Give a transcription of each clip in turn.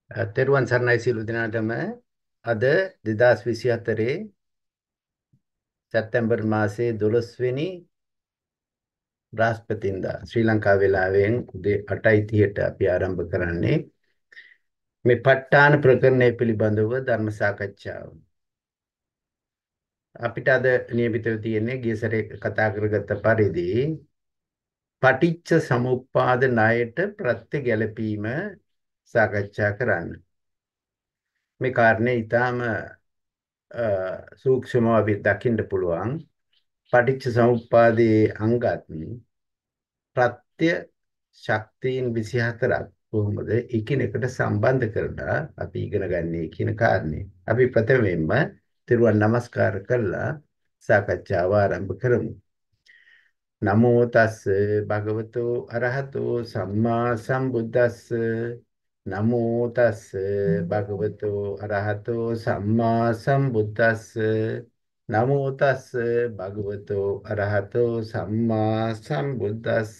තෙරුවන් සරණයි සියලු දෙනාටම අද 2024 සැප්තැම්බර් මාසයේ 12 වෙනි බ්‍රහස්පතින්දා ශ්‍රී ලංකා වේලාවෙන් උදේ 8:30ට අපි ආරම්භ කරන්නේ මේ ප ဋ ාණ ප්‍රකරණය පිළිබඳව ධර්ම සාකච්ඡාව. අපිට අද නියමිතව තියෙන්නේ ගිය සැරේ කතා කරගත්ත පරිදි පටිච්ච සමුප්පාද ණයට ප්‍රත්‍ය ගැලපීම සාකච්ඡා කරන්න. මේ කාරණේ ඊටාම සූක්ෂමව අපි දකින්න පුළුවන්. පටිච්ච සමුප්පාදයේ අංගත් ප්‍රත්‍ය ශක්තියින් 24ක් කොහොමද එකිනෙකට සම්බන්ධ කරලා අපි ඉගෙන ගන්නේ කියන කාරණේ. අපි ප්‍රථමයෙන්ම තිරුවන් නමස්කාර කරලා සාකච්ඡාව ආරම්භ කරමු. නමෝ තස් භගවතෝ අරහතෝ සම්මා සම්බුද්දස්ස නමෝ තස් භගවතෝ අරහතෝ සම්මා සම්බුද්දස්ස නමෝ තස් භගවතෝ අරහතෝ සම්මා සම්බුද්දස්ස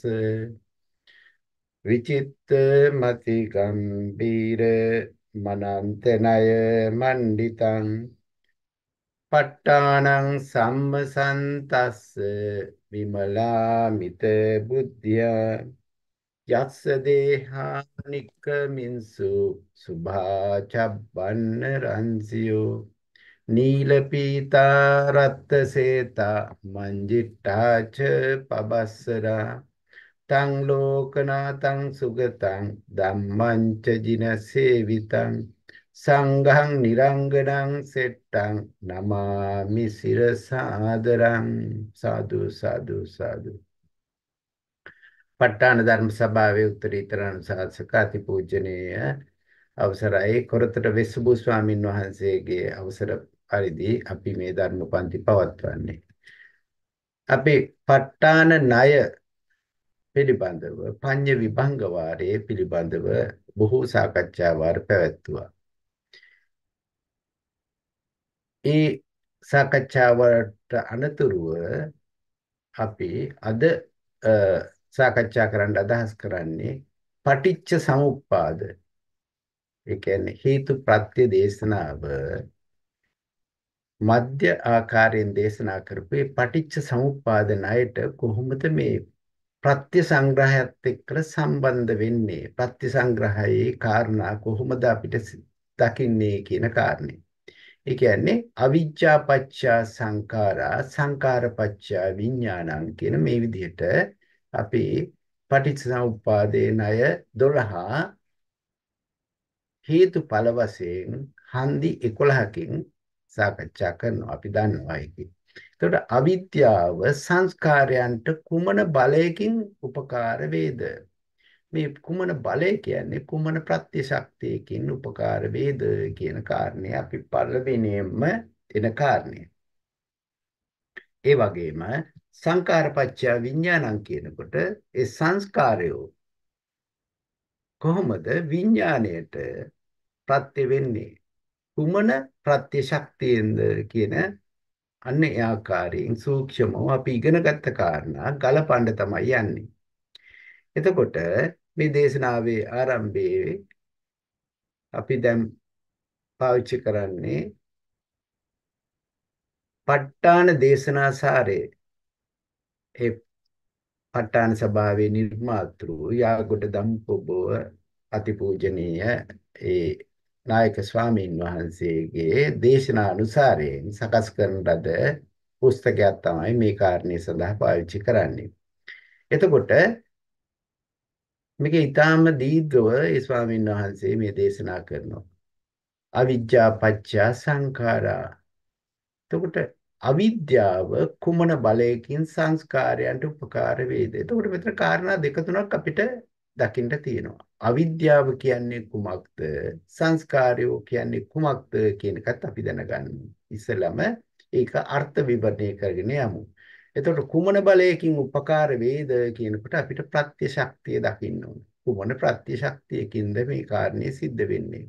විචිත්ත මති ගම්බීර මනන්තනය මණ්ඩිතං ප ဋ ාණං සම්මසන්තස්ස විමලාමිත බුද්ධිය යස්ස දේහානික මින්සු සුභාචබ්බන්න රංසියෝ නීල පීතා රත්ත සේතා මංජිට්ඨාච පබස්සරා තං ලෝකනාතං සුගතං ධම්මං ච ජින සේවිතං සංඝං නිරංගනං සෙට්ටං නමාමි සිරසාදරං සාදු සාදු සාදු. ප ဋ ාණ ධර්ම සභාවේ උත්තරීතර අනුශාසක අතිපූජනීය අවසරයි කොරතට වෙස්සබු ස්වාමින් වහන්සේගේ අවසර පරිදි අපි මේ ධර්ම පන්ති පවත්වන්නේ. අපි ප ဋ ාණ ණය පිළිබඳව පඤ්ඤ විභංග වාරයේ පිළිබඳව බොහෝ සාකච්ඡා වාර පැවැත්තුවා. ඒ සාකච්ඡාවට අනතුරුව අපි අද සාකච්ඡා කරන්න අදහස් කරන්නේ පටිච්ච සමුප්පාද. ඒ කියන්නේ හේතු ප්‍රත්‍ය දේශනාව මධ්‍ය ආකාරයෙන් දේශනා කරපු මේ පටිච්ච සමුප්පාද ණයට කොහොමද මේ ප්‍රත්‍ය සංග්‍රහයත් එක්ක සම්බන්ධ වෙන්නේ? ප්‍රත්‍ය සංග්‍රහයේ කාරණා කොහොමද අපිට දකින්නේ කියන කාරණේ. ඒ කියන්නේ අවිජ්ජා පත්‍ය සංඛාරා සංඛාර පත්‍ය විඥානං කියන මේ විදිහට අපි පටිච්චසමුප්පාදේ ණය 12 හේතුඵල වශයෙන් හන්දි 11කින් සාකච්ඡා කරනවා. අපි දන්නවා ඒක. එතකොට අවිද්‍යාව සංස්කාරයන්ට කුමන බලයකින් උපකාර වේද? මේ කුමන බලය කියන්නේ කුමන ප්‍රත්‍ය ශක්තියකින් උපකාර වේද කියන කාරණේ අපි පළවෙනියෙන්ම එන කාරණේ. ඒ වගේම සංකාරපච්චය විඥානං කියනකොට ඒ සංස්කාරයෝ කොහොමද විඥාණයට ප්‍රත්‍ය වෙන්නේ? කුමන ප්‍රත්‍ය ශක්තියෙන්ද කියන අන්න ඒ ආකාරයෙන් සූක්ෂමව අපි ඉගෙනගත්ත කාරණා ගලපන්න තමයි යන්නේ. එතකොට මේ දේශනාවේ ආරම්භයේ අපි දැන් පාවිච්චි කරන්නේ ප ဋ ාණ දේශනා සාරේ. ඒ ප ဋ ාණ සභාවේ නිර්මාතෘ යාගොඩ ධම්පොබව අතිපූජනීය ඒ නායක ස්වාමීන් වහන්සේගේ දේශනා අනුසාරයෙන් සකස් කරන ලද පුස්තකයක් තමයි මේ කාරණේ සඳහා පාවිච්චි කරන්නේ. එතකොට මේක ඊටාම දීර්ඝව ඒ ස්වාමීන් වහන්සේ මේ දේශනා කරනවා. අවිජ්ජා පත්‍ය සංඛාරා. එතකොට අවිද්‍යාව කුමන බලයකින් සංස්කාරයන්ට උපකාර වේද? එතකොට මෙතන කාරණා දෙක තුනක් අපිට දකින්න තියෙනවා. අවිද්‍යාව කියන්නේ කුමක්ද? සංස්කාරයෝ කියන්නේ කුමක්ද කියන එකත් අපි දැනගන්න. ඉස්සෙල්ලම ඒක අර්ථ විවරණය කරගෙන යමු. එතකොට කුමන බලයකින් උපකාර වේද කියනකොට අපිට ප්‍රත්‍ය ශක්තිය දකින්න ඕනේ. කුමන ප්‍රත්‍ය ශක්තියකින්ද මේ කාරණේ සිද්ධ වෙන්නේ?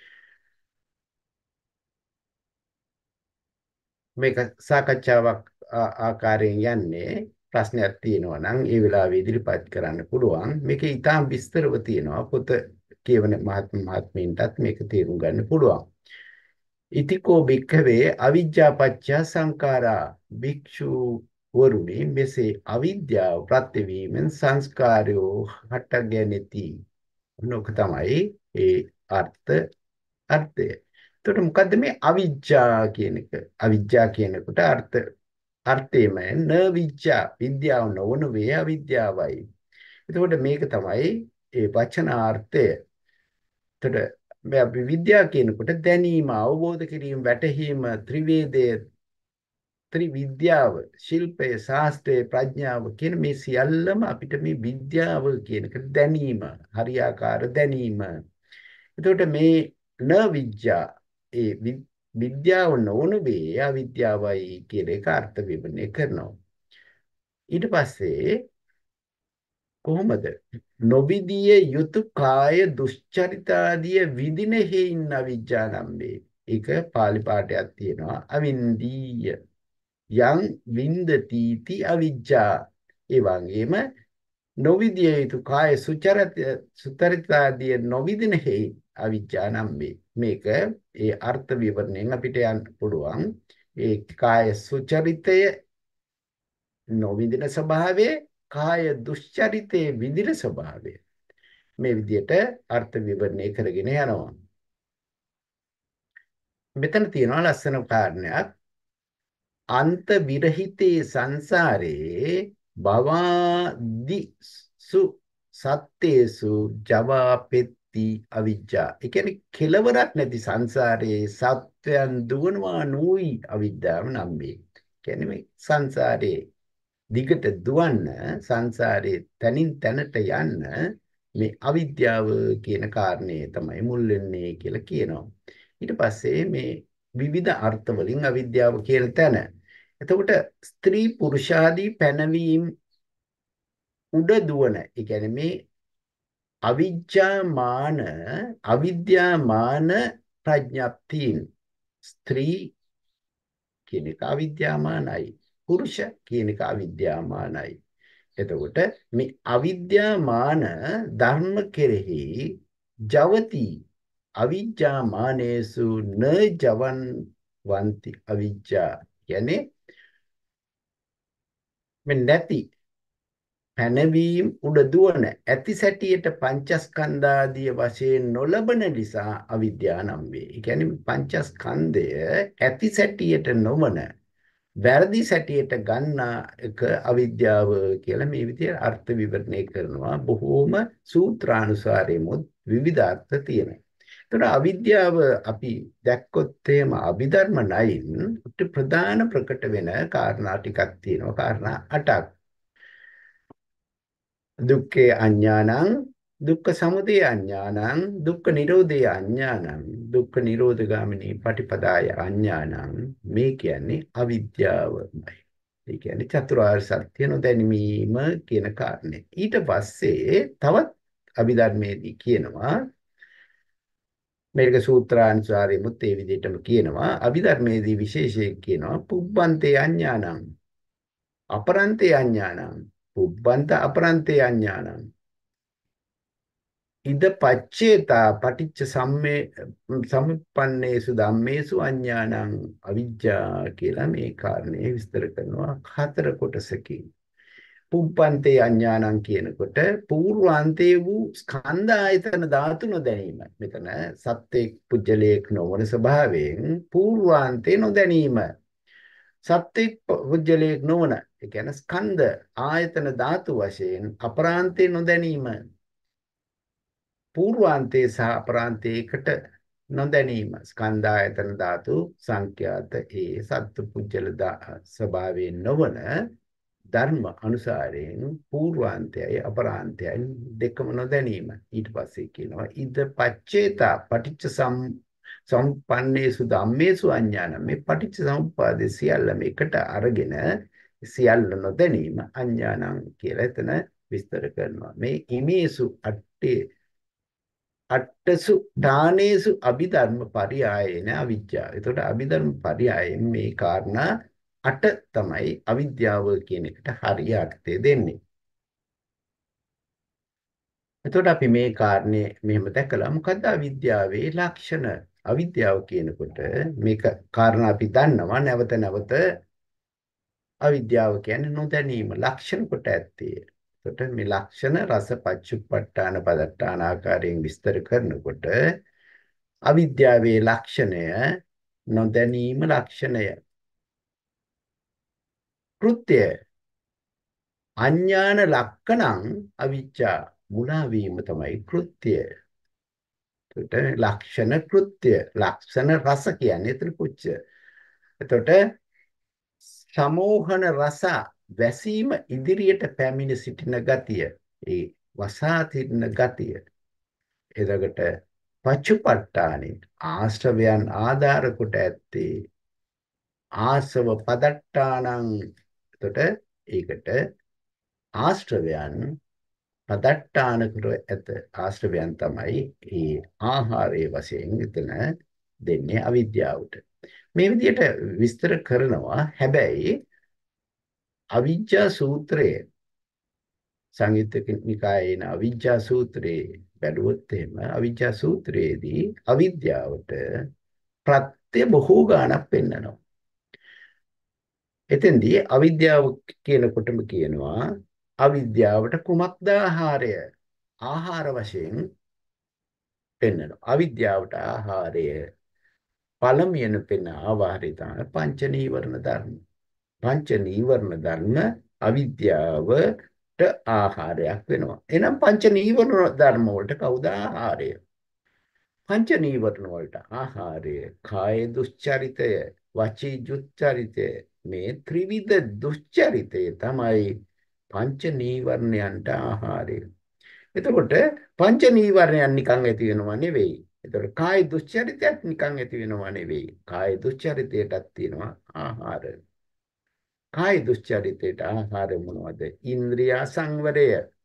මේක සාකච්ඡාවක් ආකාරයෙන් යන්නේ. ප්‍රශ්නයක් තියෙනවා නම් ඒ වෙලාවේ ඉදිරිපත් කරන්න පුළුවන්. මේකේ ඊටාම් විස්තරව තියෙනවා. පොත කියවන මහත්මීන්ටත් මේක තේරුම් ගන්න පුළුවන්. ඉතිකෝ භික්ඛවේ අවිජ්ජා පත්‍ය සංඛාරා භික්ෂු වරුනි මෙසේ අවිද්‍යාව ප්‍රත්‍යවීමෙන් සංස්කාරයෝ හටගෙනති. නොක තමයි ඒ අර්ථය. එතකොට මොකද්ද මේ අවිජ්ජා කියන එක? අවිජ්ජා කියනකොට අර්ථයම න විජ්ජා විද්‍යාව නොවන වේ අවිද්‍යාවයි. එතකොට මේක තමයි ඒ වචනාර්ථය. එතකොට මේ අපි විද්‍යාව කියනකොට දැනීම, අවබෝධ කිරීම, වැටහීම, ත්‍රිවේදය, ත්‍රිවිද්‍යාව, ශිල්පය, ශාස්ත්‍රය, ප්‍රඥාව කියන මේ සියල්ලම අපිට මේ විද්‍යාව කියන එක දැනීම, හරියාකාර දැනීම. එතකොට මේ න විද්‍යා ඒ විද්‍යාව නොවන වේ අවිද්‍යාවයි කියන එක අර්ථ විවරණය කරනවා. ඊට පස්සේ කොහොමද නොවිදිය යුතු කාය දුෂ්චරිතාදිය විදින හේයින් අවිජ්ජානම් වේ. ඒක පාලි පාඨයක් තියෙනවා. අවින්දීය යං වින්දතිති අවිජ්ජා. ඒ වගේම නොවිදිය යුතු කාය සුචරිතාදිය නොවිදින හේයින් අවිජ්ජානම් වේ. මේක ඒ අර්ථ විවරණයෙන් අපිට යන්න පුළුවන්. ඒ කාය සුචරිතය නොවිදින ස්වභාවය, කාය දුෂ්චරිතයේ විදින ස්වභාවය. මේ විදිහට අර්ථ විවරණය කරගෙන යනවා. මෙතන තියෙනවා ලස්සන කාරණයක්. අන්ත විරහිතේ සංසාරේ භවාදිසු සත්තේසු ජවාපෙත්ති අවිජ්ජා. ඒ කියන්නේ කෙලවරක් නැති සංසාරයේ සත්වයන් දුවනවා නූයි අවිද්‍යාව නම් වේ. කියන්නේ මේ සංසාරේ දිගට දුවන්න, සංසාරේ තනින් තැනට යන්න මේ අවිද්‍යාව කියන කාරණේ තමයි මුල් වෙන්නේ කියලා කියනවා. ඊට පස්සේ මේ විවිධ අර්ථ වලින් අවිද්‍යාව කියන තැන. එතකොට ස්ත්‍රී පුරුෂාදී පැනවීම උඩ දුවන, ඒ කියන්නේ මේ අවිද්‍යාමාන ප්‍රඥප්තියින් ස්ත්‍රී කියන එක අවිද්‍යාමානයි, පුරුෂ කියන එක අවිද්‍යාමානයි. එතකොට මේ අවිද්‍යාමාන ධර්ම කෙරෙහි ජවති අවිජ්ජාමානේසු න ජවන් වන්ති අවිජ්ජා. කියන්නේ මේ නැති පැනවීම උඩ දුවන ඇති සැටියට පංචස්කන්ධාදිය වශයෙන් නොලබන නිසා අවිද්‍යාව නම් වේ. ඒ කියන්නේ පංචස්කන්ධය ඇති සැටියට නොවන වැරදි සැටියට ගන්නා එක අවිද්‍යාව කියලා මේ විදිහට අර්ථ විවරණය කරනවා. බොහෝම සූත්‍රානුසාරයෙන්මුත් විවිධ අර්ථ තියෙනවා. එතකොට අවිද්‍යාව අපි දැක්කොත් එහෙම අභිධර්ම 9 ප්‍රධාන ප්‍රකට වෙන කාරණා ටිකක් තියෙනවා. කාරණා 8ක්. දුක්ඛේ අඥානං, දුක්ඛ සමුදය අඥානං, දුක්ඛ නිරෝධේ අඥානං, දුක්ඛ නිරෝධගාමිනී පටිපදාය අඥානං. මේ කියන්නේ අවිද්‍යාවයි. ඒ කියන්නේ චතුරාර්ය සත්‍ය නොදැනීම කියන කාරණේ. ඊට පස්සේ තවත් අභිධර්මයේදී කියනවා, මේක සූත්‍රානුසාරයෙන්මුත් ඒ විදිහටම කියනවා. අභිධර්මයේදී විශේෂයෙන් කියනවා පුබ්බන්තේ අඥානං, අපරන්තේ අඥානං, පුබ්බන්ත අපරන්තේ අඥානං. ඉද පච්චේතා පටිච්ච සමුප්පන්නේසු ධම්මේසු අඥානං අවිජ්ජා කියලා මේ කාරණේ විස්තර කරනවා 4 කොටසකින්. පුබ්බන්තේ අඥානං කියනකොට పూర్වාන්තේ වූ ස්කන්ධ ආයතන ධාතු නොදැනීම. මෙතන සත්‍යේ පුජ්‍යලේක් නොවන ස්වභාවයෙන් పూర్වාන්තේ නොදැනීම. සත්‍යේ පුජ්‍යලේක් නොවන, ඒ කියන්නේ ස්කන්ධ ආයතන ධාතු වශයෙන් අපරාන්තේ නොදැනීම. పూర్වාන්තේ සහ අපරාන්තේ එකට නොදැනීම. ස්කන්ධායතන ධාතු සංඛ්‍යාත ඒ සත්තු පුජ්‍යල ස්වභාවයෙන් නොවන ධර්ම අනුසාරයෙන් పూర్වාන්තයයි අපරාන්තයයි දෙකම නොදැනීම. ඊට පස්සේ කියනවා ඉද පච්චේතා පටිච්ච සම්පන්නේසු ධම්මේසු අඥාන. මේ පටිච්ච සමුප්පාදේ සියල්ලම එකට අරගෙන සියල්ල නොදැනීම අඥානං කියලා එතන විස්තර කරනවා. මේ ඉමේසු අට්ඨසු දානේසු අභිධර්ම පරියායේන අවිජ්ජා. එතකොට අභිධර්ම පරියායෙන් මේ කාරණා 8 තමයි අවිද්‍යාව කියන එකට හරිය අර්ථය දෙන්නේ. එතකොට අපි මේ කාරණේ මෙහෙම දැකලා මොකද්ද අවිද්‍යාවේ ලක්ෂණ? අවිද්‍යාව කියනකොට මේක කාරණා අපි දන්නවා නැවත නැවත අවිද්‍යාව කියන්නේ නොදැනීම ලක්ෂණ කොට ඇත්තේ. එතකොට මේ ලක්ෂණ රස පච්චුප්පට්ඨාන පදට්ඨාන ආකාරයෙන් විස්තර කරනකොට අවිද්‍යාවේ ලක්ෂණය නොදැනීම ලක්ෂණය. කෘත්‍ය අඥාන ලක්කණං අවිජ්ජා මුලා වීම තමයි කෘත්‍යය. එතකොට ලක්ෂණ කෘත්‍ය ලක්ෂණ රස කියන්නේ ත්‍රිපුච්ච. එතකොට සමෝහන රස වැසීම ඉදිරියට පැමිණ සිටින ගතිය. ඒ වසා සිටින ගතිය. එතකොට පච්චුපට්ඨානෙ ආශ්‍රවයන් ආධාර කොට ඇත්තේ ආසව පදට්ඨානං. එතකොට ඒකට ආශ්‍රවයන් පදට්ඨාන කර ඇත. ආශ්‍රවයන් තමයි ඒ ආහාරයේ වශයෙන් එතන දෙන්නේ අවිද්‍යාවට. මේ විදිහට විස්තර කරනවා. හැබැයි අවිජ්ජා සූත්‍රයේ සංයුත්ත නිකායේන අවිජ්ජා සූත්‍රයේ බැලුවොත් එහෙම අවිජ්ජා සූත්‍රයේදී අවිද්‍යාවට ප්‍රත්‍ය බොහෝ ගාණක් පෙන්නනවා. එතෙන්දී අවිද්‍යාව කියනකොටම කියනවා අවිද්‍යාවට කුමක්ද ආහාරය? ආහාර වශයෙන් පෙන්නනවා. අවිද්‍යාවට ආහාරය පළමුවෙන් පෙන්න ආහාරය තමයි පංච නීවරණ ධර්ම. පංච නීවරණ ධර්ම අවිද්‍යාවට ආහාරයක් වෙනවා. එහෙනම් පංච නීවරණ ධර්ම වලට කවුද ආහාරය? පංච නීවරණ වලට ආහාරය කාය දුස්චරිතය, වචී දුස්චරිතය, මේ ත්‍රිවිධ දුස්චරිතය තමයි පංච නීවරණයන්ට ආහාරය. එතකොට පංච නීවරණයන් නිකන් ඇති වෙනව නෙවෙයි. එතකොට කාය දුස්චරිතයක් නිකන් ඇති වෙනව නෙවෙයි. කාය දුස්චරිතයටත් තියෙනවා ආහාර. කාය දුස්චරිතයට ආහාර මොනවද? ඉන්ද්‍රිය සංවරය.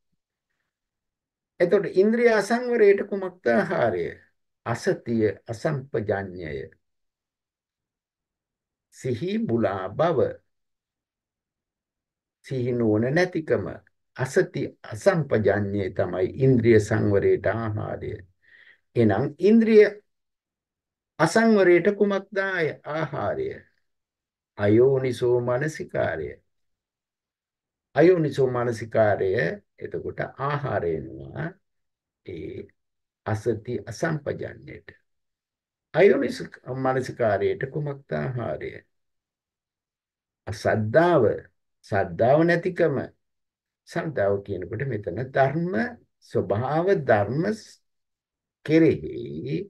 එතකොට ඉන්ද්‍රිය සංවරයට කුමක්ද ආහාරය? අසතිය අසම්පජඤ්ඤය. සිහි මුලා බව. සිහි නුවණ නැතිකම. අසති අසම්පජඤ්ඤය තමයි ඉන්ද්‍රිය සංවරයට ආහාරය. එහෙනම් ඉන්ද්‍රිය අසංවරයට කුමක්ද ආහාරය? අයෝනිසෝ මනසිකාරය. අයෝනිසෝ මනසිකාරය එතකොට ආහාරය වෙනවා ඒ අසති අසම්පජඤ්ඤයට. අයෝනිසෝ මනසිකාරයට කුමක්ද ආහාරය? අසද්ධාව. සද්ධාව නැතිකම. සද්ධාව කියනකොට මෙතන ධර්ම ස්වභාව ධර්ම කෙරෙහි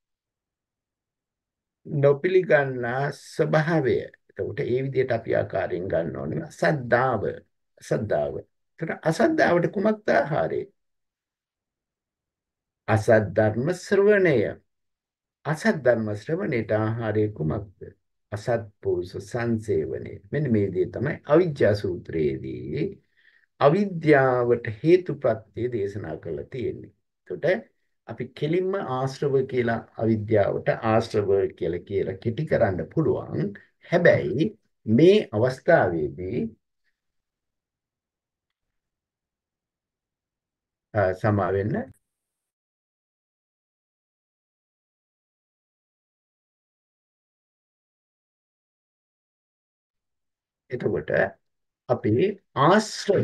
නොපිළිගන්නා ස්වභාවය. එතකොට ඒ විදිහට අපි ආකාරයෙන් ගන්න ඕනේ සද්ධාව. සද්ධාව. එතකොට අසද්ධාවට කුමක්ද ආහාරය? අසත් ධර්ම ශ්‍රවණය. අසත් ධර්ම ශ්‍රවණයට ආහාරය කුමක්ද? අසත්පුරුෂ සංසේවනය. මෙන්න මේ දේ තමයි අවිජ්ජා සූත්‍රයේදී අවිද්‍යාවට හේතුප්‍රත්‍ය දේශනා කරලා තියෙන්නේ. එතකොට අපි කෙලින්ම ආශ්‍රව කියලා අවිද්‍යාවට ආශ්‍රව කියලා කෙටි කරන්න පුළුවන්. හැබැයි මේ අවස්ථාවේදී සමා වෙන්න. එතකොට අපි ආශ්‍රව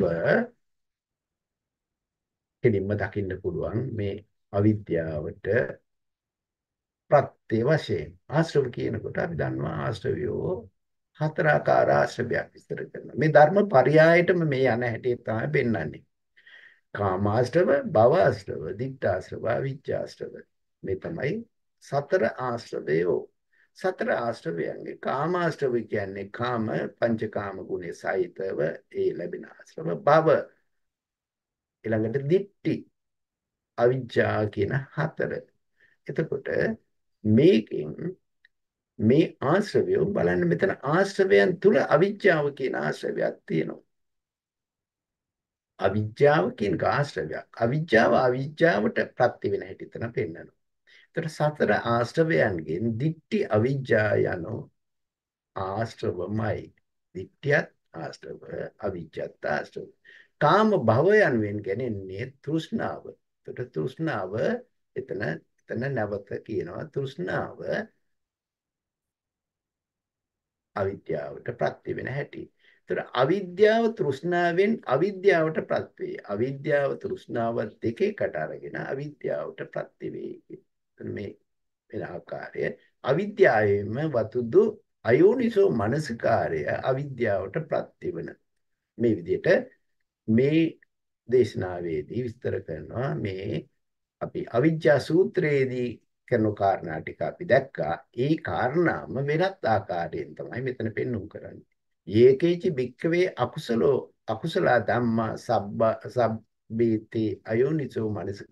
කෙලින්ම දකින්න පුළුවන් මේ අවිද්‍යාවට ප්‍රත්‍ය වශයෙන්. ආශ්‍රව කියනකොට අපි දන්නවා ආශ්‍රවයෝ හතර ආකාර ආශ්‍රවයක් විස්තර කරනවා. මේ ධර්ම පරයයටම මේ යන හැටි තමයි පෙන්වන්නේ. කාමාශ්‍රව, භවආශ්‍රව, දික්ඨාශ්‍රව, අවිජ්ජාශ්‍රව. මේ තමයි සතර ආශ්‍රවයෝ. සතර ආශ්‍රවයන්ගේ කාමාශ්‍රව කියන්නේ කාම පංචකාම ගුණේ සහිතව ඒ ලැබෙන ආශ්‍රව. භව ඊළඟට දික්ටි අවිජ්ජා කියන හතර. එතකොට මේකෙන් මේ ආශ්‍රවය බලන්න මෙතන ආශ්‍රවයන් තුල අවිජ්ජාව කියන ආශ්‍රවයක් තියෙනවා. අවිජ්ජාව කියන ආශ්‍රවයක්. අවිජ්ජාව අවිජ්ජාවට ප්‍රත්‍ය වෙන හැටි එතන පෙන්නනවා. ඒතර සතර ආශ්‍රවයන්ගෙන් දික්ටි අවිජ්ජා යනෝ ආශ්‍රවමයි. දික්ටියත් ආශ්‍රව අවිජ්ජත් ආශ්‍රව. කාම භවයන් වෙන් ගැනෙන්නේ තෘෂ්ණාව. එතකොට තෘෂ්ණාව එතන නැවත කියනවා තෘෂ්ණාව අවිද්‍යාවට ප්‍රත්‍ය වෙන හැටි. ඒතර අවිද්‍යාව තෘෂ්ණාවෙන් අවිද්‍යාවට ප්‍රත්‍ය වේ. අවිද්‍යාව තෘෂ්ණාව දෙක එකට අරගෙන අවිද්‍යාවට ප්‍රත්‍ය වේ. මේ වෙන ආකාරය අවිද්‍යාවෙම වතුදු අයෝනිසෝ මනසිකාරය අවිද්‍යාවට ප්‍රත්‍ය වෙන මේ විදිහට මේ දේශනාවේදී විස්තර කරනවා මේ අපි අවිජ්ජා සූත්‍රයේදී කරන කාරණා ටික අපි දැක්කා. ඒ කාරණාම වෙනත් ආකාරයෙන් තමයි මෙතන පෙන්වුම් කරන්නේ. යේකේචි භික්ඛවේ අකුසල ධම්මා සබ්බීති අයෝනිසෝ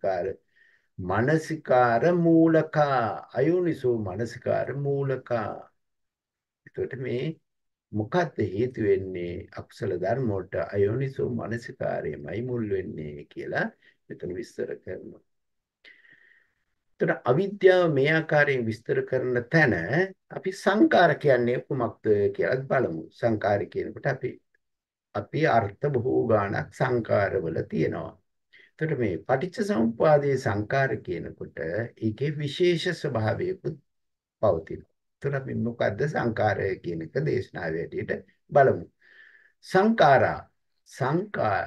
මනසිකාර මූලකා අයෝනිසෝ මනසිකාර මූලකා. එතකොට මේ මොකක්ද හේතු වෙන්නේ අකුසල ධර්ම වලට අයෝනිසෝ මනසිකාරයමයි මුල් වෙන්නේ කියලා මෙතන විස්තර කරනවා. එතකොට අවිද්‍යාව මේ ආකාරයෙන් විස්තර කරන තැන අපි සංකාර කියන්නේ කුමක්ද කියලා බලමු. සංකාර කියනකොට අපි අර්ථ බොහෝ ගාණක් සංකාරවල තියෙනවා. එතකොට මේ පටිච්චසමුප්පාදයේ සංකාර කියනකොට ඒකේ විශේෂ ස්වභාවයකුත් පවතිනවා. එතකොට අපි මොකද්ද සංකාරය කියන එක දේශනාවේ හැටියට බලමු. සංකාරා සංකාර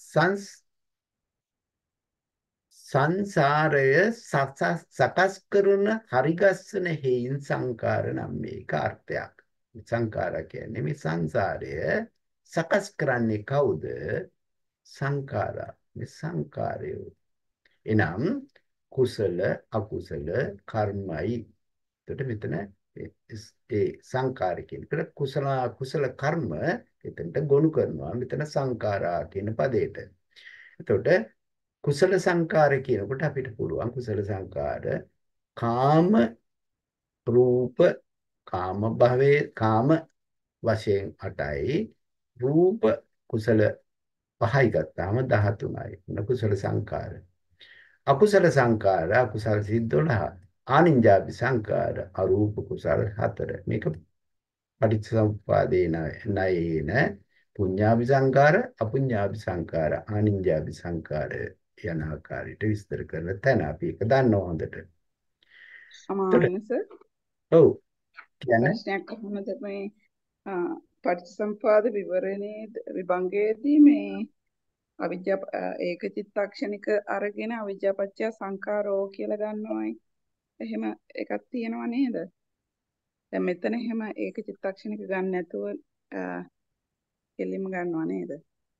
සංසාරය සකස් කරන හරිගස්සන හේයින් සංකාර නම් මේක අර්ථයක්. සංකාර කියන්නේ මේ සංසාරය සකස් කරන්නේ කවුද? සංකාරා. මේ සංකාරය. එනම් කුසල අකුසල කර්මයි. එතකොට මෙතන ඒ සංකාර කියනකොට කුසල අකුසල කර්ම එතනට ගොනු කරනවා. මෙතන සංකාරා කියන පදයට. එතකොට කුසල සංකාර කියනකොට අපිට පුළුවන් කුසල සංකාර කාම රූප කාම භවයේ කාම වශයෙන් 8යි රූප කුසල 5යි ගත්තාම 13යි කුසල සංකාර. අකුසල සංකාර අකුසල සිත් 12. ආනින්ජාපි සංකාර අරූප කුසල 4. මේක පටිච්චසමුප්පාදේ නයේන පුඤ්ඤාභි සංකාර අපුඤ්ඤාභි සංකාර ආනින්ජාභි සංකාර යන ආකාරයට විස්තර කරන තැන අපි ඒක දන්නවා හොඳට. සමාවෙනස ඔව් කියන්නේ ප්‍රශ්නයක් අහන්නද මේ පටිච්චසමුපාද විවරණයේ විභංගයේදී මේ අවිජ්ජා ඒක චිත්තක්ෂණික අරගෙන අවිජ්ජාපච්චය සංඛාරෝ කියලා ගන්නවයි. එහෙම එකක් තියෙනව නේද? දැන් මෙතන එහෙම ඒක චිත්තක්ෂණික ගන්න නැතුව කෙලින්ම ගන්නව නේද?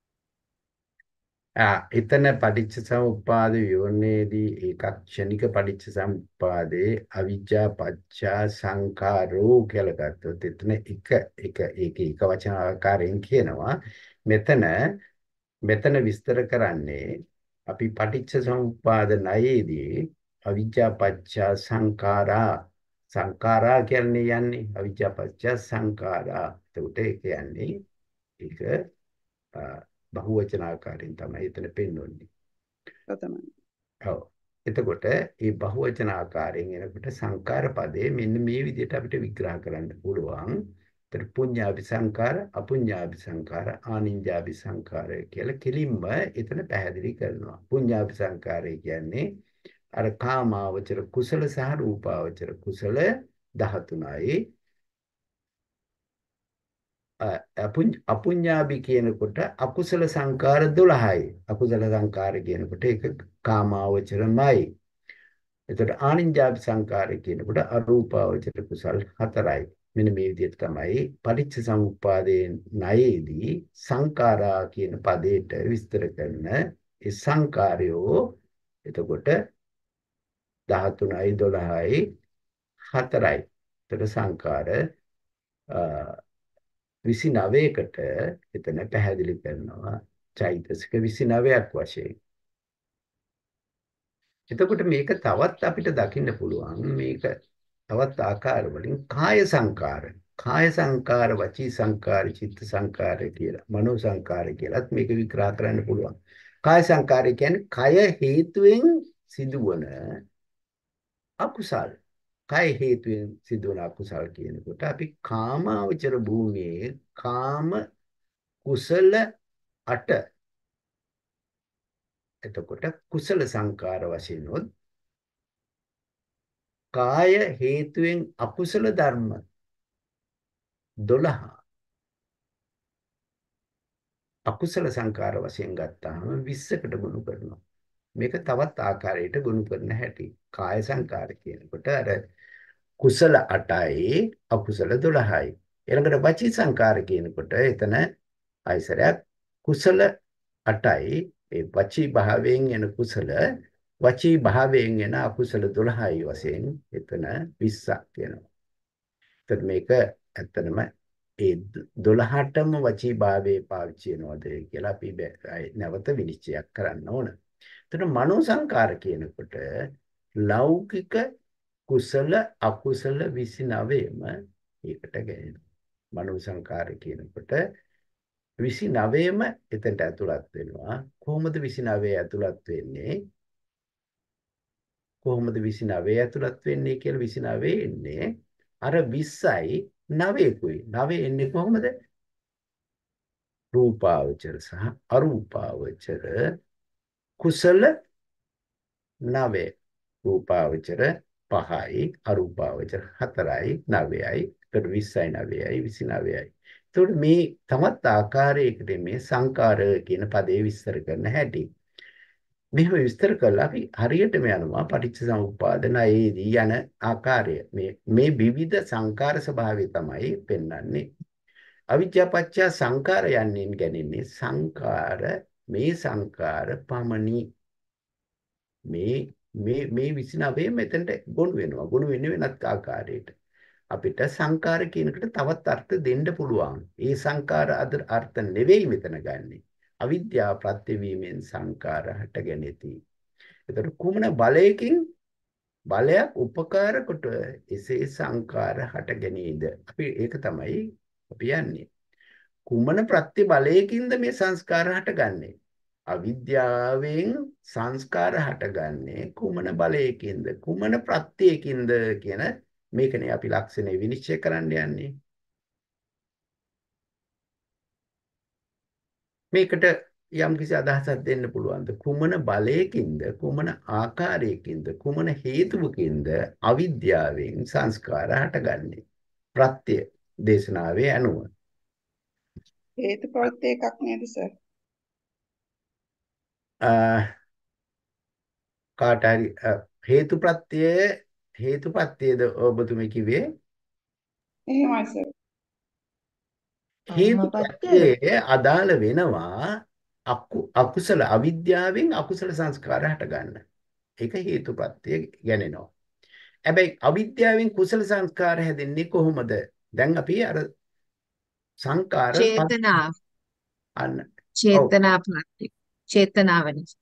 එතන පටිච්චසමුප්පාද විවරණයේදී ඒකක් ක්ෂණික පටිච්චසමුප්පාදේ අවිජ්ජා පච්චා සංඛාරෝ කියලා ගත්තොත් එතන එක වචන ආකාරයෙන් කියනවා. මෙතන විස්තර කරන්නේ අපි පටිච්චසමුප්පාද ණයේදී අවිජ්ජා පච්චා සංඛාරා කියන්නේ අවිජ්ජා පච්චා සංඛාරා. එතකොට ඒ කියන්නේ ඒක බහුවචන ආකාරයෙන් තමයි එතන පෙන්වන්නේ. තමයි. ඔව්. එතකොට මේ බහුවචන ආකාරයෙන් එනකොට සංකාර පදේ මෙන්න මේ විදිහට අපිට විග්‍රහ කරන්න පුළුවන්. එතන පුඤ්ඤාභි සංකාර, අපුඤ්ඤාභි සංකාර, ආනිඤ්ඤාභි සංකාර කියලා කෙලින්ම එතන පැහැදිලි කරනවා. පුඤ්ඤාභි සංකාරය කියන්නේ අර කාමාවචර කුසල සහ රූපාවචර කුසල 13යි. අපුඤ්ඤාභි කියනකොට අකුසල සංකාර 12යි. අකුසල සංකාර කියනකොට ඒක කාමාවචරමයි. එතකොට ආනිඤ්ඤාභි සංකාර කියනකොට අරූපාවචර කුසල් 4යි. මෙන්න මේ විදිහට තමයි පටිච්චසමුප්පාදයේ ණයේදී සංකාරා කියන පදයට විස්තර කරන ඒ සංකාරයෝ එතකොට 13යි 12යි 4යි. එතකොට සංකාර 29කට එතන පැහැදිලි කරනවා චෛතසික 29ක් වශයෙන්. එතකොට මේක තවත් අපිට දකින්න පුළුවන් මේක තවත් ආකාර වලින් කාය සංකාර, වචී සංකාර, චිත්ත සංකාර කියලා, මනෝ සංකාර කියලාත් මේක විග්‍රහ කරන්න පුළුවන්. කාය සංකාරය කියන්නේ කය හේතුවෙන් සිදුවන අකුසල්. කය හේතුවෙන් සිදුවන අකුසල් කියනකොට අපි කාමාවචර භූමියේ කාම කුසල 8 එතකොට කුසල සංකාර වශයෙන් උත් කාය හේතුවෙන් අකුසල ධර්ම 12 අකුසල සංකාර වශයෙන් ගත්තාම 20කට ගුණ කරනවා. මේක තවත් ආකාරයකට ගුණ කරන හැටි. කාය සංකාර කියනකොට අර කුසල 8යි අකුසල 12යි. ඊළඟට වචී සංකාර කියනකොට එතන ආයසරයක් කුසල 8යි ඒ වචී භාවයෙන් එන කුසල වචී භාවයෙන් එන අකුසල 12යි වශයෙන් එතන 20ක් කියනවා. එතකොට මේක ඇත්තටම ඒ 12ටම වචී භාවයේ පාවිච්චි වෙනවද කියලා අපි නැවත විනිශ්චයක් කරන්න ඕන. එතකොට මනෝ සංකාර කියනකොට ලෞකික කුසල අකුසල 29ම ඒකට ගෑනවා. මනෝ සංකාර කියනකොට 29ම එතනට ඇතුළත් වෙනවා. කොහොමද 29 ඇතුළත් වෙන්නේ? කොහොමද 29 ඇතුළත් වෙන්නේ කියලා 29 එන්නේ අර 20යි 9කුයි. 9 එන්නේ කොහොමද? රූපාවචර සහ අරූපාවචර කුසල 9. රූපාවචර 5යි අරූපාවචර 4යි 9යි. ඒකට 20යි 9යි 29යි. එතකොට මේ තමත් ආකාරයකට මේ සංකාර කියන පදේ විස්තර කරන හැටි. මෙහෙම විස්තර කළා අපි හරියටම යනවා පටිච්චසමුප්පාදනයේදී යන ආකාරය. මේ විවිධ සංකාර ස්වභාවය තමයි පෙන්වන්නේ. අවිජ්ජා පත්‍ය සංකාර යන්නේ ගැනීමේ සංකාර මේ සංකාර පමණි. මේ 29 මෙතනට ගොනු වෙනවා. ගොනු වෙන්නේ වෙනත් ආකාරයකට. අපිට සංකාර කියනකට තවත් අර්ථ දෙන්න පුළුවන්. ඒ සංකාර අර්ථ නෙවෙයි මෙතන ගන්නෙ. අවිද්‍යාව ප්‍රත්‍යවීමෙන් සංකාර හටගෙනති. එතකොට කුමන බලයකින් බලයක් උපකාර කොට එසේ සංකාර හටගෙනේද? අපි ඒක තමයි අපි යන්නේ. කුමන ප්‍රත්‍ය බලයකින්ද මේ සංස්කාර හටගන්නේ? අවිද්‍යාවෙන් සංස්කාර හටගන්නේ කුමන බලයකින්ද? කුමන ප්‍රත්‍යයකින්ද කියන මේකනේ අපි ලක්ෂණය විනිශ්චය කරන්න යන්නේ. මේකට යම් කිසි අදහසක් දෙන්න පුළුවන්ද? කුමන බලයකින්ද කුමන ආකාරයකින්ද කුමන හේතුවකින්ද අවිද්‍යාවෙන් සංස්කාර හටගන්නේ? ප්‍රත්‍ය දේශනාවේ අනුව හේතුප්‍රත්‍ය එකක් නේද සර්? කාට හරි හේතුප්‍රත්‍යයද ඔබතුමී කිව්වේ? එහෙමයි සර්. කර්මපත්‍යද? හේතුප්‍රත්‍යය අදාළ වෙනවා අකුසල අවිද්‍යාවෙන් අකුසල සංස්කාර හටගන්න. ඒක හේතුප්‍රත්‍ය ගැනෙනවා. හැබැයි අවිද්‍යාවෙන් කුසල සංස්කාර හැදෙන්නේ කොහොමද? දැන් අපි අර සංකාර චේතනාව අන්න ඔව් චේතනා ප්‍රත්‍ය චේතනාව නිසා.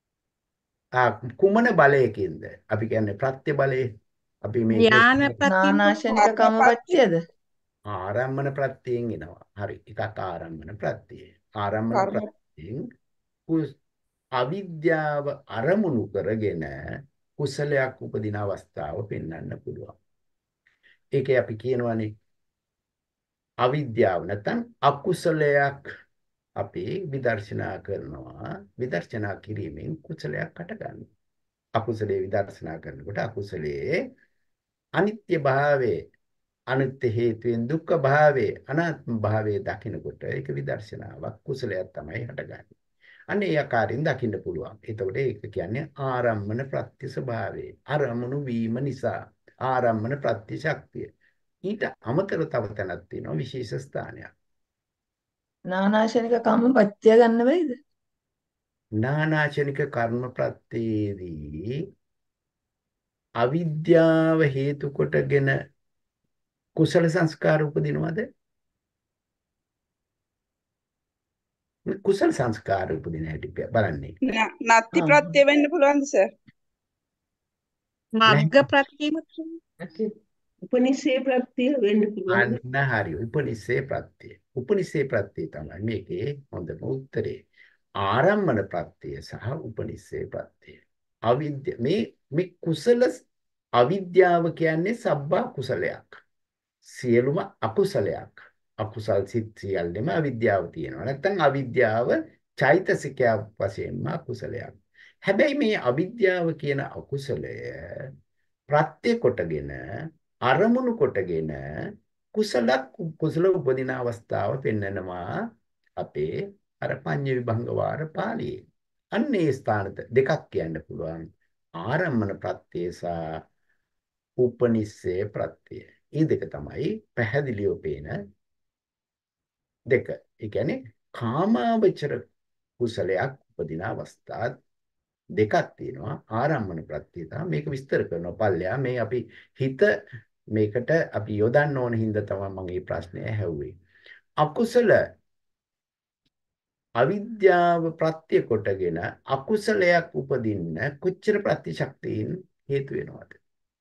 කුමන බලයකින්ද? අපි කියන්නේ ප්‍රත්‍ය බලය. අපි මේක ඥානපතින් නානාශනික කර්මපත්‍ය කම්මපත්‍යද? ආරම්මන ප්‍රත්‍යයෙන් එනවා. හරි. එකක් ආරම්මන ප්‍රත්‍යය. ආරම්මන කර්ම ප්‍රත්‍යයෙන් අවිද්‍යාව අරමුණු කරගෙන කුසලයක් උපදින අවස්ථාව පෙන්වන්න පුළුවන්. ඒකේ අපි කියනවානේ අවිද්‍යාව නැත්නම් අකුසලයක් අපි විදර්ශනා කරනවා. විදර්ශනා කිරීමෙන් කුසලයක් හටගන්නවා. අකුසලයේ විදර්ශනා කරනකොට අකුසලයේ අනිත්‍ය භාවයේ අනිත්‍ය හේතුවෙන් දුක්ඛ භාවයේ අනාත්ම භාවයේ දකිනකොට ඒක විදර්ශනාවක් කුසලයක් තමයි හටගන්නේ. අන්න ඒ ආකාරයෙන් දකින්න පුළුවන්. එතකොට ඒක කියන්නේ ආරම්මන ප්‍රත්‍ය ස්වභාවය. අරමුණු වීම නිසා ආරම්මන ප්‍රත්‍ය ශක්තිය. ඊට අමතරව තව තැනක් තියෙනවා විශේෂ ස්ථානයක්. නානාශනික කම්මපත්‍ය ගන්න බැයිද? නානාශනික කර්ම ප්‍රත්‍යයේදී අවිද්‍යාව හේතු කොටගෙන කුසල සංස්කාර උපදිනවද? කුසල සංස්කාර උපදින හැටි බලන්නේ. නත්ති ප්‍රත්‍ය වෙන්න පුළුවන්ද සර්? නැහැ. මග්ග ප්‍රත්‍යම උපනිෂේ ප්‍රත්‍ය වෙන්න පුළුවන්. අන්න හරි. උපනිෂේ ප්‍රත්‍ය. උපනිෂේ ප්‍රත්‍ය තමයි මේකේ හොඳම උත්තරේ. ආරම්මන ප්‍රත්‍ය සහ උපනිෂේ ප්‍රත්‍ය. මේ කුසල අවිද්‍යාව කියන්නේ සබ්බා කුසලයක්. සියලුම අකුසලයක්. අකුසල් සිත් සියල්ලම අවිද්‍යාව තියෙනවා. නැත්නම් අවිද්‍යාව චෛතසිකයක් වශයෙන්ම අකුසලයක්. හැබැයි මේ අවිද්‍යාව කියන අකුසලය ප්‍රත්‍ය කොටගෙන අරමුණු කොටගෙන කුසල උපදින අවස්ථාව පෙන්නනවා අපේ අර පඤ්ඤ විභංග වාර පාළියේ. අන්න ඒ ස්ථාන දෙකක් කියන්න පුළුවන්. ආරම්මන ප්‍රත්‍ය සහ උපනිස්සේ ප්‍රත්‍ය. මේ දෙක තමයි පැහැදිලිව පේන දෙක. ඒ කියන්නේ කාමාවචර කුසලයක් උපදින අවස්ථා දෙකක් තියෙනවා. ආරම්මන ප්‍රත්‍ය තමයි මේක විස්තර කරනවා පල්ලෙයා. මේ අපි හිත මේකට අපි යොදන්න ඕන හින්දා තමයි මම මේ ප්‍රශ්නය ඇහුවේ. අකුසල අවිද්‍යාව ප්‍රත්‍ය කොටගෙන අකුසලයක් උපදින්න කොච්චර ප්‍රතිශක්තියින් හේතු වෙනවද?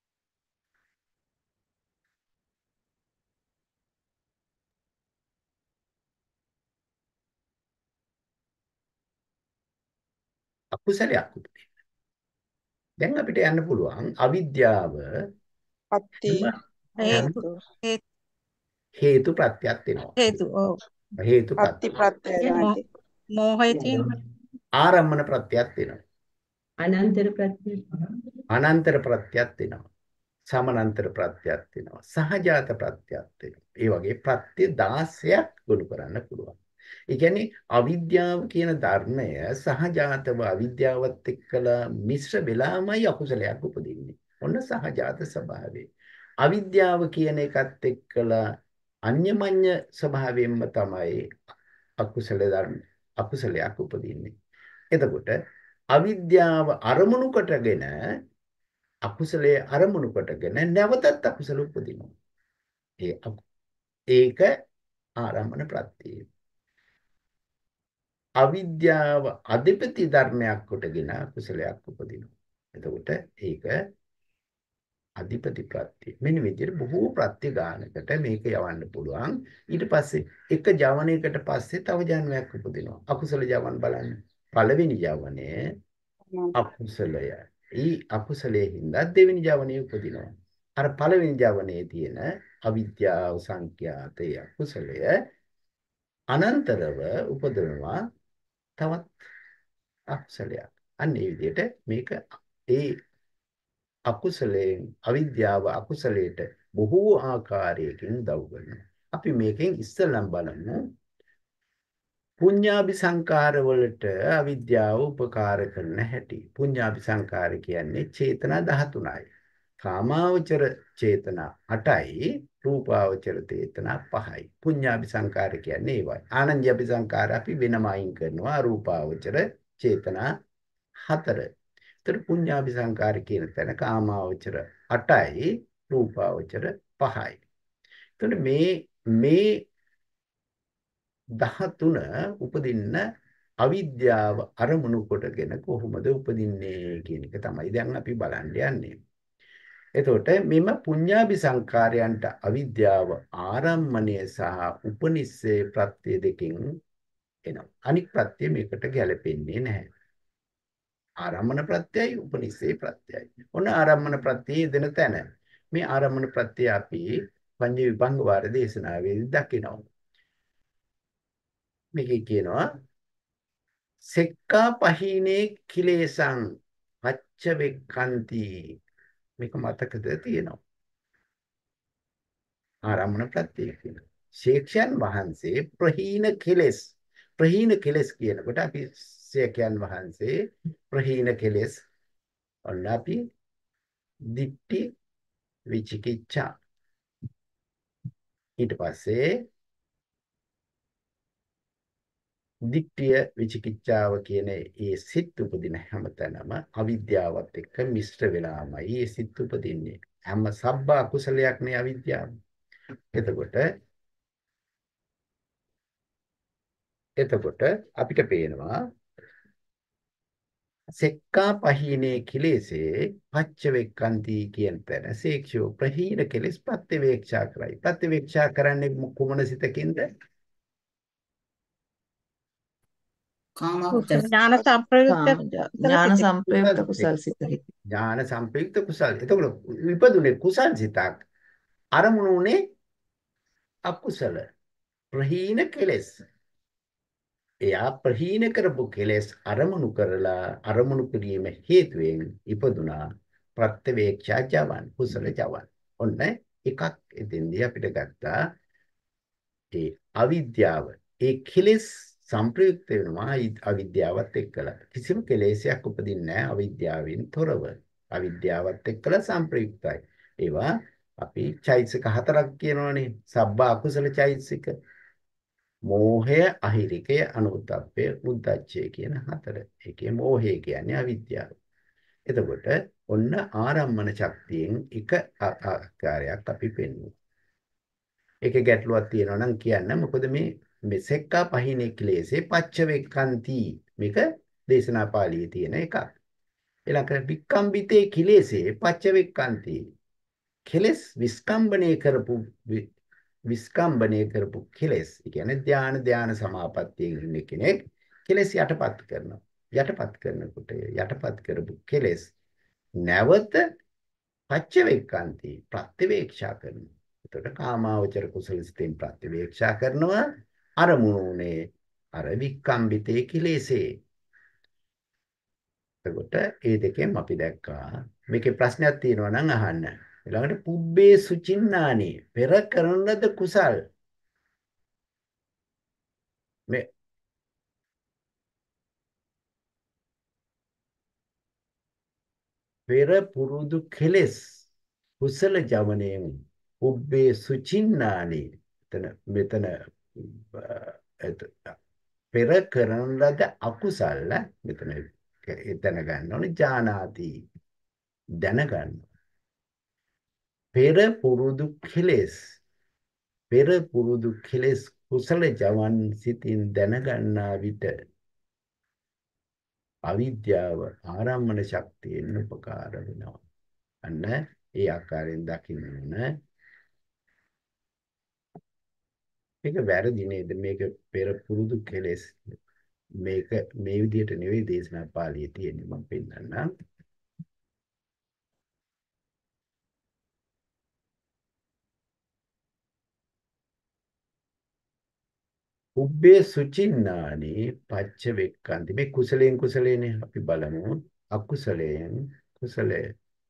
අකුසලයක් උපදින්න. දැන් අපිට යන්න පුළුවන් අවිද්‍යාව අත්ති හැම හේතු හේතු ප්‍රත්‍යක් වෙනවා. හේතු ඔව් හේතු අත්ති ප්‍රත්‍ය. ප්‍රත්‍යය තමයි මෝහය තියෙන ආරම්මන ප්‍රත්‍යක් වෙනවා. අනන්තර ප්‍රත්‍ය අනන්තර ප්‍රත්‍යක් වෙනවා. සමානන්තර ප්‍රත්‍යක් වෙනවා. සහජාත ප්‍රත්‍යක් වෙනවා. ඒ වගේ ප්‍රත්‍ය 16ක් ගොනු කරන්න පුළුවන්. ඒ කියන්නේ අවිද්‍යාව කියන ධර්මය සහජාතව අවිද්‍යාවත් එක්කලා මිශ්‍ර වෙලාමයි අකුසලයක් උපදින්නේ. ඔන්න සහජාත ස්වභාවය. අවිද්‍යාව කියන එකත් එක්කලා අන්‍යමඤ්ඤ ස්වභාවයෙන්ම තමයි අකුසලයක් උපදින්නේ. එතකොට අවිද්‍යාව අරමුණු කොටගෙන අකුසලයේ අරමුණු කොටගෙන නැවතත් අකුසල උපදිනවා. ඒක ආරම්මන ප්‍රත්‍යය. අවිද්‍යාව අධිපති ධර්මයක් කොටගෙන කුසලයක් උපදිනවා. එතකොට ඒක අධිපති ප්‍රත්‍ය. මෙන්න විදිහට බොහෝ ප්‍රත්‍ය ගානකට මේක යවන්න පුළුවන්. ඊට පස්සේ එක ජවනයකට පස්සේ තව ජවනයක් උපදිනවා. අකුසල ජවන් බලන්න. පළවෙනි ජවනය අකුසලය. ඊ අකුසලයේ හින්දා දෙවෙනි ජවනයේ උපදිනවා. අර පළවෙනි ජවනයේ තියෙන අවිද්‍යාව සංඛ්‍යාතය අකුසලය අනන්තරව උපදිනවා තවත් අකුසලයක්. අන්න ඒ විදිහට මේක ඒ අකුසලයෙන් අවිද්‍යාව අකුසලයට බොහෝ ආකාරයකින් උදව් කරනවා. අපි මේකෙන් ඉස්සෙල්ලම බලමු පුඤ්ඤාභි සංකාර වලට අවිද්‍යාව උපකාර කරන හැටි. පුඤ්ඤාභි සංකාර කියන්නේ චේතනා 13යි. කාමාවචර චේතනා 8යි, රූපාවචර චේතනා 5යි. පුඤ්ඤාභි සංකාර කියන්නේ ඒවයි. ආනන්‍යාභි සංකාර අපි වෙනම අයින් කරනවා. රූපාවචර චේතනා 4. ඒතර පුඤ්ඤාභි සංකාර කියන තැන කාමාවචර 8යි, රූපාවචර 5යි. එතකොට මේ 13 උපදින්න අවිද්‍යාව අරමුණු කොටගෙන කොහොමද උපදින්නේ කියන එක තමයි දැන් අපි බලන්න යන්නේ. එතකොට මෙම පුඤ්ඤාභි සංකාරයන්ට අවිද්‍යාව ආරම්මණය සහ උපනිස්සේ ප්‍රත්‍ය දෙකෙන් එනවා. අනික් ප්‍රත්‍ය මේකට ගැලපෙන්නේ නැහැ. ආරම්මන ප්‍රත්‍යයයි උපනිස්සේ ප්‍රත්‍යයයි. ඔන්න ආරම්මන ප්‍රත්‍යයේ දෙන තැන. මේ ආරම්මන ප්‍රත්‍ය අපි පඤ්ඤ විභංග වාර දේශනාවේදී දකිනවා. මේකේ කියනවා සෙක්කා පහීනේ කිලේසං පච්ච වෙක්ඛන්ති. මේක මතකද තියෙනවා. ආරම්මන ප්‍රත්‍ය කියන. ශේක්ෂයන් වහන්සේ ප්‍රහීන කෙලෙස් කියනකොට අපි ශේක්ෂයන් වහන්සේ ප්‍රහීන කෙලෙස් ඔන්න අපි දිට්ඨි විචිකිච්ඡා ඊට පස්සේ දිට්ඨිය විචිකිච්ඡාව කියන ඒ සිත් උපදින හැමතැනම අවිද්‍යාවත් එක්ක මිශ්‍ර වෙලාමයි ඒ සිත් උපදින්නේ. හැම සබ්බ අකුසලයක් නේ අවිද්‍යාව. එතකොට අපිට පේනවා සෙක්කා පහීනේ කිලේසේ පච්ච වෙක්ඛන්ති කියන තැන සේක්ෂෝ ප්‍රහීන කෙලෙස් ප්‍රතිවේක්ෂා කරයි. ප්‍රතිවේක්ෂා කරන්නේ කුමන සිතකින්ද? ඥාන සම්ප්‍රයුක්ත ඥාන සංප්‍රයුක්ත කුසල් සිතකි. ඥාන සංප්‍රයුක්ත කුසල්. එතකොට විපදුනේ කුසල් සිතක්. අරමුණුනේ අකුසල. ප්‍රහීන කෙලෙස්. එයා ප්‍රහීන කරපු කෙලෙස් අරමුණු කරලා අරමුණු කිරීම හේතුවෙන් ඉපදුනා ප්‍රත්‍යවේක්ෂා ජවන් කුසල ජවන්. ඔන්න එකක් එතෙන්දී අපිට ගත්තා ඒ අවිද්‍යාව. ඒ කෙලෙස් සංප්‍රයුක්ත වෙනවා අවිද්‍යාවත් එක්කලා. කිසිම කෙලෙසයක් උපදින්නේ නැහැ අවිද්‍යාවෙන් තොරව. අවිද්‍යාවත් එක්කලා සංප්‍රයුක්තයි. ඒවා අපි චෛතසික හතරක් කියනවනේ. සබ්බ අකුසල චෛතසික. මෝහය, අහිරිකය, අනුත්ප්පය, උද්ධච්චය කියන හතර. ඒකේ මෝහය කියන්නේ අවිද්‍යාව. එතකොට ඔන්න ආරම්මන ශක්තියෙන් එක ආකාරයක් අපි පෙන්වමු. ඒකේ ගැටලුවක් තියෙනවා නම් කියන්න. මොකද මේ සෙක්කා පහිනේ ක්ලේශේ පච්චවෙක්කන්ති. මේක දේශනා පාළියේ තියෙන එකක්. ඊළඟට වික්කම්බිතේ ක්ලේශේ පච්චවෙක්කන්ති. කෙලස් විස්කම්බණය කරපු කෙලස්. ඒ කියන්නේ ධාන සමාපත්තියේ ඉන්න කෙනෙක් කෙලස් යටපත් කරනවා. යටපත් කරනකොට යටපත් කරපු කෙලස් නැවත පච්චවෙක්කන්ති ප්‍රතිවේක්ෂා කරනවා. එතකොට කාමාවචර කුසල සිතෙන් ප්‍රතිවේක්ෂා කරනවා අරමුණුනේ අර වික්කම්බිතේ කෙලෙසේ. එතකොට ඒ දෙකෙන් අපි දැක්කා මේකේ ප්‍රශ්නයක් තියෙනවා නම් අහන්න. ඊළඟට පුබ්බේ සුචින්නානි පෙර කරන ලද කුසල් මේ පෙර පුරුදු කෙලෙස් කුසල ජවණයෙන් පුබ්බේ සුචින්නානි මෙතන පෙර කරන ලද අකුසල මෙතන දැනගන්න ඕනේ ජානාති දැනගන්න. පෙර පුරුදු කෙලෙස් කුසල ජවන් සිතින් දැනගන්නා විට අවිද්‍යාව ආරම්මන ශක්තියෙන් උපකාර වෙනවා. අන්න ඒ ආකාරයෙන් දකින්න ඕන. මේක වැරදි නේද? මේක පෙර පුරුදු කෙලෙස් මේක මේ විදිහට නෙවෙයි දේශනා පාළියේ තියෙන්නේ. මම පෙන්නන්නම්. උබ්බේ සුචින්නානි පච්ච වෙක්කන්ති. මේ කුසලයෙන් කුසලේනේ අපි බලමු. අකුසලයෙන් කුසලය.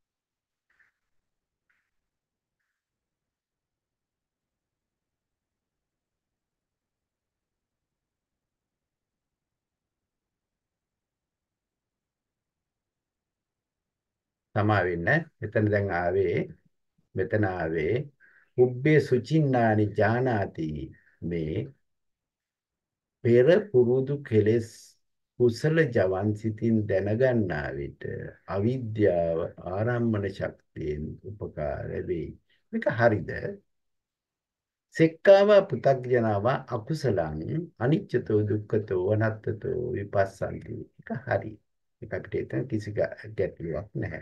තමා වෙන්න. මෙතන ආවේ උබ්බේ සුචින්නානි ජානාති. මේ පෙර පුරුදු කෙලෙස් කුසල ජවන් සිතින් දැනගන්නා විට අවිද්‍යාව ආරම්මන ශක්තියෙන් උපකාර වෙයි. මේක හරිද? සෙක්කාව පුතග්ජනාව අකුසලං අනිච්චතෝ දුක්ඛතෝ අනත්තතෝ විපස්සන්ති. ඒක හරි. ඒක අපිට එතන කිසි ගැටලුවක් නැහැ.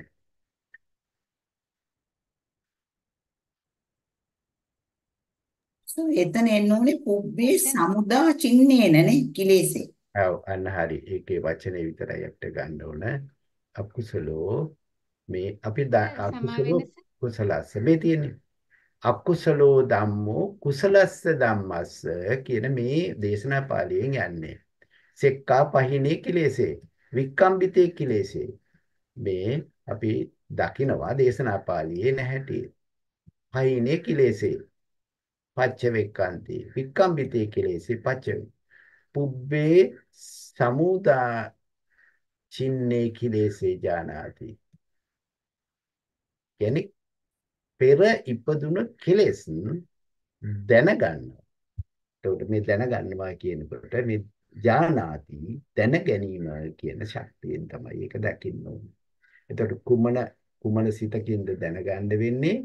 එතන එන්න ඕනේ පුබ්බේ සමුදා චින්නේනනේ කිලේසේ. ඔව් අන්න හරි. ඒකේ වචනේ විතරයි අපිට ගන්න ඕන. අකුසලෝ මේ අපි අකුසලෝ කුසලස්ස මේ තියෙන්නේ. අකුසලෝ ධම්මෝ කුසලස්ස ධම්මස්ස කියන මේ දේශනා පාළියෙන් යන්නේ. සෙක්කා පහිනේ කිලේසේ වික්කම්බිතේ කිලේසේ මේ අපි දකිනවා දේශනා පාළියේ නැහැටි. පහිනේ කිලේසේ පච්ච වෙක්කන්ති වික්කම්බිතේ කිලේසේ පච්ච පුබ්බේ සමුදා චින්නේ කිලේසේ ජානාති. කියන්නේ පෙර ඉපදුන කෙලෙස් දැනගන්නවා. එතකොට මේ දැනගන්නවා කියනකොට මේ ජානාති දැන ගැනීම කියන ශක්තියෙන් තමයි ඒක දකින්න ඕනේ. එතකොට කුමන සිතකින්ද දැනගන්න වෙන්නේ?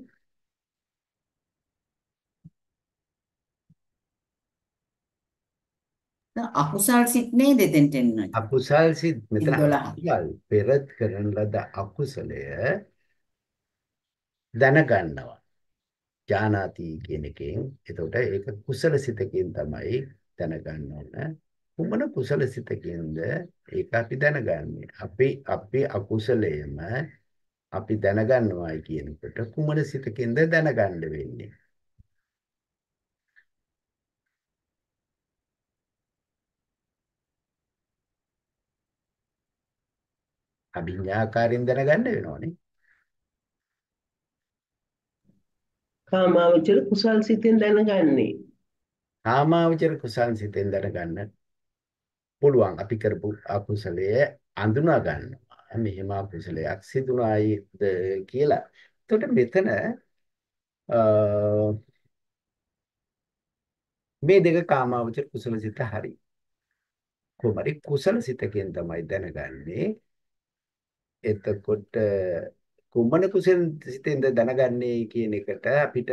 අකුසල් සිත් නේද එතෙන්ට එන්නේ. අකුසල් සිත් මෙතන 12. අකුසල් පෙර කරන ලද අකුසලය දැනගන්නවා. ජානාති කියන එකෙන් එතකොට ඒක කුසල සිතකින් තමයි දැනගන්න ඕන. කුමන කුසල සිතකින්ද ඒක අපි දැනගන්නේ. අපේ අකුසලයම අපි දැනගන්නවායි කියනකොට කුමන සිතකින්ද දැනගන්න වෙන්නේ? අභිඥාකාරයෙන් දැනගන්න වෙනවනේ. කාමාවචර කුසල් සිතෙන් දැනගන්නේ. කාමාවචර කුසල් සිතෙන් දැනගන්න පුළුවන්. අපි කරපු අකුසලය අඳුනා ගන්නවා. මෙහෙම අකුසලයක් සිදුනායිද කියලා. එතකොට මෙතන මේ දෙක කාමාවචර කුසල සිත හරි. කොහොමරි කුසල සිතකින් තමයි දැනගන්නේ. එතකොට කුමන කුසල සිතෙන්ද දැනගන්නේ කියන එකට අපිට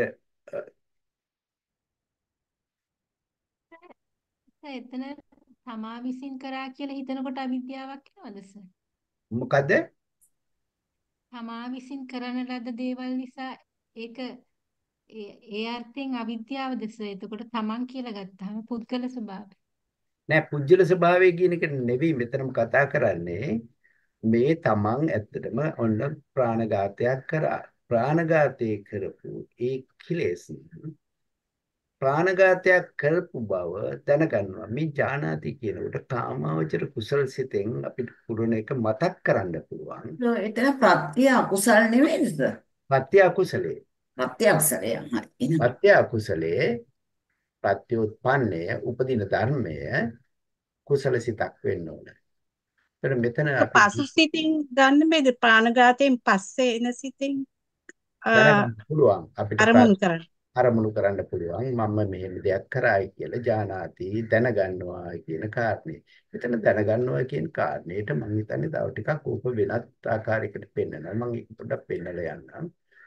එතන තමා විසින් කරා කියලා හිතනකොට අවිද්‍යාවක් එනවද සර්? මොකද තමා විසින් කරන ලද දේවල් නිසා ඒක ඒ අර්ථයෙන් අවිද්‍යාවද සර්? එතකොට තමන් කියලා ගත්තාම පුද්ගල ස්වභාවය. නෑ පුජ්‍යල ස්වභාවය කියන එක නෙවෙයි මෙතනම කතා කරන්නේ. මේ තමන් ඇත්තටම ඔන්න ප්‍රාණඝාතයක් කරා. ප්‍රාණඝාතය කරපු ඒ කිලෙස් ප්‍රාණඝාතයක් කරපු බව දැනගන්නවා. මේ ඥානාති කියනකොට කාමාවචර කුසල් සිතෙන් අපිට පුරුණ එක මතක් කරන්න පුළුවන්. එතන ප්‍රත්‍ය අකුසල් නෙවෙයිද? පත්‍ය අකුසලේ. ප්‍රත්‍ය අකුසලය. හරි. එහෙනම් පත්‍ය අකුසලේ ප්‍රත්‍යෝත්පන්නය උපදින ධර්මය කුසල සිතක් වෙන්න ඕන. මෙතන අපි පසු සිතින් ගන්න බෑද? ප්‍රාණඝාතයෙන් පස්සේ එන සිතින් දැනගන්න පුළුවන්. අපිට අරමුණු කරන්න. අරමුණු කරන්න පුළුවන්. මම මෙහෙම දෙයක් කරායි කියලා ඥානාති දැනගන්නවා කියන කාරණේ. මෙතන දැනගන්නවා කියන කාරණේට මම හිතන්නේ තව ටිකක් ඕක වෙනත් ආකාරයකට පෙන්නනවා. මම ඒක පොඩ්ඩක් පෙන්නලා යන්නම්.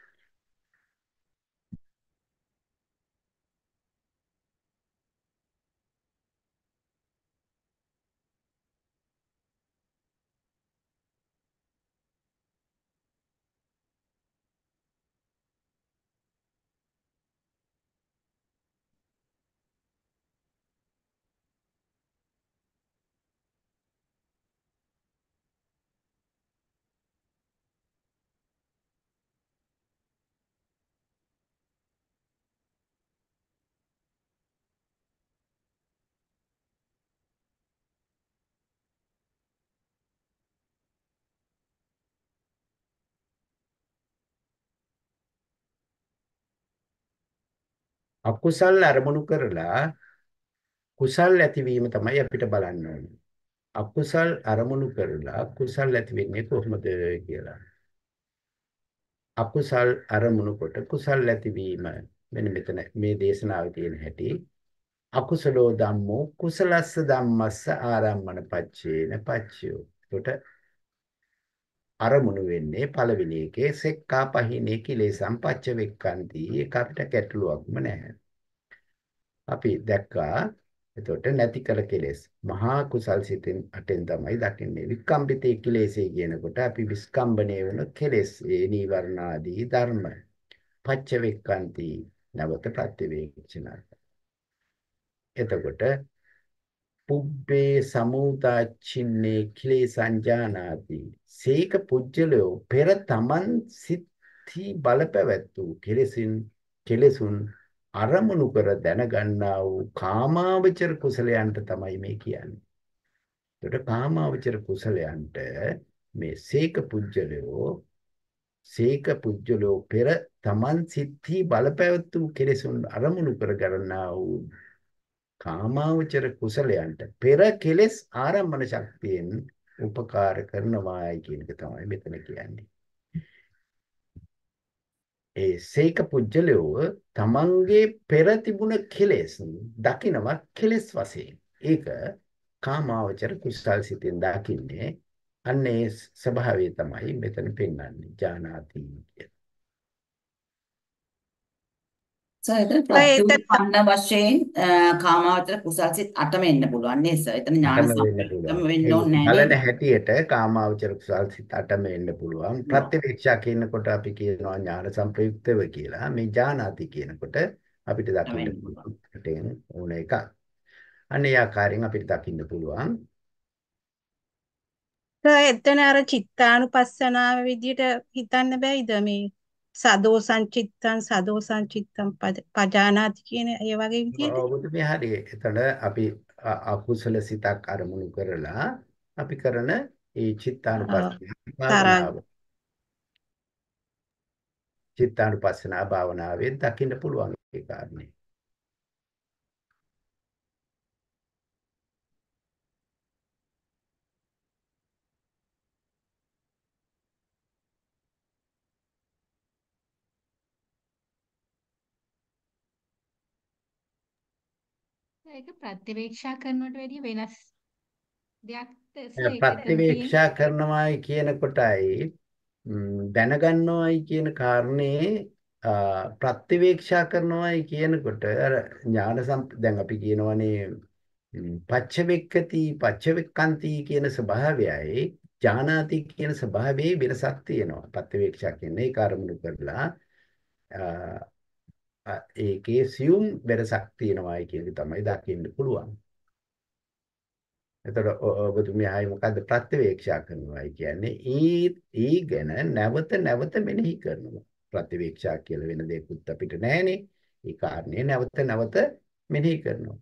අකුසල් අරමුණු කරලා කුසල් ඇතිවීම තමයි අපිට බලන්න ඕනේ. අකුසල් අරමුණු කරලා කුසල් ඇති වෙන්නේ කොහොමද කියලා. අකුසල් අරමුණු කොට කුසල් ඇතිවීම මෙන්න මෙතන මේ දේශනාවේ තියෙන හැටි. අකුසලෝ ධම්මෝ කුසලස්ස ධම්මස්ස ආරම්මන පච්චේන පච්චයෝ. එතකොට අරමුණු වෙන්නේ පළවෙනි එකේ සෙක්කා පහිනේ කිලේසම් පච්ච වෙක්කන්ති. ඒක අපිට ගැටලුවක්ම නැහැ. අපි දැක්කා එතකොට නැති කළ කෙලෙස් මහා කුසල් සිතෙන් අටෙන් තමයි දකින්නේ. වික්කම්බිතේ කෙලෙසේ කියනකොට අපි විස්කම්බණය වෙන කෙලෙස් ඒ නීවරණ ආදී ධර්ම පච්ච වෙක්කන්ති නැවත ප්‍රතිවේක්ෂණ. එතකොට පුබ්බේ සමුදාචින්නේ කිලේසං ජානාති. සීක පුජ්‍යලෝ පෙර තමන් සිත්හි බලපැවැත්තු කෙලෙසුන් අරමුණු කර දැනගන්නා වූ කාමාවචර කුසලයන්ට තමයි මේ කියන්නේ. එතකොට කාමාවචර කුසලයන්ට මේ සීක පුජ්‍යලෝ පෙර තමන් සිත්හි බලපැවැත්තු කෙලෙසුන් අරමුණු කර ගන්නා වූ කාමාවචර කුසලයන්ට පෙර කෙලෙස් ආරම්මන ශක්තියෙන් උපකාර කරනවායි කියන එක තමයි මෙතන කියන්නේ. ඒ සීක පුජ්‍යලෝ තමන්ගේ පෙර තිබුණ කෙලෙස් දකිනවා කෙලෙස් වශයෙන්. ඒක කාමාවචර කුසල් සිතෙන් දකින්නේ. අන්නේ ස්වභාවය තමයි මෙතන පෙන්වන්නේ ඥානාති කියන. එතන ප්‍රත්‍යෝත්පන්න වශයෙන් කාමාවචර කුසල් සිත් 8ම එන්න පුළුවන් නේද සර්? එතන ඥාන අටම වෙන්න සම්ප්‍රයුක්තම පුළුවන්. වෙන්න ඒ ඕනේ බලන නැහැ හැටියට කාමාවචර කුසල් සිත අටම එන්න පුළුවන්. ප්‍රතිවේක්ෂා කියනකොට අපි කියනවා ඥාන සංප්‍රයුක්තව කියලා. මේ ඥානාති කියනකොට අපිට දකින්න පුළුවන් පිටෙන් ඕන එකක්. අනේ ආකාරයෙන් අපිට දකින්න පුළුවන්. එතන අර චිත්තානුපස්සනාව විදියට හිතන්න බෑයිද මේ සදෝ සංචිත්තං පජානාති කියන ඒ වගේ විදියට? ඔබට මේ හරිය. එතන අපි අකුසල සිතක් අරමුණු කරලා අපි කරන ඒ චිත්තානුපස්සනා තරයි. භාවනාව. චිත්තානුපස්සනා භාවනාවෙන් දකින්න පුළුවන් ඒ කාරණේ. ඒක ප්‍රතිවේක්ෂා කරනවට වැඩිය වෙනස් දෙයක්ද සර් ඒක එතන තියෙන්නේ? ප්‍රතිවේක්ෂා කරනවායි කියන කොටයි දැනගන්නවායි කියන කාරණේ ප්‍රතිවේක්ෂා කරනවායි කියනකොට අර දැන් අපි කියනවනේ පච්චවෙක්කති පච්චවෙක්කන්ති කියන ස්වභාවයයි ඥානාති කියන ස්වභාවයේ වෙනසක් තියෙනවා. ප්‍රතිවේක්ෂා කියන්නේ ඒ කර්මණු කරලා ඒකේ සියුම් වෙනසක් තියෙනවායි කියන එක තමයි දකින්න පුළුවන්. එතකොට ඔබතුමිය ආයේ මොකද්ද ප්‍රතිවේක්ෂා කරනවායි කියන්නේ? ඒ ගැන නැවත නැවත මෙනෙහි කරනවා. ප්‍රතිවේක්ෂා කියලා වෙන දෙයක්වත් අපිට නැහැනේ. ඒ කාරණේ නැවත නැවත මෙනෙහි කරනවා.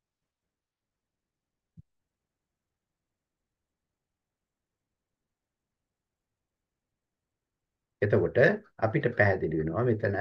එතකොට අපිට පැහැදිලි වෙනවා මෙතන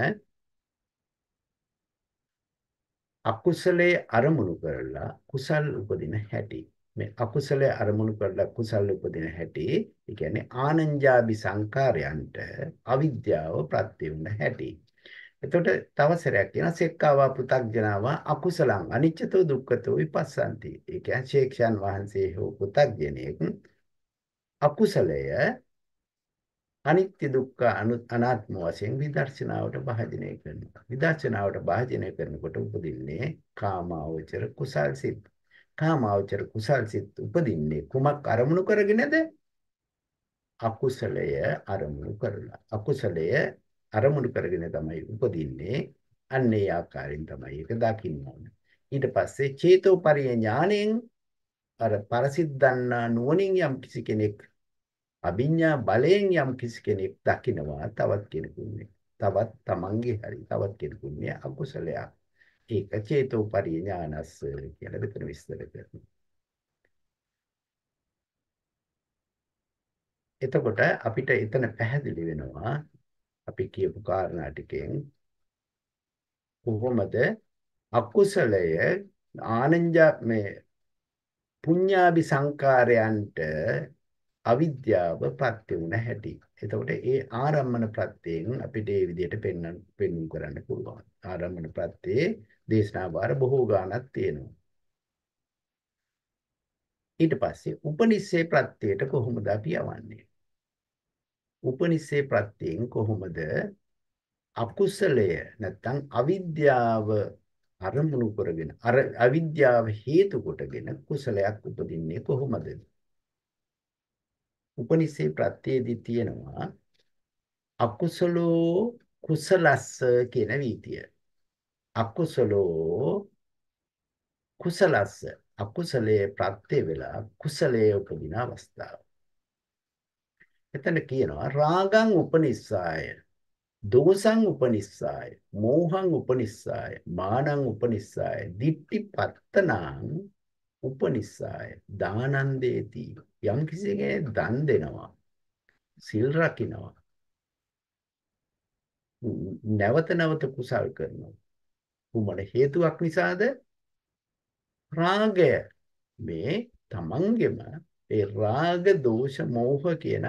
අකුසලයේ අරමුණු කරලා කුසල් උපදින හැටි. මේ අකුසලයේ අරමුණු කරලා කුසල් උපදින හැටි, ඒ කියන්නේ ආනංජාබි සංකාරයන්ට අවිද්‍යාව ප්‍රත්‍ය වුණ හැටි. එතකොට තව සරයක් කියන සෙක්කාවා පෘථග්ජනාවා අකුසලං අනිච්චතෝ දුක්ඛතෝ විපස්සන්ති. ඒ කියන්නේ ශේක්ෂයන් වහන්සේ හෝ පෘථග්ජනෙක් අකුසලය අනිත්‍ය දුක්ඛ අනාත්ම වශයෙන් විදර්ශනාවට භාජනය කරනවා. විදර්ශනාවට භාජනය කරනකොට උපදින්නේ කාමාවචර කුසල් සිත්. කාමාවචර කුසල් සිත් උපදින්නේ කුමක් අරමුණු කරගෙනද? අකුසලය අරමුණු කරලා. අකුසලය අරමුණු කරගෙන තමයි උපදින්නේ. අන්න ඒ ආකාරයෙන් තමයි ඒක දකින්න ඕනේ. ඊට පස්සේ චේතෝපරිය ඥාණයෙන් අර පරසිද්ධාන්නා නුවණින් යම් කිසි කෙනෙක් අභිඥා බලයෙන් යම් කිසි කෙනෙක් දකිනවා තවත් කෙනෙකුන්නේ. තවත් තමන්ගේ හරි තවත් කෙනෙකුන්නේ අකුසලයක්. ඒක චේතෝපරිය ඥානස්ස කියලා මෙතන විස්තර කරනවා. එතකොට අපිට එතන පැහැදිලි වෙනවා අපි කියපු කාරණා ටිකෙන් කොහොමද අකුසලය මේ පුඤ්ඤාභි සංකාරයන්ට අවිද්‍යාව ප්‍රත්‍ය වුණ හැටි. එතකොට ඒ ආරම්මන ප්‍රත්‍යයෙන් අපිට මේ විදිහට පෙන්වන්න කරන්න පුළුවන්. ආරම්මන ප්‍රත්‍යේ දේශනා වාර බොහෝ ගාණක් තියෙනවා. ඊට පස්සේ උපනිස්සේ ප්‍රත්‍යයට කොහොමද අපි යවන්නේ? උපනිස්සේ ප්‍රත්‍යයෙන් කොහොමද අකුසලය නැත්නම් අවිද්‍යාව අරමුණු කරගෙන අවිද්‍යාව හේතු කොටගෙන කුසලයක් උපදින්නේ කොහොමද? උපනිස්සේ ප්‍රත්‍යයේදී තියෙනවා අකුසලෝ කුසලස්ස කියන වීතිය. අකුසලෝ කුසලස්ස අකුසලයේ ප්‍රත්‍ය වෙලා කුසලයේ උපදින අවස්ථාව. එතන කියනවා රාගං උපනිස්සාය දෝසං උපනිස්සාය මෝහං උපනිස්සාය මානං උපනිස්සාය දිට්ඨි පත්තනං උපනිස්සාය දානං දේති. යම් කිසි කෙනෙක් දන් දෙනවා සිල් රකින්නවා නැවත නැවත කුසල් කරනවා කුමන හේතුවක් නිසාද? රාගය මේ තමන්ගෙම ඒ රාග දෝෂ මෝහ කියන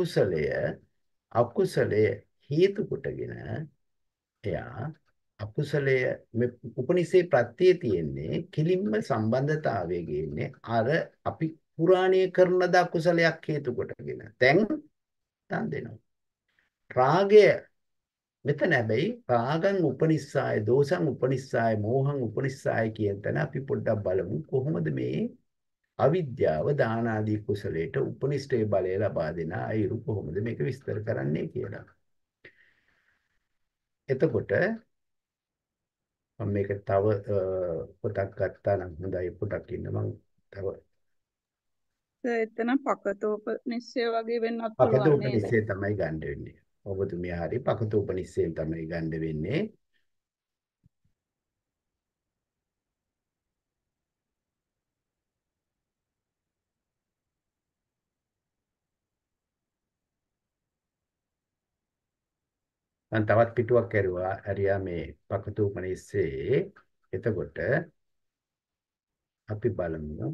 අකුසලය හේතු කොටගෙන එයා අකුසලය උපනිසේ ප්‍රත්‍යයේ තියෙන්නේ කිලින්ම සම්බන්ධතාවයේ ගේන්නේ අර අපි පුරාණයේ කරන ද අකුසලයක් හේතු කොටගෙන දැන් දන් දෙනවා. රාගය මෙතන හැබැයි රාගං උපනිස්සාය දෝසං උපනිස්සාය මෝහං උපනිස්සාය කියන තැන අපි පොඩ්ඩක් බලමු කොහොමද මේ අවිද්‍යාව දාන ආදී කුසලයට උපනිෂ්ඨේ බලය ලබා දෙන අයුරු කොහොමද මේක විස්තර කරන්නේ කියලා. එතකොට මම මේක තව පොතක් ගත්තා නම් හොඳයි පොතක් ඉන්න මම තව එතන පකතෝපනිශ්චය වගේ වෙන්නත් පුළුවන් නේද? පකතෝපනිශ්චය තමයි ගන්න වෙන්නේ. ඔබතුමිය හරි පකතෝපනිශ්චයෙන් තමයි ගන්න වෙන්නේ. මම තවත් පිටුවක් කරුවා හරියා මේ පකතූපනිස්සේ. එතකොට අපි බලමු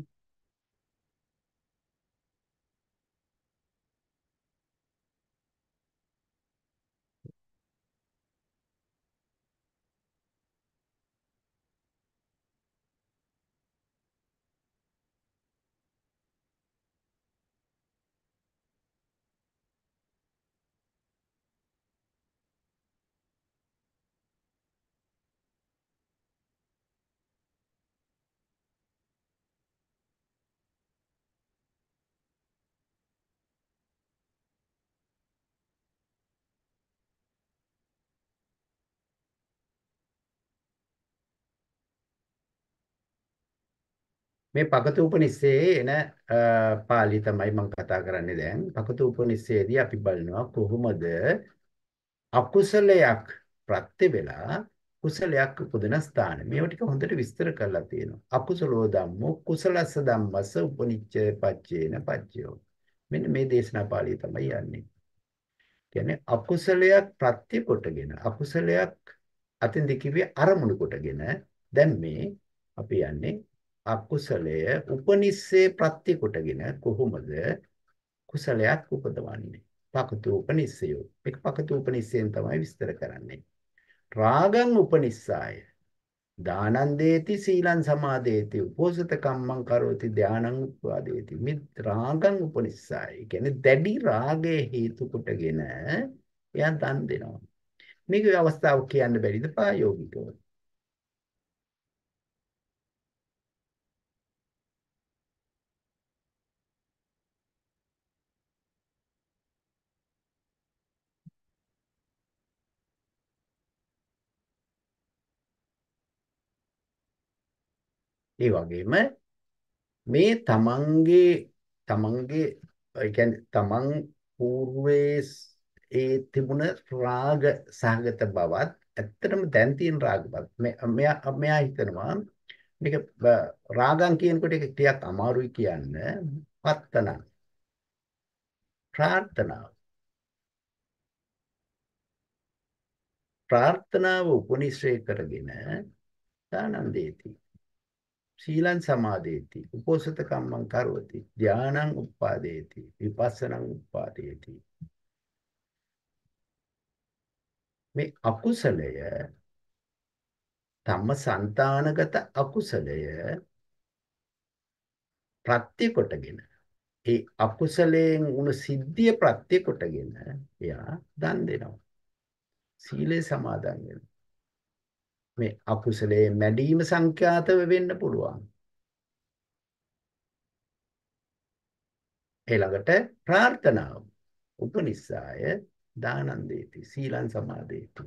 මේ පකතූපනිස්සේ එන පාළි තමයි මම කතා කරන්නේ දැන්. පකතූපනිස්සේදී අපි බලනවා කොහොමද අකුසලයක් ප්‍රත්‍ය වෙලා කුසලයක් උපදින ස්ථාන. මේව ටික හොඳට විස්තර කරලා තියෙනවා. අකුසලෝ ධම්මෝ කුසලස්ස ධම්මස්ස උපනිච්ච පච්චේන පච්චයෝ. මෙන්න මේ දේශනා පාළිය තමයි යන්නේ. කියන්නේ අකුසලයක් ප්‍රත්‍ය කොටගෙන අකුසලයක් අතින් කිව්වේ අරමුණු කොටගෙන දැන් මේ අපි යන්නේ අකුසලය උපනිස්සේ ප්‍රත්‍ය කොටගෙන කොහොමද කුසලයක් උපදවන්නේ. පකතූපනිස්සය. මේක පකතූපනිස්සයෙන් තමයි විස්තර කරන්නේ. රාගං උපනිස්සාය දානං දේති සීලං සමාදේති උපෝසත කම්මං කරෝති ධානං උප්පාදේති. මේ රාගං උපනිස්සාය කියන්නේ දැඩි රාගයේ හේතු කොටගෙන එයා දන් දෙනවා. මේකේ අවස්ථාව කියන්න බැරිද ප්‍රායෝගිකව? ඒ වගේම මේ තමන්ගේ ඒ කියන්නේ තමන් పూర్වයේ ඒ තිබුණ රාග සහගත බවත් ඇත්තටම දැන් තියෙන රාග බවත් මෙයා හිතනවා මේක රාගං කියනකොට ඒක ටිකක් අමාරුයි කියන්න. පත්තන ප්‍රාර්ථනාව උපනිශ්‍රේ කරගෙන දානං දේති සීලං සමාදේති උපෝසත කම්මං කරෝති ධානං උප්පාදේති විපස්සනං උප්පාදේති. මේ අකුසලය තම సంతానගත අකුසලය ප්‍රත්‍ය කොටගෙන ඒ අකුසලයෙන් උණු සිද්ධිය ප්‍රත්‍ය කොටගෙන එයා දන් දෙනවා. සීලේ සමාදන් වෙනවා. මේ අකුසලයේ මැඩීම සංඛ්‍යාතව වෙන්න පුළුවන්. ඊළඟට ප්‍රාර්ථනාව උපනිස්සාය දානං දේති සීලං සමාදේති.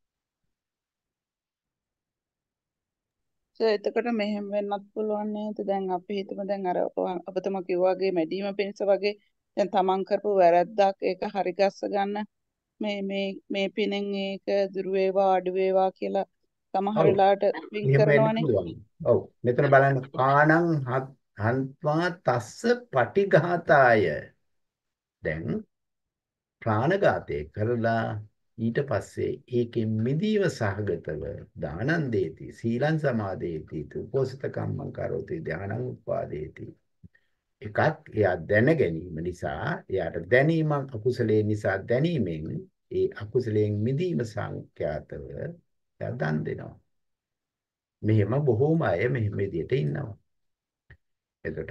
එතකොට මෙහෙම වෙන්නත් පුළුවන් නේද? දැන් අපි හිතමු දැන් අර ඔබතුමා කිව්වා වගේ මැඩීම පිණිස වගේ දැන් තමන් කරපු වැරද්දක් ඒක හරි ගස්ස ගන්න මේ පිනෙන් ඒක දුර වේවා අඩු වේවා කියලා සමහර වෙලාවට වින් කරනවානේ. ඔව් මෙතන බලන්න ආනං හන්වා තස්ස පටිඝාතාය. දැන් ප්‍රාණඝාතය කරලා ඊට පස්සේ ඒකෙන් මිදීම සහගතව දානං දේති සීලං සමාදේති උපෝසත කම්මං කරෝති ධානං උප්පාදේති. එකක් එයා දැන ගැනීම නිසා එයාට දැනීමක් අකුසලයේ නිසා දැනීමෙන් ඒ අකුසලයෙන් මිදීම සංඛ්‍යාතව එයා දන් දෙනවා. මෙහෙම බොහෝම අය මෙහෙම විදියට ඉන්නවා. එතකොට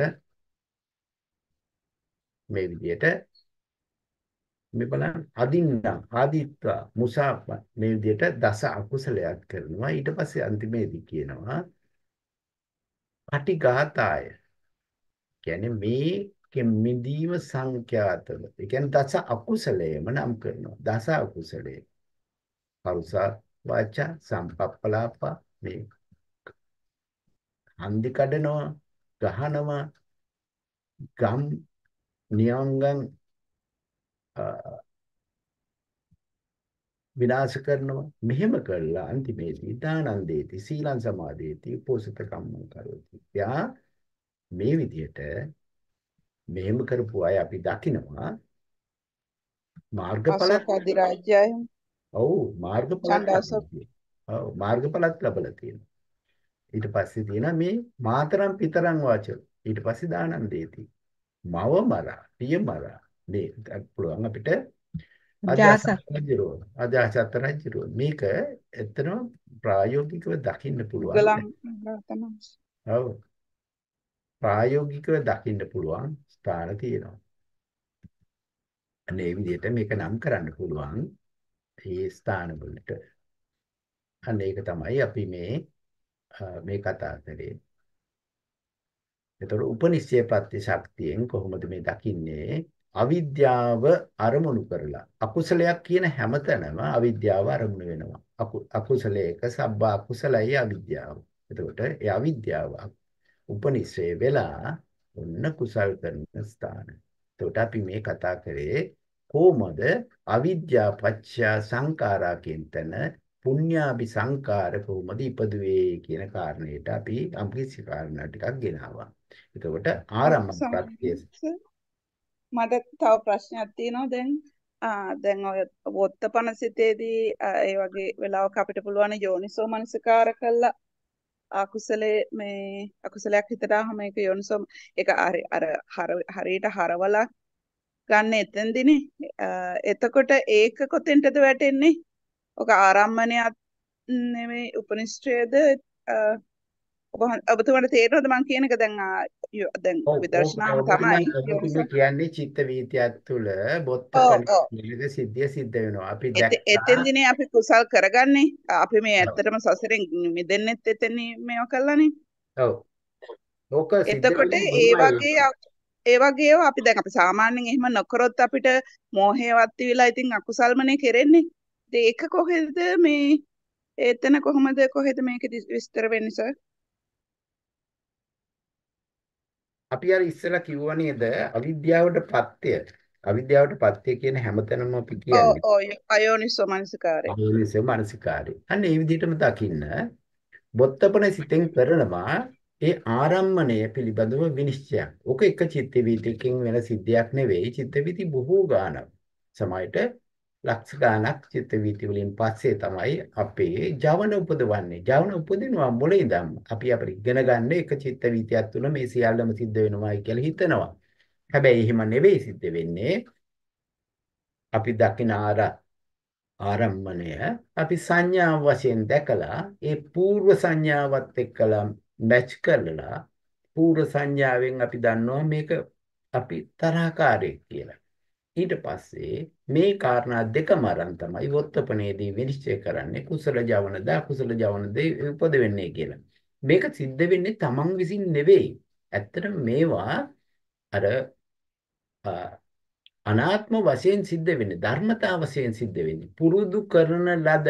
මේ විදියට මේ බලන්න අදින්නම් ආදිත්වා මුසාප මේ විදියට දස අකුසලයක් කරනවා. ඊට පස්සේ අන්තිමේදී කියනවා පටිඝාතාය කියන්නේ මේකෙන් මිදීම සංඛ්‍යාතව. ඒ කියන්නේ දස අකුසලයම නම් කරනවා. දස අකුසලයේ පරුස වාචා සම්පප්පලාප මේ හන්දි කඩනවා ගහනවා ගම් නියංගන් විනාශ කරනවා. මෙහෙම කරලා අන්තිමේදී දානං දේති සීලං සමාදේති උපෝසත කම්මං කරෝති. යා මේ විදිහට මෙහෙම කරපු අය අපි දකිනවා මාර්ගඵල අශෝක අධිරාජ්‍යය ඔව් මාර්ගඵලත් ඡන්දස ලබලා තියෙනවා. ඔව් මාර්ගඵලත් ලබලා තියෙනවා. ඊට පස්සේ තියෙනවා මේ මාතරම් පිතරම් වාචක. ඊට පස්සේ දානම් දේති. මව මරා, පිය මරා. මේ පුළුවන් අපිට අජාසත් ජාසත්. රජුරෝ අජාසත් රජුරෝ මේක ඇත්තටම ප්‍රායෝගිකව දකින්න පුළුවන්. ගලන් තමයි. ඔව් ප්‍රායෝගිකව දකින්න පුළුවන් ස්ථාන තියෙනවා. අනේ විදිහට මේක නම් කරන්න පුළුවන් මේ ස්ථාන වලට. අන්න ඒක තමයි අපි මේ කතා කරේ. එතකොට උපනිශ්චය ප්‍රත්‍ය ශක්තියෙන් කොහොමද මේ දකින්නේ? අවිද්‍යාව අරමුණු කරලා. අකුසලයක් කියන හැමතැනම අවිද්‍යාව අරමුණු වෙනවා. අකුසලයක සබ්බ අකුසලයි අවිද්‍යාව. එතකොට ඒ අවිද්‍යාව උපනිශ්චය වෙලා ඔන්න කුසල් කරන ස්ථාන. එතකොට අපි මේ කතා කරේ කොහොමද අවිද්‍යාව පත්‍ය සංඛාරා කියන තැන පුඤ්ඤාභි සංඛාර කොහොමද ඉපදුවේ කියන කාරණේට අපි අම්කිසි කාරණා ටිකක් ගෙනාවා. එතකොට ආරම්භ ප්‍රත්‍යය මට තව ප්‍රශ්නයක් තියෙනවා දැන් ඔය වොත්තපන සිතේදී ඒ වගේ වෙලාවක අපිට පුළුවන් යෝනිසෝ මනසිකාර කළා අකුසලයක් හිතට ආවම ඒක යෝනිසෝ ඒක හරියට හරවලා ගන්න එතෙන්දිනේ එතකොට ඒක කොතෙන්ටද වැටෙන්නේ? ඔක ආරම්මණයක් නෙමෙයි උපනිෂ්ඨයද ඔබතුමාට තේරෙනවද මං කියන එක දැන් විදර්ශනාම තමයි ඔබතුමා කියන්නේ චිත්ත වීතියක් තුළ බොත්තපන නිවිද සිද්ධිය සිද්ධ වෙනවා. අපි දැක්කා එතෙන්දිනේ අපි කුසල් කරගන්නේ. අපි මේ ඇත්තටම සසරෙන් මිදෙන්නෙත් එතෙන්නේ මේවා කළානේ. ඔව්. ඕක සිද්ධ එතකොට ඒ වගේ ඒවා අපි දැන් අපි සාමාන්‍යයෙන් එහෙම නොකරොත් අපිට මෝහයවත් විලා ඉතින් අකුසල්මනේ කෙරෙන්නේ. ඒක කොහෙද මේ එතන කොහෙද මේක විස්තර වෙන්නේ සර්? අපි අර ඉස්සෙල්ලා කිව්වා නේද අවිද්‍යාවට පත්‍ය කියන හැමතැනම අපි කියන්නේ ඔව් අයෝනිසෝ මනසිකාරය. අයෝනිසෝ මනසිකාරය. අන්න ඒ විදිහටම දකින්න බොත්තපන සිතෙන් කරනවා ඒ ආරම්මණය පිළිබඳව විනිශ්චයක්. ඔක එක චිත්ත වීතියකින් වෙන සිද්ධියක් නෙවෙයි. චිත්ත වීති බොහෝ ගාණක්. සමහරට ලක්ෂ ගාණක් චිත්ත වීති වලින් පස්සේ තමයි අපේ ජවන උපදවන්නේ. ජවන උපදිනවා මොලේ ඉඳන්. අපි අපිට ඉගෙන ගන්න එක චිත්ත වීතියක් තුළ මේ සියල්ලම සිද්ධ වෙනවායි කියලා හිතනවා. හැබැයි එහෙම නෙවෙයි සිද්ධ වෙන්නේ. අපි දකින ආරම්මණය අපි සංඥා වශයෙන් දැකලා ඒ పూర్ව සංඥාවත් එක්කලා මැච් කරලා పూర్ව සංඥාවෙන් අපි දන්නවා මේක අපි තරහකාරයෙක් කියලා. ඊට පස්සේ මේ කාරණා දෙකම අරන් තමයි වොත්තපනේදී විනිශ්චය කරන්නේ කුසල ජවනද අකුසල ජවනද උපද වෙන්නේ කියලා. මේක සිද්ධ වෙන්නේ තමන් විසින් නෙවෙයි. ඇත්තටම මේවා අර අනාත්ම වශයෙන් සිද්ධ වෙන්නේ ධර්මතා වශයෙන් සිද්ධ වෙන්නේ පුරුදු කරන ලද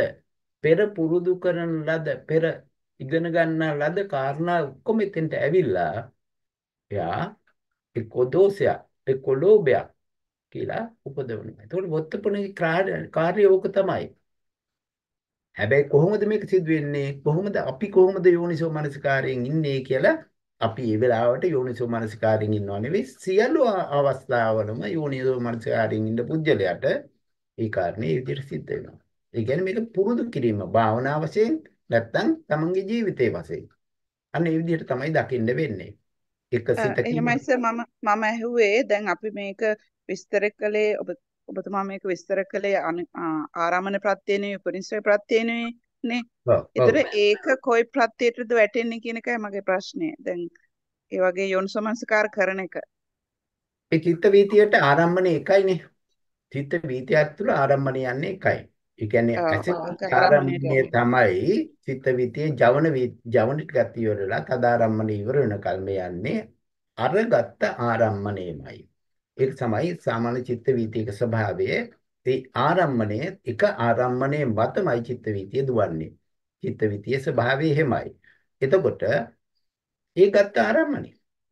පෙර ඉගෙන ගන්නා ලද කාරණා ඔක්කොම එතෙන්ට ඇවිල්ලා එයා එක්ක දෝෂයක් එක්ක ලෝභයක් කියලා උපදවනවා. ඒතකොට වොත්තපනේ කාර්යය ඕක තමයි. හැබැයි කොහොමද මේක සිද්ධ වෙන්නේ? කොහොමද යෝනිසෝ මනසිකාරයෙන් ඉන්නේ කියලා අපි මේ වෙලාවට යෝනිසෝ මනසිකාරයෙන් ඉන්නව නෙවෙයි සියලු අවස්ථාවලම යෝනිසෝ මනසිකාරයෙන් ඉන්න පුජ්‍යලයට ඒ කාරණේ විදිහට සිද්ධ වෙනවා. ඒ කියන්නේ මේක පුරුදු කිරීම භාවනා වශයෙන් නැත්නම් තමන්ගේ ජීවිතේ වශයෙන්. අන්න ඒ විදිහට තමයි දකින්න වෙන්නේ. එක සිතකින් එහෙමයි සර් මම ඇහුවේ දැන් අපි මේක විස්තර කළේ ඔබතුමා මේක විස්තර කළේ ආරාමන ප්‍රත්‍යයනේ උපනිශ්‍රය ප්‍රත්‍යයනේ නේ. ඒතර ඒක කොයි ප්‍රත්‍යයටද වැටෙන්නේ කියන එකයි මගේ ප්‍රශ්නේ. දැන් ඒ වගේ යෝනිසෝමනසිකාර කරන එක. ඒ චිත්ත වීතියට ආරම්භණය එකයිනේ. චිත්ත වීතියක් තුළ ආරම්භණය යන්නේ එකයි. ඒ කියන්නේ ආරම්භණය තමයි චිත්ත වීතියේ ජවන ටිකක් ඉවරලා තදාරම්භණය ඉවර වෙනකල් මේ යන්නේ අරගත්ත ආරම්භණයමයි. ඒක තමයි සාමාන්‍ය චිත්ත වීතියක ස්වභාවය. ඒ ආරම්භණය එක ආරම්භණයේ මතමයි චිත්ත වීතිය දුවන්නේ. චිත්ත වීතියේ ස්වභාවය එහෙමයි. එතකොට ඒ ගත්ත ආරම්භණය.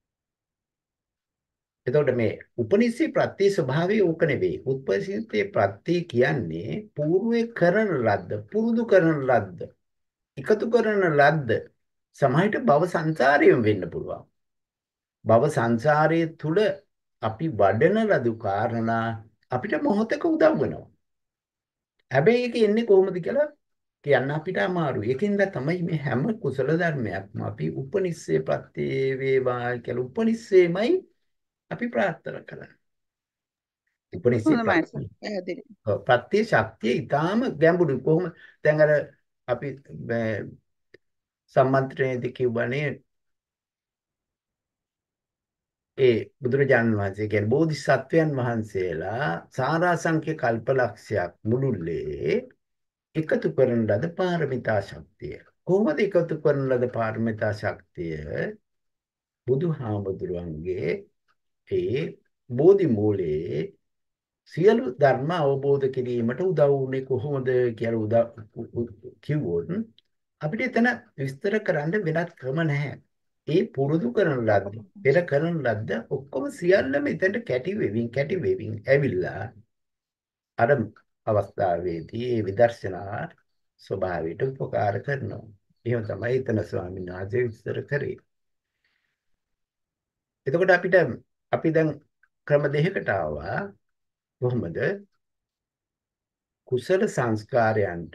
එතකොට මේ උපනිශ්‍රේ ප්‍රත්‍ය ස්වභාවය ඕක නෙවෙයි. උපනිශ්‍රේ ප්‍රත්‍ය කියන්නේ పూర్වේ කරන ලද්ද, පුරුදු කරන ලද්ද, එකතු කරන ලද්ද. සමහරට භව සංසාරයෙන් වෙන්න පුළුවන්. භව සංසාරයේ තුල අපි වඩන ලදු කාරණා අපිට මොහොතක උදව් වෙනවා. හැබැයි ඒක එන්නේ කොහොමද කියලා කියන්න අපිට අමාරුයි. ඒකින්ද තමයි මේ හැම කුසල ධර්මයක්ම අපි උපනිශ්‍රේ ප්‍රත්‍ය වේවා කියලා උපනිශ්‍රේමයි අපි ප්‍රාර්ථනා කරන්නේ. උපනිශ්‍රේ හොඳයි සර්. ප්‍රත්‍ය. පැහැදිලි. ප්‍රත්‍ය ශක්තිය ඊටාම ගැඹුරුයි. කොහොම දැන් අර අපි සම්මන්ත්‍රණයේදී කිව්වනේ ඒ බුදුරජාණන් වහන්සේ කියන්නේ බෝධිසත්වයන් වහන්සේලා සාරාංශක කල්පලක්ෂයක් මුළුල්ලේ එකතු කරන ලද පාරමිතා ශක්තිය. කොහොමද එකතු කරන ලද පාරමිතා ශක්තිය? බුදුහාමුදුරුවන්ගේ ඒ බෝධි මූලයේ සියලු ධර්ම අවබෝධ කිරීමට උදව් වුණේ කොහොමද කියලා කිව්වොත් අපිට එතන විස්තර කරන්න වෙනත් ක්‍රම නැහැ. ඒ පුරුදු කරන ලද්ද, පෙර කරන ලද්ද ඔක්කොම සියල්ලම එතනට කැටි වෙමින් ඇවිල්ලා අර අවස්ථාවේදී ඒ විදර්ශනා ස්වභාවයට උපකාර කරනවා. එහෙම තමයි එතන ස්වාමීන් වහන්සේ විස්තර කරේ. එතකොට අපි දැන් ක්‍රම දෙකකට ආවා. කොහොමද කුසල සංස්කාරයන්ට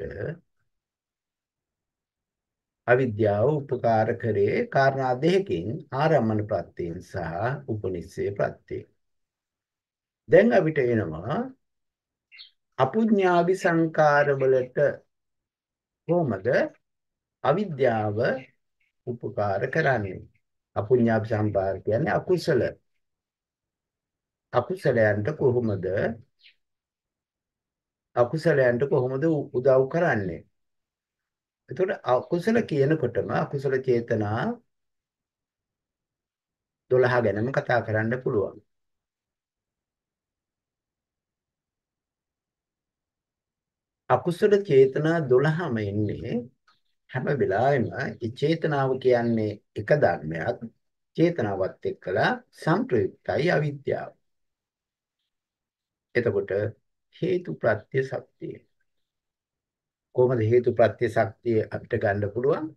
අවිද්‍යාව උපකාර කරේ කාරණා දෙකකින් ආරම්මන ප්‍රත්‍යයෙන් සහ උපනිශ්‍රේ ප්‍රත්‍යයෙන්. දැන් අපිට එනවා අපුඤ්ඤාවි සංකාර වලට කොහොමද අවිද්‍යාව උපකාර කරන්නේ? අපුඤ්ඤාවි සංකාර කියන්නේ අකුසලයන්ට කොහොමද උදව් කරන්නේ? එතකොට අකුසල කියනකොටම අකුසල චේතනා 12 ගැනම කතා කරන්න පුළුවන්. අකුසල චේතනා 12ම එන්නේ හැම වෙලාවෙම ඒ චේතනාව කියන්නේ එක ධර්මයක්. චේතනාවත් එක්කලා සංප්‍රයුක්තයි අවිද්‍යාව. එතකොට හේතු ප්‍රත්‍ය ශක්තිය. කොහොමද හේතු ප්‍රත්‍ය ශක්තිය අපිට ගන්න පුළුවන්?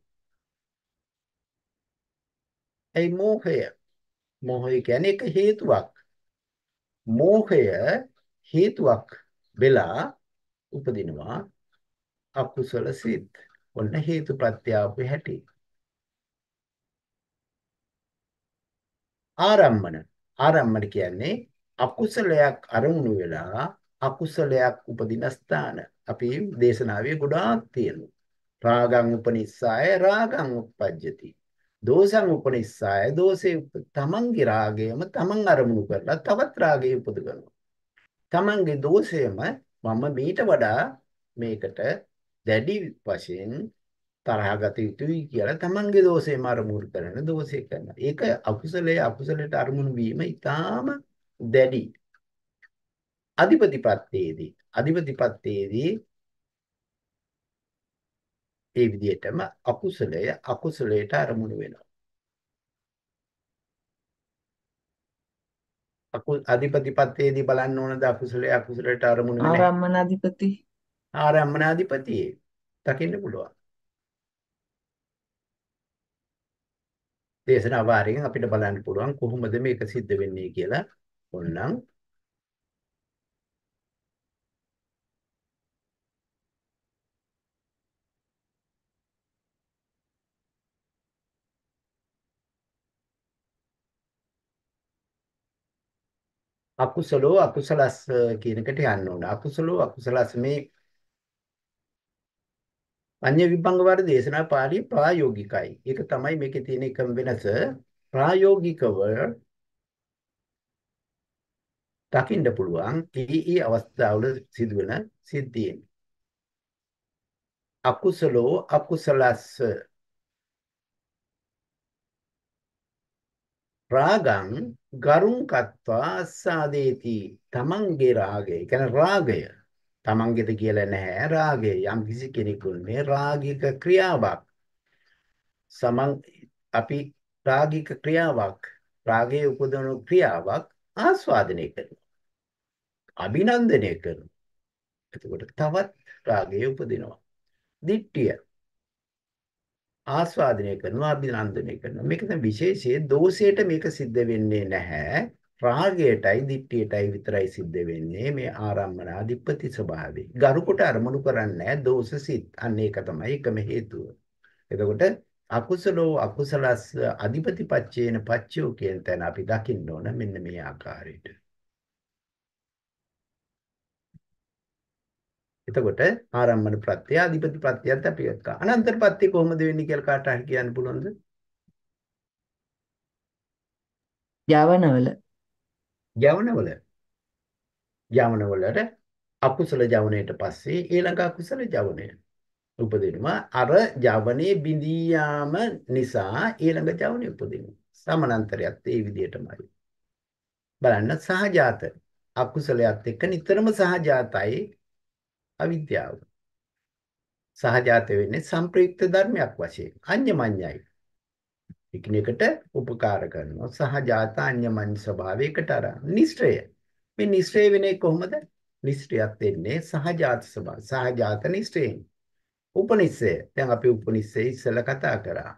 ඒ මෝහය කියන්නේ එක හේතුවක්. මෝහය හේතුවක් වෙලා උපදිනවා අකුසල සිත්. ඔන්න හේතු ප්‍රත්‍ය ආපු හැටි. ආරම්මන කියන්නේ අකුසලයක් අරමුණු වෙලා අකුසලයක් උපදින ස්ථාන. අපි දේශනාවේ ගොඩාක් තියෙනවා. රාගං උපනිස්සාය රාගං උප්පජ්ජති. දෝසං උපනිස්සාය දෝසේ තමන්ගේ රාගයම තමන් අරමුණු කරලා තවත් රාගය උපදවනවා. තමන්ගේ දෝෂයම මම මීට වඩා මේකට දැඩි වශයෙන් තරහගත යුතුයි කියලා තමන්ගේ දෝෂයම අරමුණු කරන දෝෂය කරනවා. ඒක අකුසලයට අරමුණු වීම ඊටාම දැඩි. අධිපතිපත්තේදී ඒ විදිහටම අකුසලයට අරමුණු වෙනවා. අධිපතිපත්තේදී බලන්න ඕනද අකුසලයට අරමුණු වෙන්නේ? ආරම්මනාධිපති. ආරම්මනාධිපතියේ දකින්න පුළුවන්. දේශනා වාරයෙන් අපිට බලන්න පුළුවන් කොහොමද මේක සිද්ධ වෙන්නේ කියලා. ඕනනම් අකුසලස් කියන එකට යන්න ඕන. අකුසලස් මේ අඤ්ඤ විභංග වර දේශනා පාළි ප්‍රායෝගිකයි. ඒක තමයි මේකේ තියෙන එකම වෙනස. ප්‍රායෝගිකව දකින්න පුළුවන් ඒ අවස්ථාවල සිදුවෙන සිද්ධීන්. අකුසලස් රාගං ගරුං කତ୍වා ආසාදේති. තමන්ගේ රාගය කියන්නේ රාගය තමන්ගේද කියලා නැහැ. රාගය යම් කිසි කෙනෙකුගේ රාගික ක්‍රියාවක් අපි රාගික ක්‍රියාවක් රාගයේ උපදවන ක්‍රියාවක් ආස්වාදනය කරනවා, අභිනන්දනය කරනවා. එතකොට තවත් රාගය උපදිනවා. දිට්ඨිය ආස්වාදනය කරනවා, අභිනන්දනය කරනවා. මේක තමයි විශේෂයේ දෝෂයට මේක සිද්ධ වෙන්නේ නැහැ. රාගයටයි දිට්ඨියටයි විතරයි සිද්ධ වෙන්නේ මේ ආරම්මන අධිපති ස්වභාවය. ගරුකොට අරමුණු කරන්නේ නැහැ දෝෂ සිත්. අන්න ඒක තමයි එකම හේතුව. එතකොට අකුසලෝ අකුසලස් අධිපති පච්චේන පච්චයෝ කියන තැන අපි දකින්න ඕන මෙන්න මේ ආකාරයට. එතකොට ආරම්මන ප්‍රත්‍ය අධිපති ප්‍රත්‍යයත් අපි එක්ක අනන්තර ප්‍රත්‍ය කොහොමද වෙන්නේ කියලා කාට හරි කියන්න පුළුවන්ද? යවනවල යවනවලට අකුසල ජවනයේට පස්සේ ඊළඟ අකුසල ජවනය උපදිනවා. අර ජවනයේ බිඳී යාම නිසා ඊළඟ ජවනය උපදිනවා. සමානන්තරයත් ඒ විදිහටමයි. බලන්න සහජාත අකුසලයක් එක්ක නිතරම සහජාතයි අවිද්‍යාව. සහජාත වෙන්නේ සංප්‍රයුක්ත ධර්මයක් වශයෙන් අඤ්ඤමඤ්ඤයි. එකිනෙකට උපකාර කරනවා. සහජාත අඤ්ඤමඤ්ඤ ස්වභාවයකට අර නිෂ්ක්‍රය. මේ නිෂ්ක්‍රය වෙන්නේ කොහොමද? නිෂ්ක්‍රයත් වෙන්නේ සහජාත ස්වභාව. සහජාත නිෂ්ක්‍රයෙන්. උපනිෂය. දැන් අපි උපනිෂය ඉස්සෙල්ලා කතා කරා.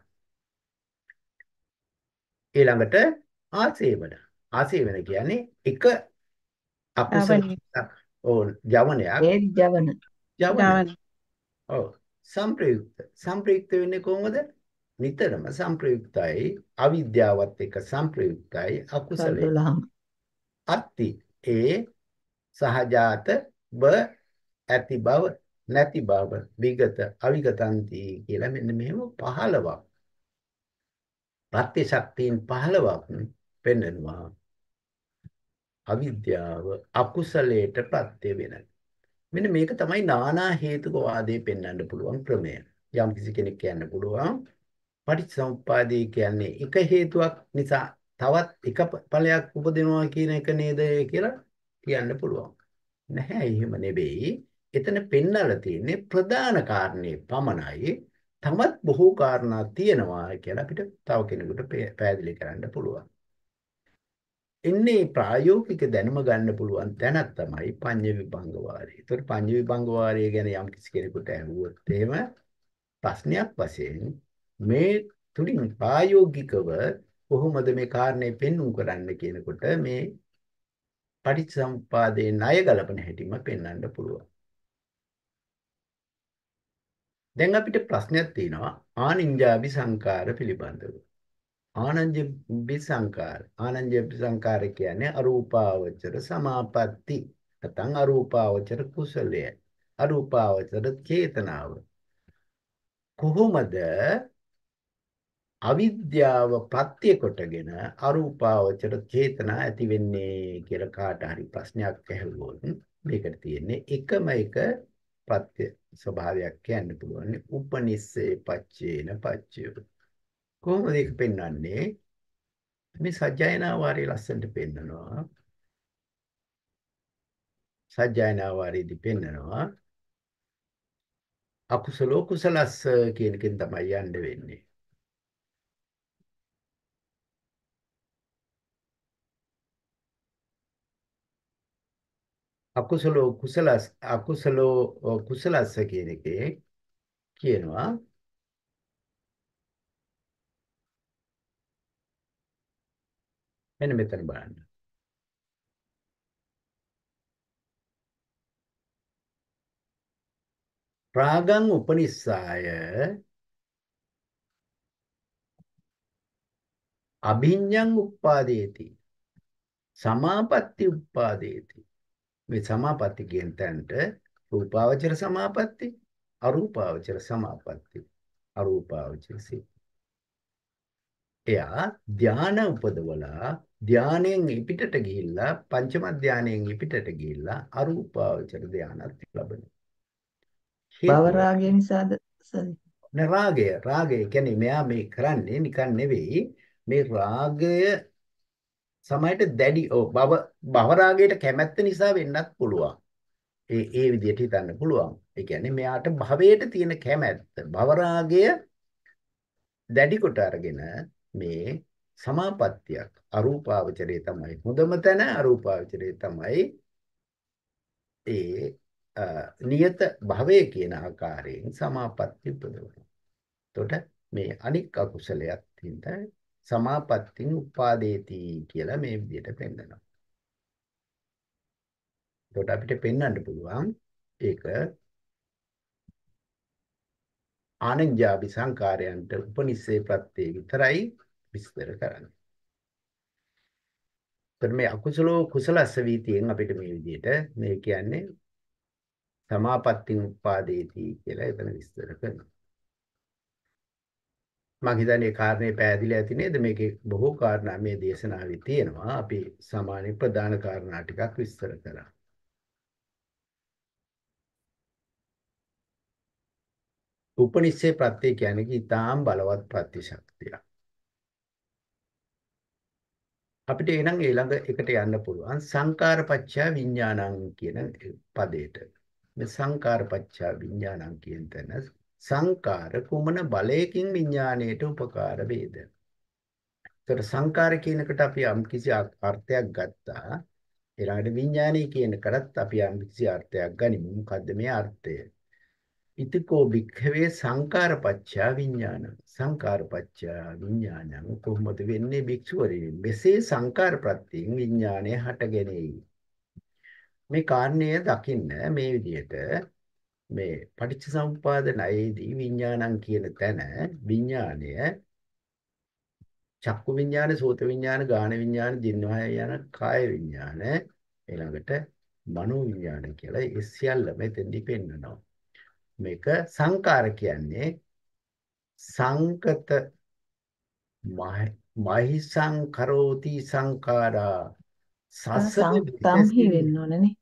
ඊළඟට ආසේවන. ආසේවන කියන්නේ එක අකුසල ජවනයක්. ඒ ජවන. ජවන. ඔව්. සංප්‍රයුක්ත වෙන්නේ කොහොමද? නිතරම සංප්‍රයුක්තයි අවිද්‍යාවත් එක්ක සංප්‍රයුක්තයි අකුසලයි. 12ම. අත්ති ඒ සහජාත බ ඇති බව නැති බව විගත අවිගතන්ති කියලා මෙන්න මෙහෙම 15ක් ප්‍රත්‍ය ශක්තියින් 15ක් පෙන්වනවා. අවිද්‍යාව අකුසලයට ප්‍රත්‍ය වෙන. මෙන්න මේක තමයි නානා හේතුක වාදයේ පෙන්වන්න පුළුවන් ක්‍රමය. යම් කිසි කෙනෙක් කියන්න පුළුවන් පටිච්චසමුප්පාදේ කියන්නේ එක හේතුවක් නිසා තවත් එක ඵලයක් උපදිනවා කියන එක නේද කියලා කියන්න පුළුවන්. නැහැ එහෙම නෙවෙයි. එතන පෙන්වලා තියෙන්නේ ප්‍රධාන කාරණේ පමණයි. තමත් බොහෝ කාරණා තියෙනවා කියලා අපිට තව කෙනෙකුට පැහැදිලි කරන්න පුළුවන්. එන්නේ ප්‍රායෝගික දැනුම ගන්න පුළුවන් තැනක් තමයි පඤ්ඤ විභංග වාරය. ඒතකොට පඤ්ඤ විභංග වාරය ගැන යම් කිසි කෙනෙකුට අහුවොත් එහෙම ප්‍රශ්නයක් වශයෙන් මේ තුලින් ප්‍රායෝගිකව කොහොමද මේ කාරණේ පෙන්වුම් කරන්න කියනකොට මේ පටිච්චසමුප්පාදේ ණය ගලපන හැටිම පෙන්වන්න පුළුවන්. දැන් අපිට ප්‍රශ්නයක් තියෙනවා ආනිඤ්ඤාභි සංකාර පිළිබඳව. ආනන්ජ සංකාර කියන්නේ අරූපාවචර සමාපatti නැත්නම් අරූපාවචර කුසලය අරූපාවචර චේතනාව. කොහොමද අවිද්‍යාව ප්‍රත්‍ය කොටගෙන අරූපාවචර චේතනා ඇති වෙන්නේ කියලා කාට හරි ප්‍රශ්නයක් ඇහුවොත් මේකට තියෙන්නේ එකම එක ප්‍රත්‍ය ස්වභාවයක් කියන්න පුළුවන්. උපනිස්සේ පච්චේන පච්චය. කොහොමද ඒක පෙන්වන්නේ? මේ සජ්ජායනා වාරයේ ලස්සනට පෙන්නනවා. සජ්ජායනා වාරයේදී පෙන්නනවා අකුසලෝ කුසලස්ස කියන එකෙන් තමයි යන්න වෙන්නේ. අකුසලෝ කුසලස්ස කියන එකේ කියනවා මෙන්න මෙතන බලන්න. රාගං උපනිස්සාය අභිඤ්ඤං උප්පාදේති සමාපatti උප්පාදේති. මේ සමාපatti කියන තැනට රූපාවචර සමාපatti අරූපාවචර සමාපatti අරූපාවචර සිත්. එයා ධාන උපදවලා ධානයෙන් පිටට ගිහිල්ලා පංචම ධානයෙන් පිටට ගිහිල්ලා අරූපාවචර ධානත් ලබනවා. භව රාගය නිසාද රාගය කියන්නේ මෙයා මේ කරන්නේ නිකන් නෙවෙයි. මේ රාගය සමයට දැඩි භව රාගයට කැමැත්ත නිසා වෙන්නත් පුළුවන්. ඒ විදිහට හිතන්න පුළුවන්. ඒ කියන්නේ මෙයාට භවයට තියෙන කැමැත්ත භව රාගය දැඩි කොට අරගෙන මේ සමාපත්තියක් අරූපාවචරයේ තමයි හොඳම තැන. අරූපාවචරයේ තමයි ඒ නියත භවයේ කියන ආකාරයෙන් සමාපatti උපදවනවා. එතකොට මේ අනික් අකුසලයක් හින්දා සමාපත්තින් උපාදේති කියලා මේ විදිහට පෙන්නනවා. ඒකට අපිට පෙන්වන්න පුළුවන් ඒක ආනන්ජාපි සංකාරයන්ට උපනිස්සේ ප්‍රත්‍යේ විතරයි විස්තර කරන්නේ. ඒත් මේ අකුසලෝ කුසලස්ස වීතියෙන් අපිට මේ විදිහට මේ කියන්නේ සමාපත්තින් උපාදේති කියලා එතන විස්තර කරනවා. මම හිතන්නේ කාරණේ පැහැදිලි ඇති නේද? මේකේ බොහෝ කාරණා මේ දේශනාවේ තියෙනවා. අපි සාමාන්‍ය ප්‍රධාන කාරණා ටිකක් විස්තර කරා. උපනිස්සේ ප්‍රත්‍ය කියන්නේ ඊටාම් බලවත් ප්‍රතිශක්තිය. අපිට එනං ඊළඟ එකට යන්න පුළුවන් සංකාරපච්චය විඥානං කියන පදයට. මේ සංකාරපච්චය විඥානං කියන තැන සංකාර කුමන බලයකින් විඥාණයට උපකාර වේද? ඒතර සංකාර කියන එකට අපි යම් කිසි අර්ථයක් ගත්තා. ඊළඟට විඥානය කියන එකටත් අපි යම් කිසි අර්ථයක් ගනිමු. මොකද්ද මේ අර්ථය? ඉතිකෝ භික්ඛවේ සංකාරපච්චය විඥානං සංකාරපච්චය විඥානං කොහොමද වෙන්නේ භික්ෂුවරේ? මෙසේ සංකාර ප්‍රත්‍යයෙන් විඥානය හටගෙනයි. මේ කාරණය දකින්න මේ විදිහට මේ පටිච්චසමුප්පාද ණයේදී විඥානං කියන තැන විඥානය චක්කු විඥාන, සෝත විඥාන, ගාන විඥාන, ජින්වහය යන කාය විඥාන ඊළඟට මනෝ විඥාන කියලා ඒ සියල්ල මෙතෙන්දි පෙන්නනවා. මේක සංකාර කියන්නේ සංකත මහිසං කරෝති සංකාරා සංකතම්හි වෙන්න ඕනනේ.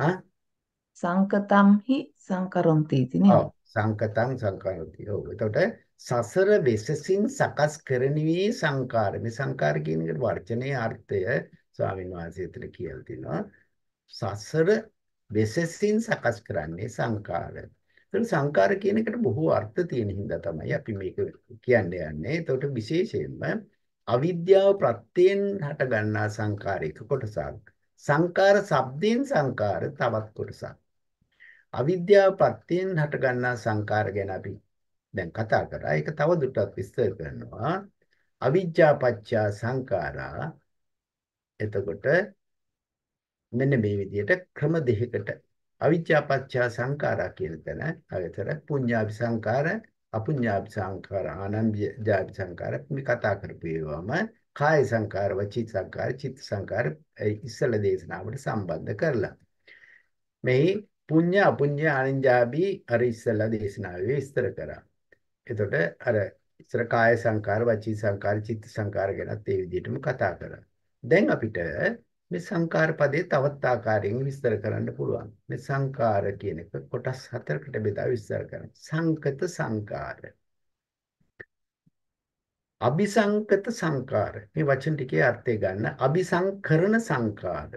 සංකතම්හි සංකරොන්ති නේ. ඔව් සංකතං සංකාරෝති. ඔව් එතකොට සසර වෙසසින් සකස් කරණී සංකාර. මේ සංකාර කියන එකට වචනේ අර්ථය ස්වාමීන් වහන්සේ එතන කියලා තිනවා. සසර වෙසසින් සකස් කරන්නේ සංකාර. ඒතර සංකාර කියන එකට බොහෝ අර්ථ තියෙන හින්දා තමයි අපි මේක කියන්නේ යන්නේ. ඒතකොට විශේෂයෙන්ම අවිද්‍යාව ප්‍රත්‍යයෙන් හට ගන්නා සංකාර එක කොටසක්. සංකාර શબ્දයෙන් සංකාර තවත් කොටසක්. අවිද්‍යාව ප්‍රත්‍යයෙන් හට ගන්නා සංකාර ගැන අපි දැන් කතා කරා. ඒක තව දුරටත් විස්තර කරනවා. අවිජ්ජා පත්‍ය සංකාරා. එතකොට මෙන්න මේ විදිහට ක්‍රම දෙකකට අවිජ්ජා පත්‍ය සංඛාරා කියන තැන අවතර පුඤ්ඤාභි සංඛාර අපුඤ්ඤාභි සංඛාර ආනන්දජාභි සංඛාර මේ කතා කරපු ඒවාම කාය සංඛාර වචී සංඛාර චිත්ත සංඛාර ඉස්සල දේශනාවට සම්බන්ධ කරලා මේ පුඤ්ඤ අපුඤ්ඤ ආනන්දජාභි අර ඉස්සල දේශනාවේ විස්තර කරා. එතකොට අර ඉස්සර කාය සංඛාර වචී සංඛාර චිත්ත සංඛාර ගැනත් ඒ විදිහටම කතා කරා. දැන් අපිට මේ සංකාර පදේ තවත් ආකාරයෙන් විස්තර කරන්න පුළුවන්. මේ සංකාර කියන එක කොටස් හතරකට බෙදා විස්තර කරනවා. සංකත සංකාර, අபிසංකත සංකාර. මේ වචන ටිකේ අර්ථය ගන්න. අபிසංකරණ සංකාර,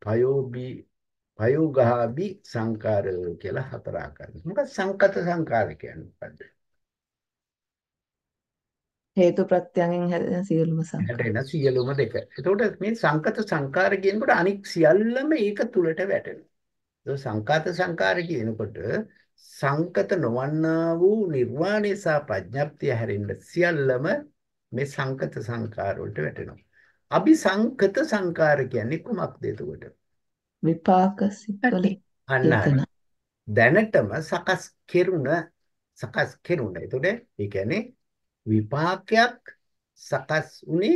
පයෝගාභි සංකාර කියලා හතර ආකාරයක්. මොකක්ද සංකත සංකාර කියන්නේ මොකද්ද? හේතු ප්‍රත්‍යයෙන් හැදෙන සියලුම සංකාර. හැදෙන සියලුම දෙක. එතකොට මේ සංකත සංකාර කියනකොට අනික් සියල්ලම ඒක තුලට වැටෙනවා. ඒ සංකාත සංකාර කියනකොට සංකත නොවන්නා වූ නිර්වාණය සහ ප්‍රඥප්තිය හැරෙන්න සියල්ලම මේ සංකත සංකාර වලට වැටෙනවා. අபிසංකත සංකාර කියන්නේ කුමක්ද එතකොට? විපාක සිත්වල අන්න දැනටම සකස් කෙරුණ. එතකොට ඒ කියන්නේ විපාකයක් සකස් උනේ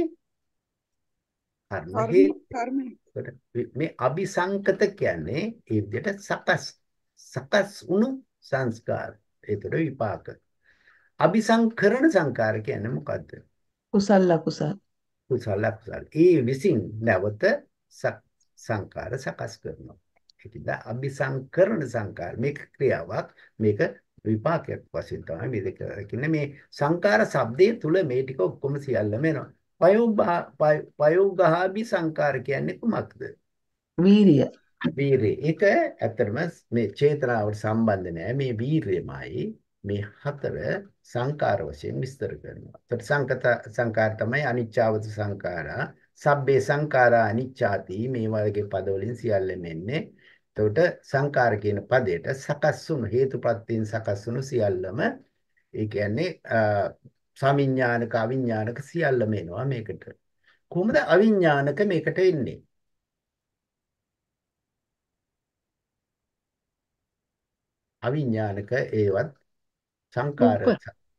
කර්ම. මේ අபிසංකත කියන්නේ ඒ විදිහට සකස් වුණු සංස්කාර. ඒතර විපාක. අபிසංකරණ සංකාර කියන්නේ මොකද්ද? කුසල අකුසල. කුසල අකුසල. ඒ විසින් නැවත සංකාර සකස් කරනවා. ඒකද අபிසංකරණ සංකාර. මේක ක්‍රියාවක්. මේක විපාකයක් වශයෙන් තමයි මේ දෙක කියන්නේ. මේ සංකාර શબ્දයේ තුල මේ ටික ඔක්කොම සියල්ලම එනවා. පයෝගාභි සංකාර කියන්නේ කුමක්ද? වීරිය. වීරිය. ඒක ඇත්තටම මේ චේතනාවට සම්බන්ධ නෑ. මේ වීරියමයි මේ හතර සංකාර වශයෙන් විස්තර කරනවා. ඒත් සංකත සංකාර තමයි අනිච්චාවත සංකාරා, සබ්බේ සංකාරා අනිච්චාති මේ වගේ පද වලින් සියල්ලම එන්නේ. එතකොට සංකාර කියන පදයට සකස් වුණු හේතුප්‍රත්‍යයෙන් සකස් වුණු සියල්ලම ඒ කියන්නේ සවිඥානික අවිඥානික සියල්ලම එනවා මේකට. කොහොමද අවිඥානික මේකට එන්නේ? අවිඥානික ඒවත් සංකාර රූප.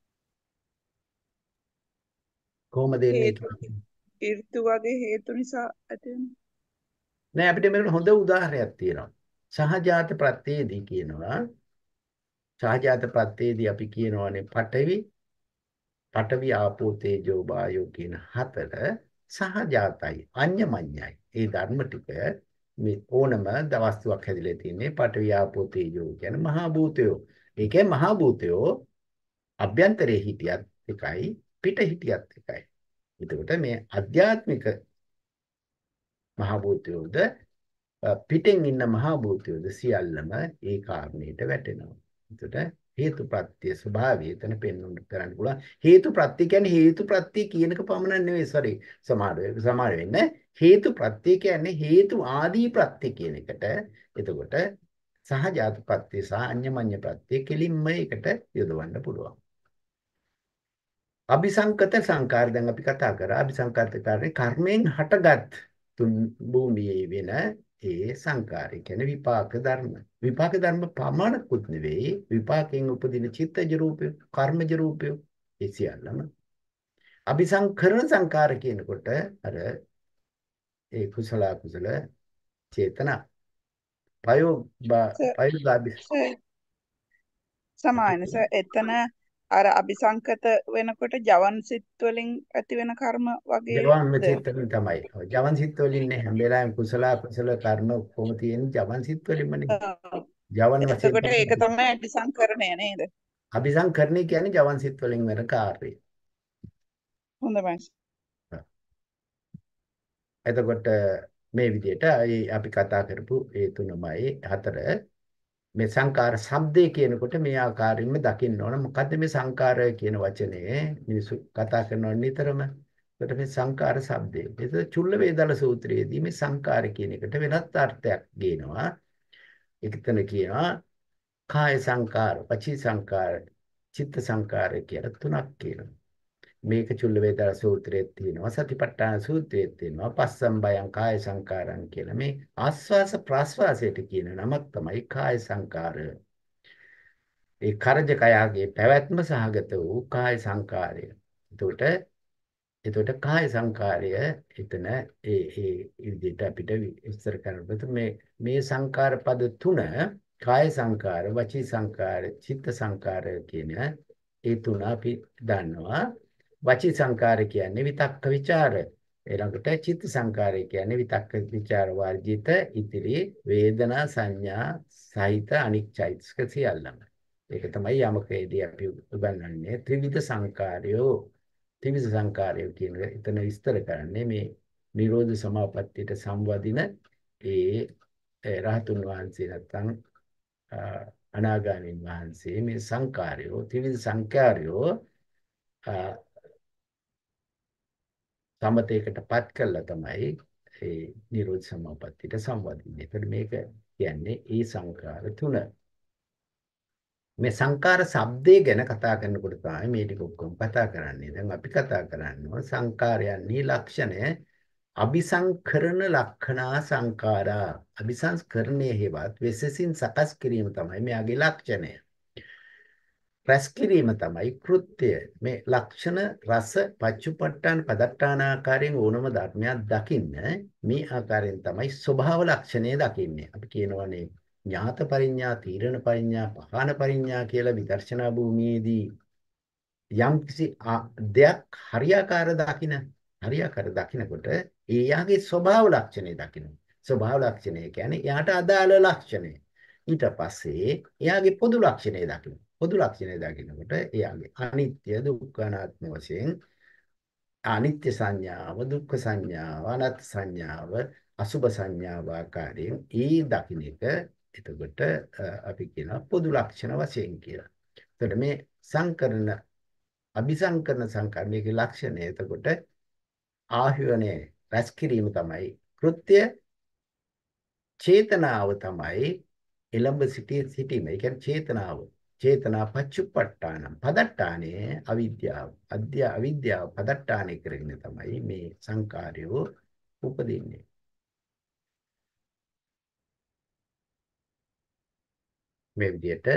කොහොමද එන්නේ හේතු කියන්නේ? ඍතු වගේ හේතු නිසා ඇති වෙන. නෑ අපිට මේකට හොඳ උදාහරණයක් තියෙනවා. සහජාත ප්‍රත්‍යයේදී කියනවා සහජාත ප්‍රත්‍යයේදී අපි කියනවානේ පඨවි ආපෝ තේජෝ වායෝ කියන හතර සහජාතයි අඤ්ඤමඤ්ඤයි. ඒ ධර්ම ටික මේ ඕනම දවස්තුවක් හැදිලා තියෙන්නේ පඨවි ආපෝ තේජෝ කියන මහා භූතයෝ. ඒකේ මහා භූතයෝ අභ්‍යන්තරයේ හිටියත් එකයි පිට හිටියත් එකයි. එතකොට මේ අධ්‍යාත්මික මහා භූතයෝද පිටෙන් ඉන්න මහා භූතයෝද සියල්ලම ඒ කාරණයට වැටෙනවා. එතකොට හේතුප්‍රත්‍ය ස්වභාවය එතන පෙන්වන්න කරන්න පුළුවන්. හේතුප්‍රත්‍ය කියන්නේ හේතුප්‍රත්‍ය කියනක පමණ නෙවෙයි සමාන වෙන්නේ. හේතුප්‍රත්‍ය කියන්නේ හේතු ආදී ප්‍රත්‍ය කියන එකට. එතකොට සහජාත ප්‍රත්‍ය සහ අඤ්ඤමඤ්ඤ ප්‍රත්‍ය කෙලින්ම එකට යොදවන්න පුළුවන්. අபிසංකත සංකාර දැන් අපි කතා කරා. අபிසංකත කාරණේ කර්මයෙන් හටගත් භූමියේ වෙන ඒ සංකාරය කියන්නේ විපාක ධර්ම. විපාක ධර්ම පමණකුත් නෙවෙයි විපාකයෙන් උපදින චිත්තජ රූපය, කර්මජ රූපය ඒ සියල්ලම. අபிසංකරණ සංකාර කියනකොට අර ඒ කුසල කුසල චේතනා පයෝගාභි සමානස එතන අර අபிසංකත වෙනකොට ජවන් සිත් වලින් ඇති වෙන කර්ම වගේ ජවන් සිත් වලින් තමයි. ජවන් සිත් වලින් නේ හැම වෙලාවෙම කුසල කුසල කර්ම කොහොම තියෙන්නේ ජවන් සිත් වලින්මනේ. ජවන් වශයෙන් එතකොට ඒක තමයි අபிසංකරණය නේද? අபிසංකරණය කියන්නේ ජවන් සිත් වලින් වෙන කාර්යය. හොඳයි. එතකොට මේ විදිහට අපි කතා කරපු ඒ තුනමයි හතර මේ සංකාර શબ્දේ කියනකොට මේ ආකාරයෙන්ම දකින්න ඕන. මොකද්ද මේ සංකාරය කියන වචනේ මිනිස්සු කතා කරනවා නිතරම. ඒකට මේ සංකාර શબ્දේ. ඒක චුල්ල වේදල සූත්‍රයේදී මේ සංකාර කියන එකට වෙනත් අර්ථයක් ගේනවා. ඒකතන කියනවා කාය සංකාර, වචී සංකාර, චිත්ත සංකාර කියලා තුනක් කියනවා. මේක චුල්ල වේදල සූත්‍රයේ තියෙනවා. සතිපට්ඨාන සූත්‍රයේ තියෙනවා. පස්සම්බයං කාය සංකාරං කියලා. මේ ආස්වාස ප්‍රාස්වාසයට කියන නමක් තමයි කාය සංකාරය. ඒ කරජ කයාගේ පැවැත්ම සහගත වූ කාය සංකාරය. එතකොට කාය සංකාරය එතන ඒ විදිහට අපිට විස්තර කරනකොට මේ සංකාර පද තුන කාය සංකාර, වචී සංකාර, චිත්ත සංකාර කියන ඒ තුන අපි දන්නවා. වචී සංකාර කියන්නේ විතක්ක ਵਿਚාර. ඊළඟට චිත්ත සංකාරය කියන්නේ විතක්ක ਵਿਚාර වර්ජිත ඉතිරි වේදනා සංඥා සහිත අනික් චෛතසික සියල්ලම. ඒක තමයි යමකේදී අපි උගන්වන්නේ ත්‍රිවිධ සංකාරයෝ. ත්‍රිවිධ සංකාරයෝ කියන එතන විස්තර කරන්නේ මේ නිරෝධ සමාපත්තියට සම්වදින ඒ රහතුන් වහන්සේ නැත්නම් අනාගාමීන් වහන්සේ මේ සංකාරයෝ ත්‍රිවිධ සංකාරයෝ සමතේකටපත් කළා තමයි ඒ නිරෝධ සමාපත්තියට සම්වදින්නේ. ඒකට මේක කියන්නේ ඒ සංකාර තුන. මේ සංකාර શબ્දේ ගැන කතා කරනකොට තමයි මේ ටික ඔක්කොම කතා කරන්නේ. දැන් අපි කතා කරන්නේ සංකාරයන්හි ලක්ෂණය අபிසංකරණ ලක්ෂණා සංකාරා. අபிසංකරණයේ හේවත් විශේෂින් සකස් කිරීම තමයි මෙයාගේ ලක්ෂණය. රස කිරීම තමයි කෘත්‍ය. මේ ලක්ෂණ රස පච්චුපට්ඨාන පදට්ඨාන ආකාරයෙන් ඕනම ධර්මයක් දකින්න මේ ආකාරයෙන් තමයි ස්වභාව ලක්ෂණය දකින්නේ. අපි කියනවානේ ඥාත පරිඥා, තීරණ පරිඥා, පහාන පරිඥා කියලා විදර්ශනා භූමියේදී යම් කිසි දෙයක් හරියාකාර දකිනකොට ඒ යාගේ ස්වභාව ලක්ෂණය දකින්න. ස්වභාව ලක්ෂණය කියන්නේ යාට අදාළ ලක්ෂණය. ඊට පස්සේ එයාගේ පොදු ලක්ෂණය දකින්න. පොදු ලක්ෂණය දකිනකොට එයාගේ අනිත්‍ය දුක්ඛ අනාත්ම වශයෙන් අනිත්‍ය සංඥාව, දුක්ඛ සංඥාව, අනාත්ම සංඥාව, අසුභ සංඥාව ආකාරයෙන් ඒ දකින්න එක එතකොට අපි කියන පොදු ලක්ෂණ වශයෙන් කියලා. එතකොට මේ සංකරණ අபிසංකරණ සංකරණයේ ලක්ෂණය එතකොට ආහ්වණය රැස් කිරීම තමයි කෘත්‍ය. චේතනාව තමයි එළඹ සිටීම. ඒ කියන්නේ චේතනාව චේතනා පච්චුප්පට්ඨාන පදට්ඨානේ අවිද්‍යාව අවිද්‍යාව පදට්ඨානේ කරගෙන තමයි මේ සංකාරයෝ උපදින්නේ. මේ විදිහට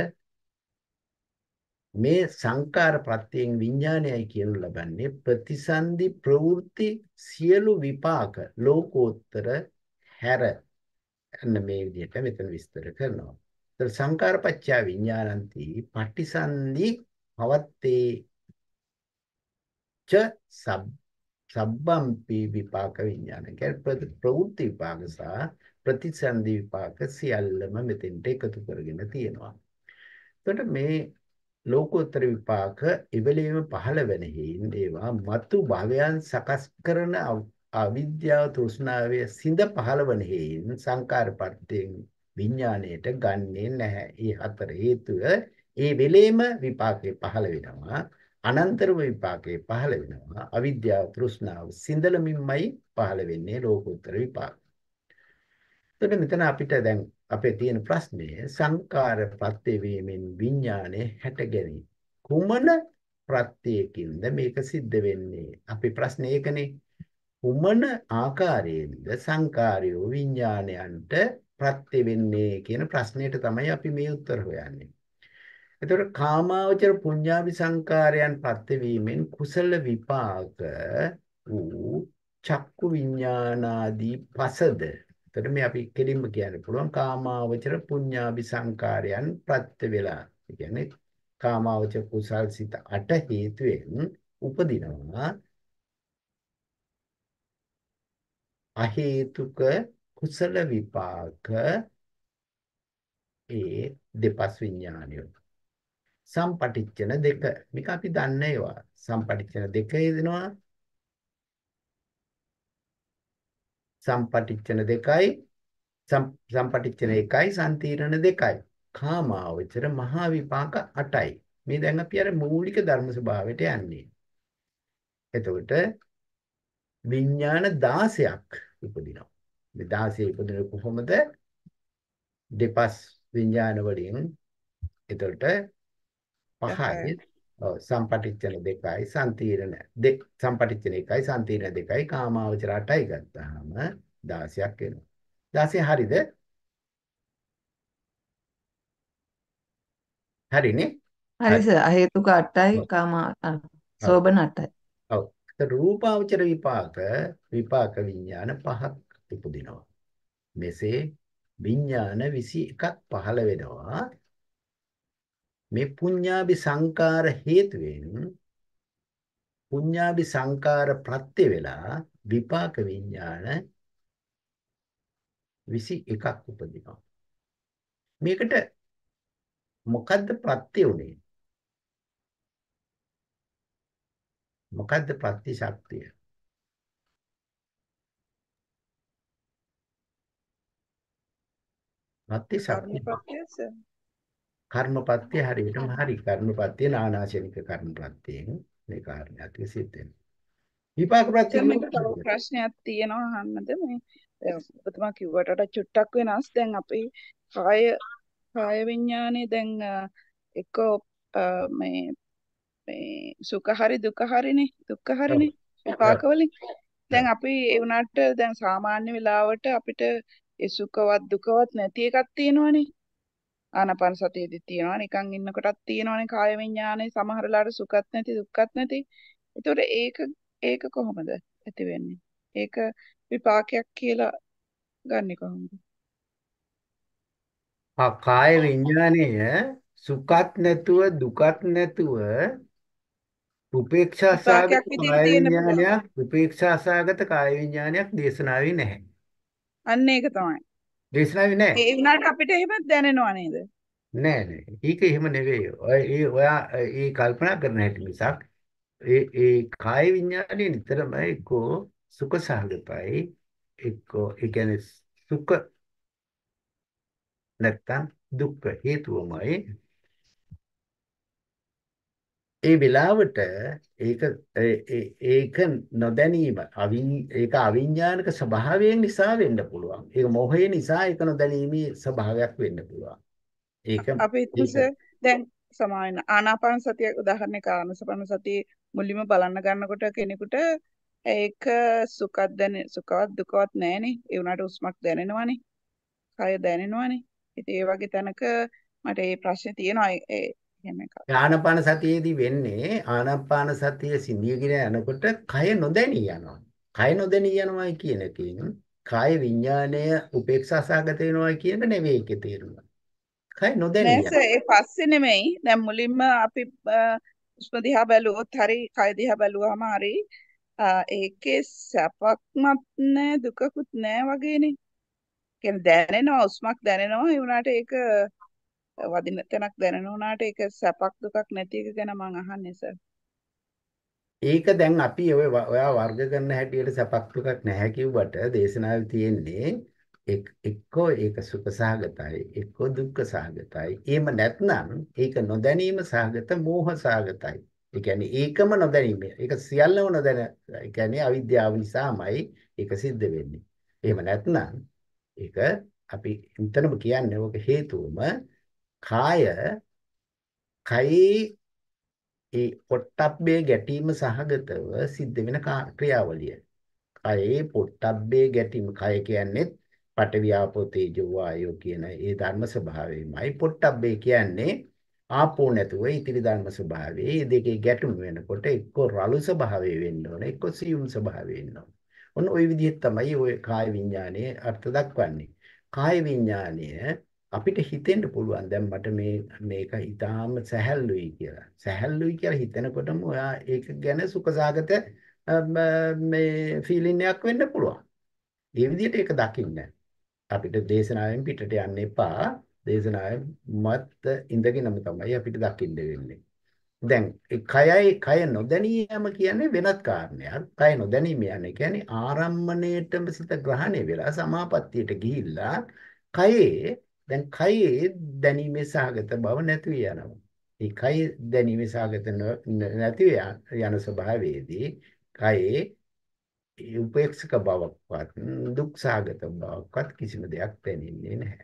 මේ සංකාර ප්‍රත්‍යයෙන් විඥානයයි කියනු ලබන්නේ ප්‍රතිසන්දි ප්‍රවෘත්ති සියලු විපාක ලෝකෝත්තර හැර අන්න මේ විදිහට මෙතන විස්තර කරනවා. ඒතර සංකාර පත්‍ය විඥානಂತಿ පටිසන්ධි පවත්තේ ච සබ්බම්පි විපාක විඥාන. කියන්නේ ප්‍රවෘත්ති විපාක සහ ප්‍රතිසන්ධි විපාක සියල්ලම මෙතෙන්ට එකතු කරගෙන තියෙනවා. එතකොට මේ ලෝකෝත්තර විපාක ඉවලීම පහළ වෙන හේින් ඒවා මතු භවයන් සකස් කරන අවිද්‍යාව තෘෂ්ණාවේ සිඳ පහළ වන හේින් සංකාරපත්‍යයෙන් විඥාණයට ගන්නේ නැහැ. ඒ හතර හේතුව ඒ වෙලේම විපාකේ පහළ වෙනවා. අනන්තර විපාකේ පහළ වෙනවා. අවිද්‍යාව තෘෂ්ණාව සිඳලමින්මයි පහළ වෙන්නේ ලෝකෝත්තර විපාක. එතකොට මෙතන අපිට දැන් අපේ තියෙන ප්‍රශ්නේ සංකාර ප්‍රත්‍ය වීමෙන් විඥානයේ හැට ගැනීම. කුමන ප්‍රත්‍යයකින්ද මේක සිද්ධ වෙන්නේ? අපි ප්‍රශ්නේ ඒකනේ. කුමන ආකාරයෙන්ද සංකාරයෝ විඥානයන්ට ප්‍රත්‍ය වෙන්නේ කියන ප්‍රශ්නෙට තමයි අපි මේ උත්තර හොයන්නේ. එතකොට කාමාවචර පුඤ්ඤාභි සංකාරයන් ප්‍රත්‍ය වීමෙන් කුසල විපාක වූ චක්කු විඥානාදී පසද. එතකොට මේ අපි කෙලින්ම කියන්න පුළුවන් කාමාවචර පුඤ්ඤාභි සංකාරයන් ප්‍රත්‍ය වෙලා. ඒ කියන්නේ කාමාවචර කුසල් සිත 8 හේතුවෙන් උපදිනවා අහේතුක කුසල විපාක ඒ දෙපස් විඥානය. සම්පටිච්ඡන දෙක. මේක අපි දන්නේ ඒවා. සම්පටිච්ඡන දෙක හේදෙනවා. සම්පටිච්ඡන දෙකයි සම්පටිච්ඡන එකයි සම්තිරණ දෙකයි. කාමාවචර මහා විපාක 8යි. මේ දැන් අපි අර මූලික ධර්ම ස්වභාවයට යන්නේ. එතකොට විඥාන 16ක් උපදිනවා. මේ 16 උපදින කොහොමද? දෙපස් විඥාන වලින්. එතකොට පහයි සම්පටිච්ඡන දෙකයි සම්තිරණ දෙක සම්පටිච්ඡන එකයි සම්තිරණ දෙකයි කාමාවචර 8යි ගත්තාම 16ක් වෙනවා. 16 හරිද? හරිනේ? හරි සර්. අහේතුක 8යි කාම සෝබන 8යි. ඔව්. රූපාවචර විපාක විඥාන 5ක් උපදිනවා. මෙසේ විඥාන 21ක් පහළ වෙනවා. මේ පුඤ්ඤාභි සංකාර හේතුවෙන් පුඤ්ඤාභි සංකාර ප්‍රත්‍ය වෙලා විපාක විඥාන 21ක් උපදිනවා. මේකට මොකද්ද ප්‍රත්‍ය උනේ? මොකද්ද ප්‍රත්‍ය ශක්තිය? ප්‍රත්‍ය ශක්තිය කර්මපත්‍ය හරියටම හරි. කර්මපත්‍ය නානාශනික කර්මපත්‍යයෙන් මේ කාරණාත් සිද්ධ වෙනවා. විපාක ප්‍රත්‍ය මේක තව ප්‍රශ්නයක් තියෙනවා අහන්නද? මේ ඔබතුමා කිව්වට වඩා චුට්ටක් වෙනස්. දැන් අපි කාය විඥානේ දැන් එක්ක මේ සුඛ හරි දුක හරිනේ දුක්ඛ හරිනේ විපාක වලින්. දැන් අපි ඒ වුණාට දැන් සාමාන්‍ය වෙලාවට අපිට ඒ සුඛවත් දුකවත් නැති එකක් තියෙනවනේ. ආනාපාන සතියෙදි තියෙනවා නිකන් ඉන්නකොටත් තියෙනවනේ කාය විඥානේ සමහර වෙලාවට සුඛත් නැති දුක්ඛත් නැති. ඒතකොට ඒක කොහොමද ඇති වෙන්නේ? ඒක විපාකයක් කියලා ගන්නෙ කොහොමද? කාය විඥානය සුඛත් නැතුව දුකත් නැතුව උපේක්ෂා සාගත විපාකයක් විදිහට කාය තියෙන්න පුළුවන්. විඥානයක් උපේක්ෂා සාගත කාය විඥානයක් දේශනාවේ නැහැ. අන්න ඒක තමයි. දේශනාවේ නැහැ. ඒ වුණාට අපිට එහෙම දැනෙනව නේද? නෑ. ඒක එහෙම නෙවෙයි. ඔයා ඒ කල්පනා කරන හැටි මිසක් ඒ කාය විඥානේ නිතරම එක්කෝ සුඛ සහගතයි එක්කෝ ඒ කියන්නේ සුඛ නැත්තම් දුක්ඛ හේතුවමයි. ඒ වෙලාවට ඒක නොදැනීම ඒක අවිඥානික ස්වභාවයෙන් නිසා වෙන්න පුළුවන්. ඒක මොහේ නිසා ඒක නොදැනීමේ ස්වභාවයක් වෙන්න පුළුවන්. ඒක අපි හිතමු සර් දැන් සමාවෙන්න ආනාපාන සතිය උදාහරණයක් ආනාපාන සතිය මුලින්ම බලන්න ගන්නකොට කෙනෙකුට ඒක සුඛවත් දුකවත් නැහැනේ. ඒ වුණාට උස්මක් දැනෙනවනේ. කය දැනෙනවනේ. ඉතින් ඒ වගේ තැනක මට මේ ප්‍රශ්නේ තියෙනවා එහෙම එකක්. ආනාපාන සතියේදී වෙන්නේ ආනාපාන සතිය සිඳියගෙන යනකොට කය නොදැනී යනවා. කය නොදැනී යනවා කියන එකෙන් කාය විඥාණය උපේක්ෂා සහගත වෙනවා කියන නෙවෙයි ඒකේ තේරුම. කය නොදැනී නෑ යනවා. සර් ඒ පස්සේ නෙමෙයි. දැන් මුලින්ම අපි උස්ම දිහා බැලුවොත් හරි කය දිහා බැලුවාම හරි ඒකේ සැපක්මත් නෑ දුකකුත් නෑ වගේනේ. කියන්නේ දැනෙනවා උස්මක් දැනෙනවා ඒ වුණාට ඒක වදින තැනක් දැනෙන වුණාට ඒක සැපක් දුකක් නැති එක ගැන මම අහන්නේ සර්. ඒක දැන් අපි ඔයා වර්ග කරන හැටියට සපක් දුකක් නැහැ කිව්වට දේශනාවේ තියෙන්නේ එක්කෝ ඒක සුඛ සහගතයි එක්කෝ දුක්ඛ සහගතයි. එහෙම නැත්නම් ඒක නොදැනීම සහගත මෝහ සහගතයි. ඒ කියන්නේ ඒකම නොදැනීම. ඒක සියල්ලම නොදැන. ඒ කියන්නේ අවිද්‍යාව නිසාමයි ඒක සිද්ධ වෙන්නේ. එහෙම නැත්නම් ඒක අපි විතරම කියන්නේ ඔක හේතුවම කයේ ඒ පොට්ටබ්බේ ගැටීම සහගතව සිද්ධ වෙන ක්‍රියාවලිය. කයේ පොට්ටබ්බේ ගැටීම කය කියන්නේ පඨවි ආපෝ තේජෝ වායෝ කියන ඒ ධර්ම ස්වභාවයමයි. පොට්ටබ්බේ කියන්නේ ආපෝ නැතුව ඉතිරි ධර්ම ස්වභාවය. මේ දෙකේ ගැටුම වෙනකොට එක්ක රළු ස්වභාවය වෙන්න ඕන එක්ක සියුම් ස්වභාවය වෙන්න ඕන. ඔන්න ওই විදිහට තමයි ওই කාය විඥානයේ අර්ථ දක්වන්නේ. කාය විඥානය අපිට හිතෙන්න පුළුවන් දැන් මට මේක ඊටාම සැහැල්ලුයි කියලා. සැහැල්ලුයි කියලා හිතනකොටම ඔයා ඒක ගැන සුඛසහගත මේ ෆීලින් එකක් වෙන්න පුළුවන්. ඒ විදිහට ඒක දකින්න. අපිට දේශනාවෙන් පිටට යන්න එපා. දේශනාවෙන් මත් ඉඳගෙනම තමයි අපිට දකින්න වෙන්නේ. දැන් කය නොදැනීම කියන්නේ වෙනත් කාරණයක්. කය නොදැනීම කියන්නේ ආරම්මණයටම සිත ග්‍රහණය වෙලා සමාපත්තියට ගිහිල්ලා දැන් කයේ දැනීමේ සහගත බව නැති යනවා. ඒ කය දැනීමේ සහගත නැති යන ස්වභාවයේදී කයේ උපේක්ෂක බවක්වත් දුක් සහගත බවක්වත් කිසිම දෙයක් දැනෙන්නේ නැහැ.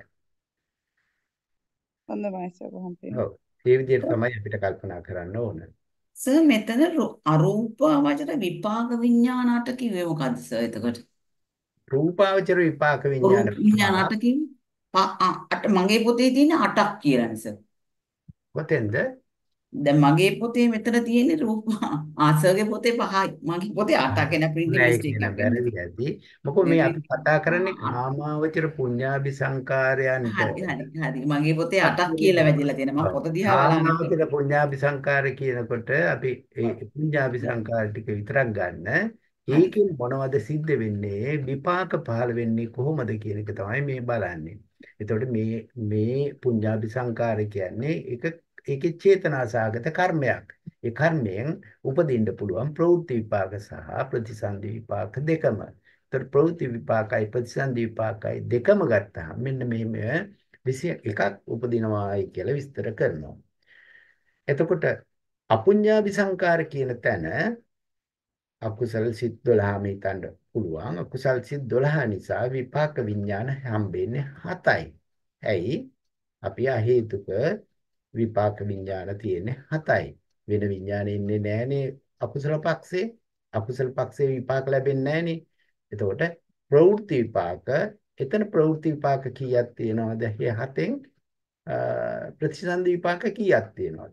හොඳයි සර් කොහොමද? ඔව්. ඒ විදිහට තමයි අපිට කල්පනා කරන්න ඕන. සර් මෙතන අරූපාවචර විපාක විඥානට කිව්වේ මොකද්ද සර් එතකොට? රූපාවචර විපාක විඥාන රූප විඥානට කිව්වේ මගේ පොතේ තියෙන 8ක් කියලානේ සර්. කොතෙන්ද? දැන් මගේ පොතේ මෙතන තියෙන්නේ රූප ආසර්ගේ පොතේ 5යි. මගේ පොතේ 8ක් එන ප්‍රින්ටින් නෑ මිස්ටේක් කියන එකක් වැරදි ඇති. මොකද මේ අපි කතා කරන්නේ කාමාවචර පුඤ්ඤාභි සංකාරයන්ට. හරි. මගේ පොතේ 8ක් කියලා වැදිලා තියෙනවා. මම පොත දිහා බලන්නේ. කාමාවචර පුඤ්ඤාභි සංකාර කියනකොට අපි ඒ පුඤ්ඤාභි සංකාර ටික විතරක් ගන්න. ඒකෙන් මොනවද සිද්ධ වෙන්නේ? විපාක පහළ වෙන්නේ කොහොමද කියන එක තමයි මේ බලන්නේ. එතකොට මේ පුඤ්ඤාභි සංකාර කියන්නේ ඒකේ චේතනාසගත කර්මයක්. ඒ කර්මයෙන් උපදින්න පුළුවන් ප්‍රවෘත්ති විපාක සහ ප්‍රතිසන්දි විපාක දෙකම. ඒතර ප්‍රවෘත්ති විපාකයි ප්‍රතිසන්දි විපාකයි දෙකම ගත්තාම මෙන්න මේ 21ක් උපදිනවායි කියලා විස්තර කරනවා. එතකොට අපුඤ්ඤාභි සංකාර කියන තැන අකුසල සිත් 12ම හිතන්න පුළුවන්. අකුසල සිත් 12 නිසා විපාක විඥාන හම්බෙන්නේ 7යි. ඇයි? අපි හේතුක විපාක විඥාන තියෙන්නේ 7යි. වෙන විඥානෙ ඉන්නේ නැහනේ අකුසල පක්ෂේ. අකුසල පක්ෂේ විපාක ලැබෙන්නේ නැහනේ. එතකොට ප්‍රවෘත්ති විපාක එතන ප්‍රවෘත්ති විපාක කීයක් තියෙනවද? මේ 7න් ප්‍රතිසන්දි විපාක කීයක් තියෙනවද?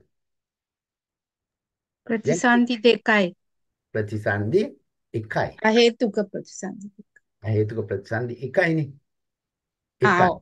ප්‍රතිසන්දි 2යි. ප්‍රතිසන්දි 1යි. අහේතුක ප්‍රතිසන්දි. හේතුක ප්‍රතිසන්දි 1යිනේ. ඔව්.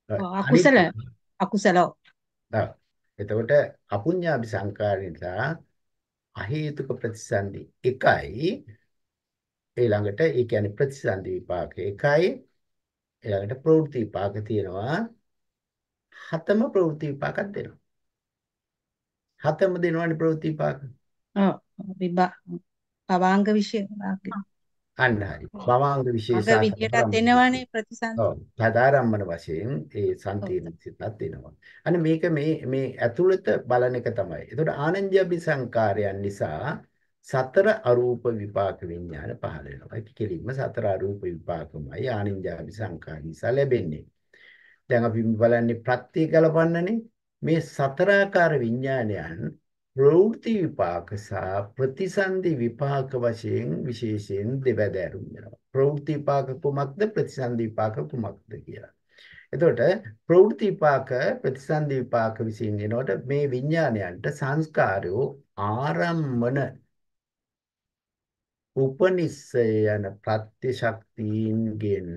අකුසල. එතකොට අපුඤ්ඤාභි සංකාර නිසා අහේතුක ප්‍රතිසන්දි 1යි. ඊළඟට ඒ කියන්නේ ප්‍රතිසන්දි විපාක 1යි. ඊළඟට ප්‍රවෘත්ති විපාක තියෙනවා 7ම ප්‍රවෘත්ති විපාකක් දෙනවා. 7ම දෙනවනේ ප්‍රවෘත්ති විපාක. ඔව්. භවාංග විශේෂ අන්න හරි. භවාංග විශේෂ විදියටත් දෙනවනේ ප්‍රතිසන්දි. ඔව්. සාධාරම්මන වශයෙන් ඒ සංකීර්ණ සිතක් දෙනවා. අනේ මේක මේ ඇතුළත බලන එක තමයි. ඒතකොට ආනන්ජාභි සංකාරයන් නිසා සතර අරූප විපාක විඥාන පහළ වෙනවා. ඒක කෙලින්ම සතර අරූප විපාකමයි ආනන්ජාභි සංකාර නිසා ලැබෙන්නේ. දැන් අපි බලන්නේ ප්‍රත්‍ය ගලපන්නනේ. මේ සතරාකාර විඥානයන් ප්‍රවෘත්ති විපාක සහ ප්‍රතිසන්දි විපාක වශයෙන් විශේෂයෙන් දෙබැදෑරුම් වෙනවා. ප්‍රවෘත්ති විපාක කුමක්ද ප්‍රතිසන්දි විපාක කුමක්ද කියලා. එතකොට ප්‍රවෘත්ති විපාක ප්‍රතිසන්දි විපාක විසින් එනකොට මේ විඥානයන්ට සංස්කාරෝ ආරම්මන උපනිස්සය යන ප්‍රත්‍ය ශක්තියින්ගෙන්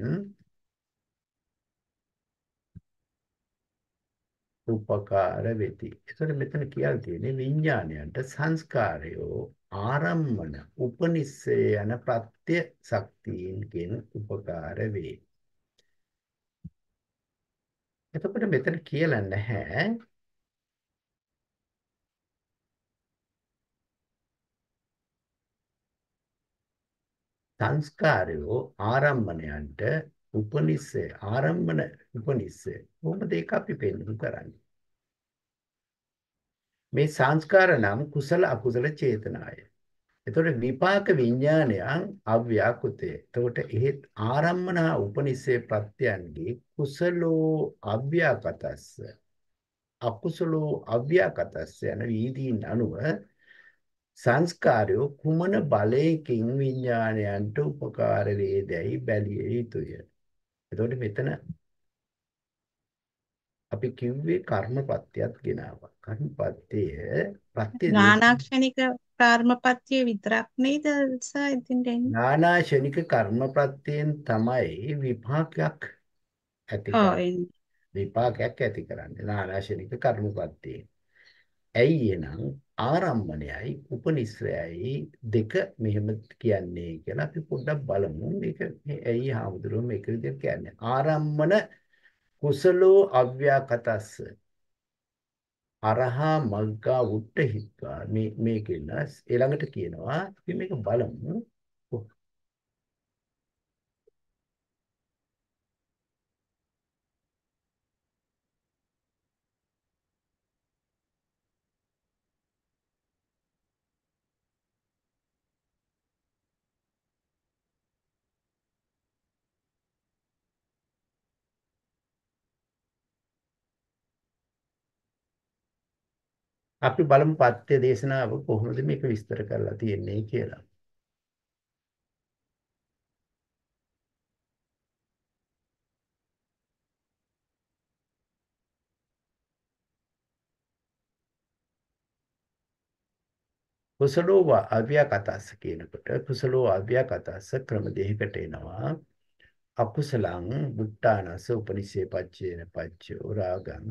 උපකාර වෙති. එතකොට මෙතන කියලා තියෙන්නේ විඥානයන්ට සංස්කාරයෝ ආරම්මන උපනිස්සය යන ප්‍රත්‍ය ශක්තියින්ගෙන් උපකාර වේ. එතකොට මෙතන කියලා නැහැ සංස්කාරයෝ ආරම්මණයන්ට උපනිස්සය ආරම්මන උපනිස්සය කොහොමද ඒක අපි පෙන්වු කරන්නේ? මේ සංස්කාර නම් කුසල අකුසල චේතනාය. එතකොට විපාක විඥානයන් අව්‍යාකෘතය. එතකොට එහෙත් ආරම්මන උපනිස්සය ප්‍රත්‍යයන්ගේ කුසලෝ අව්‍යාකතස්ස අකුසලෝ අව්‍යාකතස්ස යන වීදීන් අනුව සංස්කාරයෝ කුමන බලයකින් විඥානයන්ට උපකාර වේදැයි බැලිය යුතුය. එතකොට මෙතන අපි කිව්වේ කර්මපත්‍යයක් ගෙනාවා. කර්මපත්‍යය ප්‍රත්‍ය නානාක්ෂණික කර්මපත්‍ය විතරක් නේද ඉතින් දෙන්නේ. නානාශනික කර්මපත්‍යයෙන් තමයි විපාකයක් ඇති කරන්නේ. විපාකයක් ඇති කරන්නේ නානාශනික කර්මපත්‍යයෙන්. ඇයි එනම් ආරම්මණයයි උපනිශ්‍රයයි දෙක මෙහෙම කියන්නේ කියලා අපි පොඩ්ඩක් බලමු. මේක ඇයි හාමුදුරුවෝ මේක විදිහට කියන්නේ? ආරම්මන කුසලෝ අව්‍යාකතස්ස අරහා මග්ගා උට්ඨහිත්වා මේකෙන් ඊළඟට කියනවා අපි මේක බලමු. අපි බලමු පත්‍ය දේශනාව කොහොමද මේක විස්තර කරලා තියෙන්නේ කියලා. කුසලෝ අව්‍යාකතස්ස කියනකොට කුසලෝ අව්‍යාකතස්ස ක්‍රම දෙකකට එනවා. අකුසලං බුද්ධානස උපනිෂේ පච්චේන පච්චෝ රාගං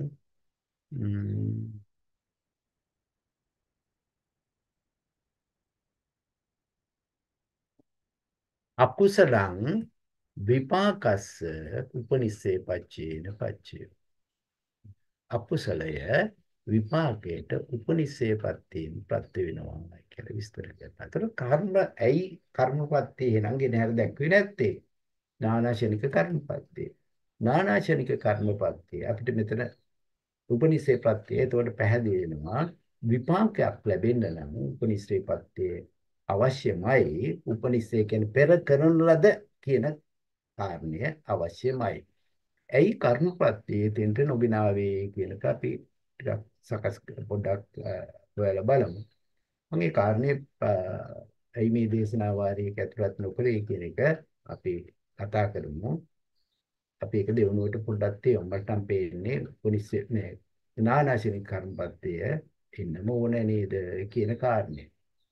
අකුසලං විපාකස්ස උපනිෂේ පච්චේන පච්චය. අකුසලය විපාකයට උපනිෂේ ප්‍රත්‍යයෙන් ප්‍රත්‍ය වෙනවා කියලා විස්තර කරනවා. ඒතර කර්ම ඇයි කර්මපත්‍ය එහෙනම් ගෙන හැර දැක්වේ නැත්තේ? නානාශනික කර්මපත්‍ය. නානාශනික කර්මපත්‍ය අපිට මෙතන උපනිෂේ ප්‍රත්‍යය එතකොට පැහැදිලි වෙනවා විපාකයක් ලැබෙන්න නම් උපනිෂේ ප්‍රත්‍යය අවශ්‍යමයි. උපනිෂේ කියන්නේ පෙර කරන ලද කියන කාරණය අවශ්‍යමයි. ඇයි කර්මපත්‍යයේ තෙන්ට නොබිනාවේ කියන එක අපි ටිකක් සකස් පොඩ්ඩක් හොයලා බලමු. මම ඒ කාරණේ ඇයි මේ දේශනා වාරයක ඇතුළත් නොකරේ කියන එක අපි කතා කරමු. අපි ඒක දෙවනුවට පොඩ්ඩක් තේරුම් ගන්න පේන්නේ උපනිෂේ නේ නානාශනික කර්මපත්‍යය ඉන්නම ඕන නේද කියන කාරණේ.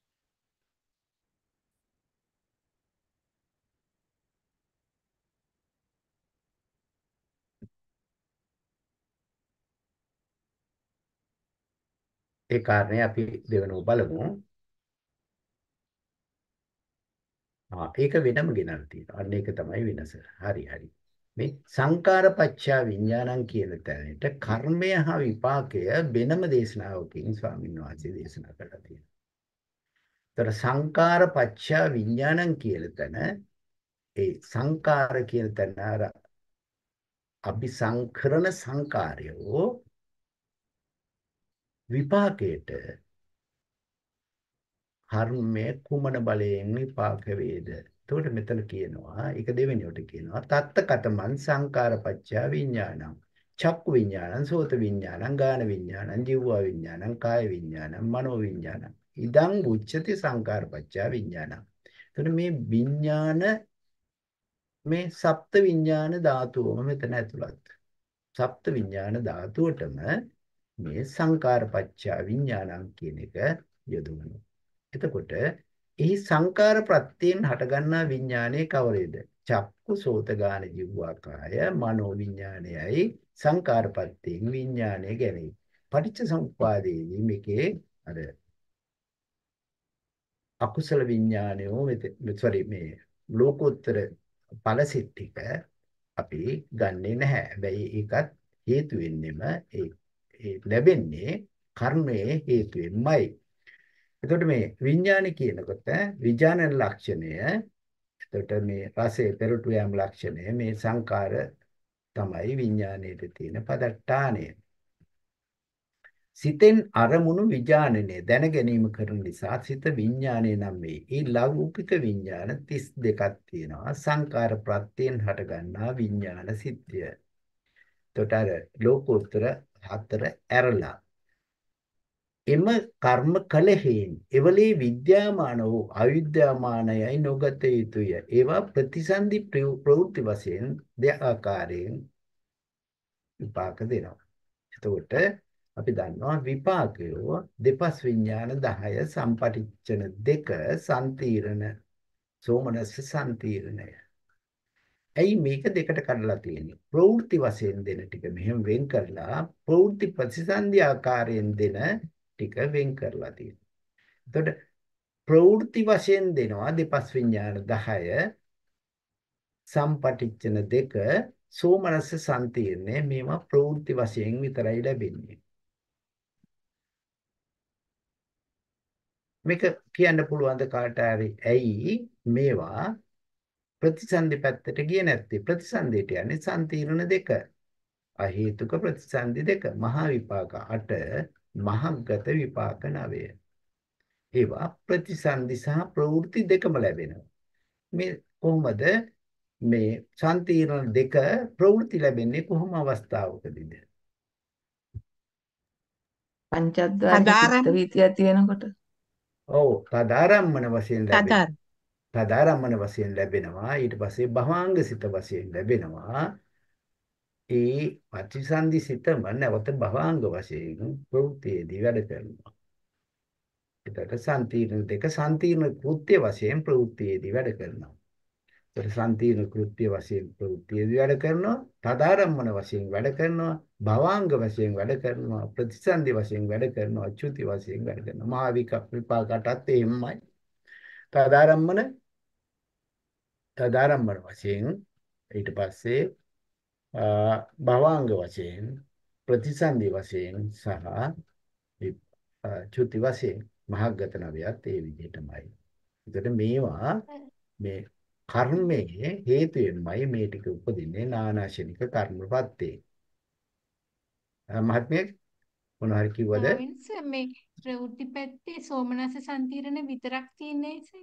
ඒ කාරණේ අපි දෙවෙනුව බලමු. ඒක වෙනම ගෙනල්ලා තියෙනවා. අන්න ඒක තමයි වෙනස. හරි. මේ සංකාරපච්චා විඥානං කියන තැනට කර්මය හා විපාකය වෙනම දේශනාවකින් ස්වාමීන් වහන්සේ දේශනා කරලා තියෙනවා. ඒතර සංකාරපච්චා විඥානං කියන තැන ඒ සංකාර කියන තැන අර අபிසංකරණ සංකාරයෝ විපාකයට කර්මය කුමන බලයෙන් විපාක වේද? එතකොට මෙතන කියනවා ඒක දෙවෙනියට කියනවා තත්ත කතමන් සංකාරපච්චා විඥානං. චක්කු විඥානං, සෝත විඥානං, ගාන විඥානං, ජීව විඥානං, කාය විඥානං, මනෝ විඥානං. ඉදං උච්චති සංකාරපච්චා විඥානං. එතකොට මේ විඥාන මේ සප්ත විඥාන ධාතුවම මෙතන ඇතුළත්. සප්ත විඥාන ධාතුවටම මේ සංකාරපච්චා විඥානං කියන එක යොදවනවා. එතකොට එහි සංකාර ප්‍රත්‍යයෙන් හටගන්නා විඥානයේ කවරේද? චක්කු සෝත ගාන ජීවා කාය මනෝ විඥානයයි සංකාර ප්‍රත්‍යයෙන් විඥානය ගැනීම. පටිච්ච සමුප්පාදයේදී මේකේ අර අකුසල විඥානයෝ මේ ලෝකෝත්තර ඵලසිත ටික අපි ගන්නෙ නැහැ. හැබැයි ඒකත් හේතු වෙන්නෙම ඒ ලැබෙන්නේ කර්මයේ හේතුවෙන්මයි. එතකොට මේ විඥානය කියනකොට විඥාන ලක්ෂණය, එතකොට මේ රසයේ පෙරටු යාම ලක්ෂණය, මේ සංකාර තමයි විඥානයේ තියෙන පදට්ටානය. සිතෙන් අරමුණු විඥානනේ දැන ගැනීම කරන නිසා සිත විඥානය නම් වේ. ඒ ලෞකික විඥාන 32ක් තියෙනවා. සංකාර ප්‍රත්‍යයෙන් හටගන්නා විඥාන සිත්ය. එතකොට අර ලෝකෝත්තර හතර ඇරලා එම කර්ම කළ හේන් එවලේ විද්‍යාමාන වූ අවිද්‍යාමානයයි නොගත යුතුය. ඒවා ප්‍රතිසන්දි ප්‍රවෘත්ති වශයෙන් දෙආකාරයෙන් විපාක දෙනවා. එතකොට අපි දන්නවා විපාකයෝ දෙපස් විඥාන 10 සම්පටිච්ඡන 2 සම්තිරණ සෝමනස්ස සම්තිරණය. ඇයි මේක දෙකට කඩලා තියෙන්නේ? ප්‍රවෘත්ති වශයෙන් දෙන ටික මෙහෙම වෙන් කරලා ප්‍රවෘත්ති ප්‍රතිසන්දි ආකාරයෙන් දෙන ටික වෙන් කරලා තියෙනවා. එතකොට ප්‍රවෘත්ති වශයෙන් දෙනවා දෙපස් විඥාන 10 සම්පටිච්ඡන 2 සෝමනස්ස සම්තිරණය. මේවා ප්‍රවෘත්ති වශයෙන් විතරයි ලැබෙන්නේ. මේක කියන්න පුළුවන් ද කාට හරි ඇයි මේවා ප්‍රතිසන්දි පැත්තට ගියේ නැත්තේ? ප්‍රතිසන්දියට යන්නේ සම්තිරණ 2. අහේතුක ප්‍රතිසන්දි 2. මහා විපාක 8 මහග්ගත විපාක 9. ඒවා ප්‍රතිසන්දි සහ ප්‍රවෘත්ති දෙකම ලැබෙනවා. මේ කොහොමද මේ සම්තිරණ 2 ප්‍රවෘත්ති ලැබෙන්නේ කොහොම අවස්ථාවකදීද? පංචද්වාර චිත්ත සදාරම් වීතියක් තියෙනකොට ඔව්, තදාරම්මන වශයෙන් ලැබෙනවා. සදාරම් තදාරම්මන වශයෙන් ලැබෙනවා. ඊට පස්සේ භවාංග සිත වශයෙන් ලැබෙනවා. ඒ ප්‍රතිසන්දි සිතම නැවත භවාංග වශයෙන් ප්‍රවෘත්තියේදී වැඩ කරනවා. ඒකට සම්තිරණ 2 සම්තිරණ කෘත්‍ය වශයෙන් ප්‍රවෘත්තියේදී වැඩ කරනවා. ඒකට සම්තිරණ කෘත්‍ය වශයෙන් ප්‍රවෘත්තියේදී වැඩ කරනවා. තදාරම්මන වශයෙන් වැඩ කරනවා. භවාංග වශයෙන් වැඩ කරනවා. ප්‍රතිසන්දි වශයෙන් වැඩ කරනවා. අච්‍යුති වශයෙන් වැඩ කරනවා. මහා විපාකටත් එහෙමයි. තදාරම්මන වශයෙන් ඊට පස්සේ භවාංග වශයෙන් ප්‍රතිසන්දි වශයෙන් සහ චුති වශයෙන් මහග්ගත නවයත් ඒ විදිහටමයි. ඒකට මේවා මේ කර්මයේ හේතුයෙන්මයි මේ ටික උපදින්නේ නානාශනික කර්මපත්තේ. මහත්මයෙක් මොනවා හරි කිව්වද? ආවින්ස මේ ප්‍රවෘත්ති පැත්තේ සෝමනස්ස සම්තිරණ විතරක් තියෙන්නේ සර්.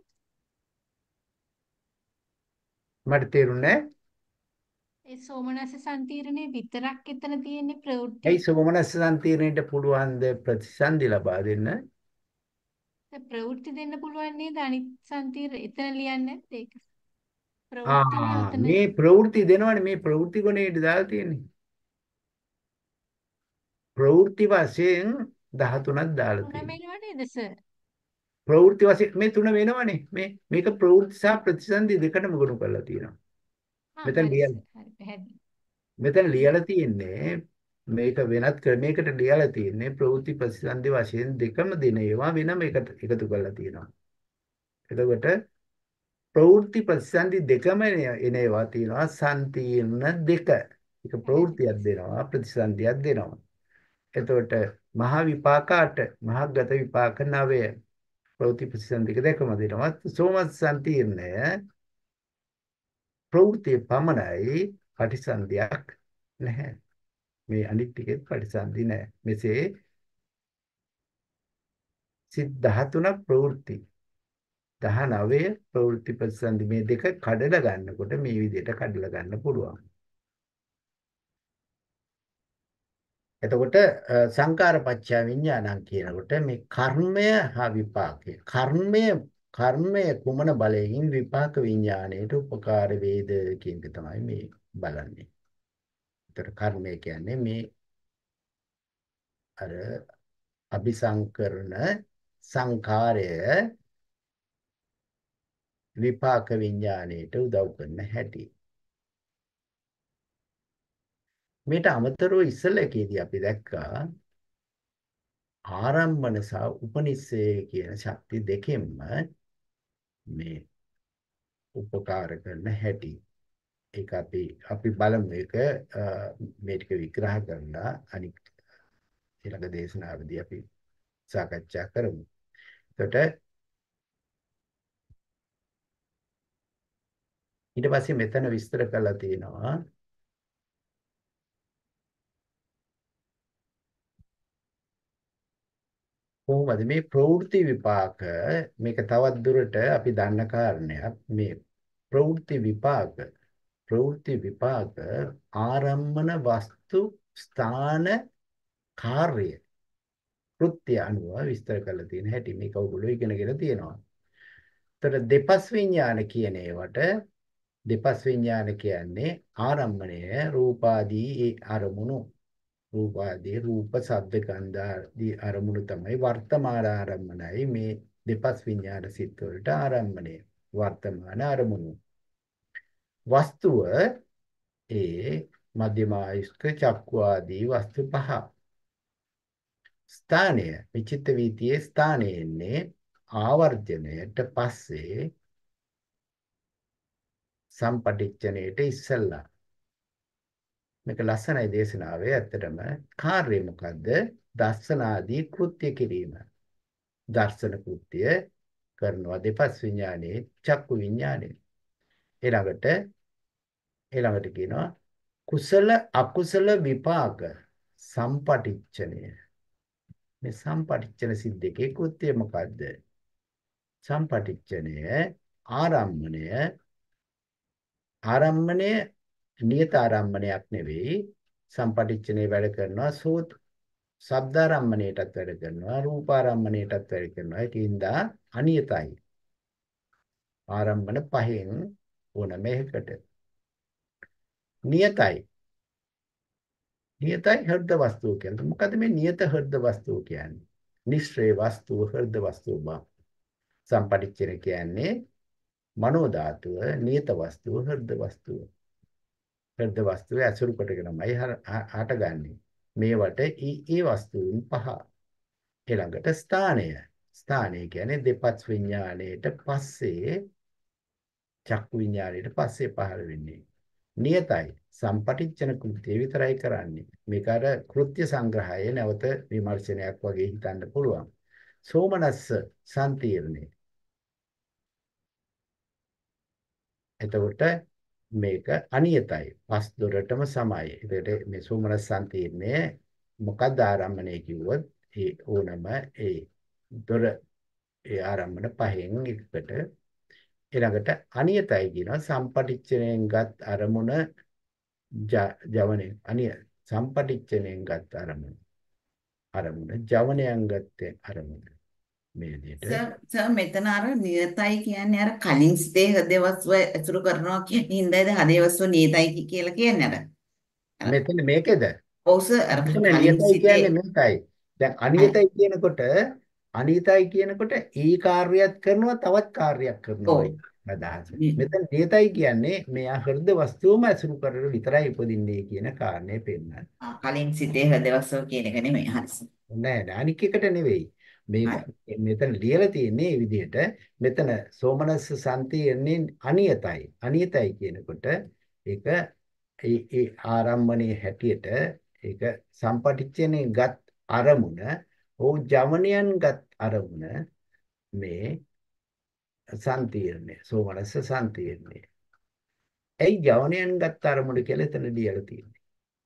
මට තේරුණේ නැහැ. ඒ සෝමනස්ස සම්තිරණේ විතරක් එතන තියෙන්නේ ප්‍රවෘත්ති. ඇයි සෝමනස්ස සම්තිරණයට පුළුවන් ද ප්‍රතිසන්දි ලබා දෙන්න? ප්‍රවෘත්ති දෙන්න පුළුවන් නේද? අනිත් සම්තිරණ එතන ලියන්නේ නැද්ද ඒක? ප්‍රවෘත්තිනේ උතන මේ ප්‍රවෘත්ති දෙනවනේ. මේ ප්‍රවෘත්ති ගුණයට දාලා තියෙන්නේ. ප්‍රවෘත්ති වශයෙන් 13ක් දාලා තුනම තියෙනවා. එනවා නේද සර්? ප්‍රවෘත්ති වශයෙන් මේ තුන වෙනවනේ. මේක ප්‍රවෘත්ති සහ ප්‍රතිසන්දි දෙකටම ගොනු කරලා තියෙනවා. මෙතන හරි ලියලා සර්. හරි පැහැදිලි. මෙතන ලියලා තියෙන්නේ මේක වෙනත් ක්‍රමයකට ලියලා තියෙන්නේ ප්‍රවෘත්ති ප්‍රතිසන්දි වශයෙන් දෙකම දෙන ඒවා වෙනම එකට එකතු කරලා තියෙනවා. එතකොට ප්‍රවෘත්ති ප්‍රතිසන්දි දෙකම එන ඒවා තියෙනවා සම්තිර්ණ 2. ඒක ප්‍රවෘත්තියක් දෙනවා ප්‍රතිසන්දියක් දෙනවා. එතකොට මහා විපාක 8 මහග්ගත විපාක 9 ප්‍රවෘත්ති ප්‍රතිසන්දි දෙකම දෙනවා. සෝමස් සම්තිර්ණය ප්‍රවෘත්තිය පමණයි පටිසන්ධියක් නැහැ. මේ අනිත් ටිකෙත් පටිසන්ධි නැහැ. මෙසේ සිත් 13ක් ප්‍රවෘත්ති 19 ප්‍රවෘත්ති ප්‍රතිසන්ධි මේ දෙක කඩලා ගන්නකොට මේ විදිහට කඩලා ගන්න පුළුවන්. එතකොට සංකාර පත්‍ය විඥානං කියනකොට මේ කර්මය හා විපාකය. කර්මය කුමන බලයෙන් විපාක විඥාණයට උපකාර වේද කියන එක තමයි මේ බලන්නේ. ඒතර කර්මය කියන්නේ මේ අර අபிසංකරණ සංඛාරය විපාක විඥාණයට උදව් කරන හැටි. මේට අමතරව ඉස්සලකේදී අපි දැක්කා ආරම්භන සහ උපනිස්සය කියන ශක්ති දෙකෙන්ම මේ උපකාර කරන හැටි. ඒක අපි බලමු ඒක මේ ටික විග්‍රහ කරලා අනිත් ඊළඟ දේශනාවේදී අපි සාකච්ඡා කරමු. එතකොට ඊට පස්සේ මෙතන විස්තර කරලා තියෙනවා කොහොමද මේ ප්‍රවෘත්ති විපාක මේක තවත් දුරට අපි දන්න කාරණයක් මේ ප්‍රවෘත්ති විපාක ආරම්මන වස්තු ස්ථාන කාර්ය කෘත්‍ය අනුව විස්තර කරලා තියෙන හැටි මේක ඔයගොල්ලෝ ඉගෙනගෙන තියෙනවා. ඒතර දෙපස් විඥාන කියන ඒවට දෙපස් විඥාන කියන්නේ ආරම්මණය රූපාදී ඒ අරමුණු රූපාදී රූප ශබ්ද ගන්ධ ආදී අරමුණු තමයි වර්තමාන ආරම්මණයි මේ දෙපස් විඥාන සිත් වලට ආරම්මණය වර්තමාන අරමුණු වස්තුව ඒ මධ්‍යම ආයස්ක චක්කු ආදී වස්තු පහ ස්ථානය විචිත්ත වීතියේ ස්ථානයේ ආවර්ජනයට පස්සේ සම්පටිච්ඡනයේට ඉස්සල්ලා මේක ලස්සනයි දේශනාවේ ඇත්තටම කාර්යය මොකද්ද දර්ශනාදී කෘත්‍ය කිරීම දර්ශන කෘත්‍ය කරනවා දෙපස් විඥානයේ චක්කු විඥානයේ ඊළඟට කියනවා කුසල අකුසල විපාක සම්පටිච්ඡනය මේ සම්පටිච්ඡන සිද්දකේ කෘත්‍ය මොකද්ද සම්පටිච්ඡනය ආරම්මණය නියත ආරම්මණයක් නෙවෙයි සම්පටිච්ඡනේ වැඩ කරනවා සෝත ශබ්දාරම්මණයටත් වැඩ කරනවා රූපාරම්මණයටත් වැඩ කරනවා ඒකින්ද අනියතයි ආරම්මන පහෙන් ඕනම එකකට නියතයි හෘද වස්තුව කියන්නේ මොකද මේ නියත හෘද වස්තුව කියන්නේ නිශ්චේ වස්තුව හෘද වස්තුව බව සම්පටිච්ඡන කියන්නේ මනෝ ධාතුව නියත වස්තුව හෘද වස්තුව හෘද වස්තුව ඇසුරු කොටගෙනමයි හටගන්නේ මේවට ඒ වස්තුන් පහ ඊළඟට ස්ථානය කියන්නේ දෙපස් විඥාණයට පස්සේ චක්කු විඥාණයට පස්සේ පහළ වෙන්නේ නියතයි සම්පටිච්ඡන කෘත්‍ය විතරයි කරන්නේ මේක අර කෘත්‍ය සංග්‍රහයේ නැවත විමර්ශනයක් වගේ හිතන්න පුළුවන් සෝමනස්ස සම්තිර්ණේ එතකොට මේක අනියතයි පස් දොරටම සමයි ඒකට මේ සෝමනස්ස සම්තිර්ණය මොකක්ද ආරම්භණය කිව්වොත් ඒ ඕනම ඒ දොර ඒ ආරම්භන පහෙන් එකකට ඊළඟට අනියතයි කියනවා සම්පටිච්ඡනයෙන් ගත් අරමුණ ජවණය සම්පටිච්ඡනයෙන් ගත් අරමුණ ජවණයෙන් ගත් අරමුණ මේ විදිහට සර් මෙතන අර නියතයි කියන්නේ අර කලින් සිතේ හදේ වස්තුව ඇසුරු කරනවා කියන හින්දාද හදේ වස්තුව නියතයි කියලා කියන්නේ අර මෙතන මේකේද ඔව් සර් අර මෙතන කලින් නියතයි සිතේ කියන්නේ මේකයි දැන් අනියතයි කියනකොට ඒ කාර්යයක් කරනවා තවත් කාර්යයක් කරනවා ඔව් අදහස. මෙතන නියතයි කියන්නේ මෙයා හෘද වස්තුවම ඇසුරු කරගෙන විතරයි උපදින්නේ කියන කාරණේ පෙන්නන්නේ. කලින් සිතේ හදේ වස්තුව කියන එක නෙමෙයි හරි සර් නෑ අනික් එකට නෙවෙයි. මේ මෙතන ලියලා තියෙන්නේ මේ විදිහට මෙතන සෝමනස්ස සම්තියන්නේ අනියතයි කියනකොට ඒක ඒ ආරම්භණයේ හැටියට ඒක සම්පටිච්ඡනේ ගත් අරමුණ ජවනයන් ගත් අරමුණ මේ සම්තියන්නේ සෝමනස්ස සම්තියන්නේ ඇයි ජවනයන් ගත් අරමුණ කියලා එතන ලියලා තියෙන්නේ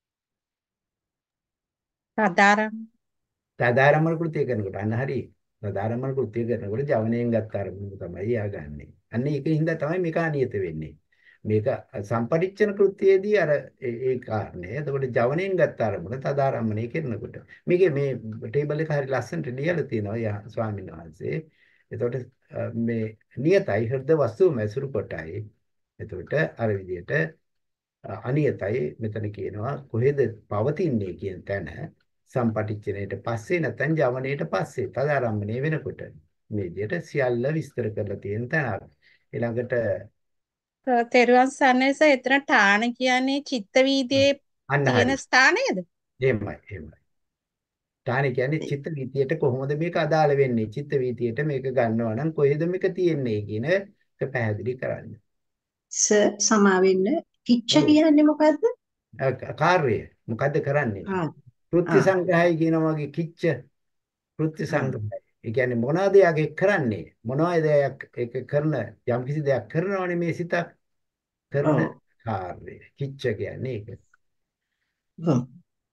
සාධාරණ කෘත්‍ය කරනකොට අන්න හරි සාධාරණ කෘත්‍ය කරනකොට ජවනයෙන් ගත්ත අරමුණ තමයි යාගන්නේ. අන්න ඒකින්ද තමයි මේක අනියත වෙන්නේ. මේක සම්පටිච්ඡන කෘත්‍යයේදී අර ඒ කාරණය. එතකොට ජවණයෙන් ගත්ත අරමුණ තදාරම්මණය කරනකොට මේකේ මේ ටේබල් එක හරි ලස්සනට ලියලා තියෙනවා ස්වාමීන් වහන්සේ. එතකොට මේ නියතයි හෘද වස්තුව මැසුරු කොටයි. එතකොට අර විදිහට අනියතයි මෙතන කියනවා කොහෙද පවතින්නේ කියන තැන සම්පටිච්ඡනයේට පස්සේ නැත්නම් ජවණයට පස්සේ තදාරම්මණය වෙනකොට මේ විදිහට සියල්ල විස්තර කරලා තියෙන තැන. ඊළඟට තෙරුවන් සරණයි එතන ඨාන කියන්නේ චිත්ත වීදියේ අන්න තියෙන හරි. ස්ථානයද? එහෙමයි. ඨාන කියන්නේ චිත්ත වීතියට කොහොමද මේක අදාළ වෙන්නේ? චිත්ත වීතියට මේක ගන්නවා නම් කොහෙද මේක තියෙන්නේ කියන එක පැහැදිලි කරන්න. සමා වෙන්න කිච්ච ඔව්. කියන්නේ මොකද්ද? කාර්යය මොකද්ද කරන්නේ? ආ කෘත්‍ය ආ සංග්‍රහය කියනවා වගේ කිච්ච කෘත්‍ය ආ සංග්‍රහය. ඒ කියන්නේ මොනවද යාගේ කරන්නේ? මොනවද ඒක කරන යම් කිසි දෙයක් කරනවනේ මේ සිත කරන ඔව් කාර්යය. කිච්ච කියන්නේ ඒක. ඔව්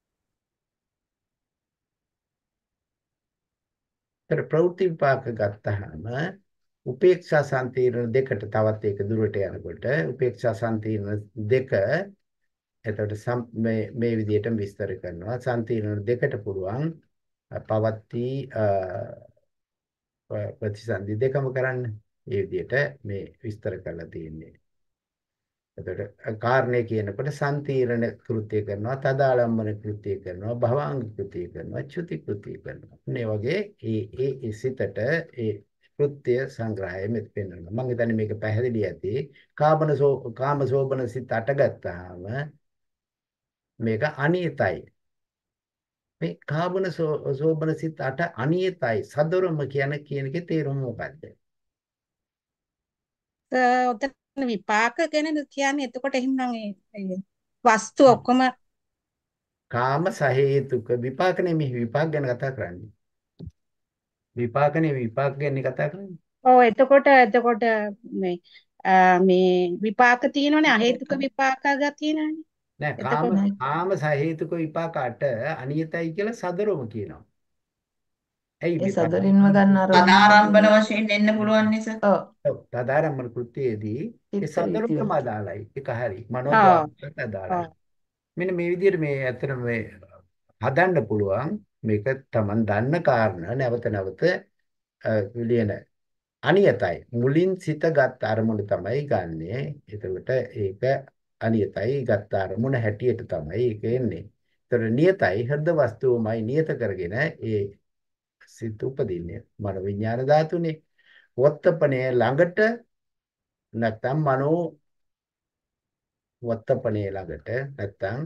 ඒතර ප්‍රවෘත්ති විපාක ගත්තාම උපේක්ෂා සම්තිරණ දෙකට තවත් ඒක දුරට යනකොට උපේක්ෂා සම්තිරණ දෙක එතකොට මේ විදිහටම විස්තර කරනවා සම්තිරණ දෙකට පුළුවන් පවත්ති ප්‍රතිසන්දි දෙකම කරන්න මේ විදිහට මේ විස්තර කරලා තියෙන්නේ. එතකොට කාරණේ කියනකොට සම්තිරණ කෘත්‍ය කරනවා තදාලම්බන කෘත්‍ය කරනවා භවාංග කෘත්‍ය කරනවා චුති කෘත්‍ය කරනවා. මේ වගේ ඒ සිතට ඒ කෘත්‍ය සංග්‍රහය මෙත් පෙන්වනවා. මම හිතන්නේ මේක පැහැදිලි ඇති. කාමසෝබන සිත අට ගත්තාම මේක අනියතයි. මේ සෝබන සිත අට අනියතයි. සදරම කියන එකේ තේරුම මොකද්ද? ඔතන විපාක ගැන කියන්නේ එතකොට එහෙනම් ඒ වස්තු ඔක්කොම කාම සහේතුක විපාක නෙමෙයි විපාක ගැන කතා කරන්නේ. විපාක ගැන කතා කරන්නේ. ඔව් එතකොට මේ විපාක තියෙනවනේ අහේතුක විපාක තියෙනවනේ. නෑ එතකොට කාම සහේතුක විපාක අට අනියතයි කියලා සදරම කියනවා. ඇයි ඒ විපාක? සදරින්ම ගන්න අරමුණ පදාරම්භන තියෙනවා. වශයෙන් එන්න පුළුවන් නිසා. ඔව් තදාරම්මන කෘත්‍යයේදී ඒ චිත්ත සදරම වීතිය. අදාළයි. ඒක හරි. ඔව් මනෝද්වාරයට අදාළයි. ඔව් මෙන්න මේ විදිහට මේ ඇත්තට මේ හදන්න පුළුවන් මේක Taman දන්න කාරණා නැවත නැවත ලියන අනියතයි මුලින් සිත ගත් අරමුණ තමයි ගන්නෙ. එතකොට ඒක අනියතයි ගත් අරමුණ හැටියට තමයි ඒක එන්නේ. ඒතර නියතයි හෘද වස්තුවමයි නියත කරගෙන ඒ සිත උපදින්නේ. මන විඥාන ධාතුනේ. වත්තපණය ළඟට නැත්නම් මනෝ වත්තපණය ළඟට නැත්නම්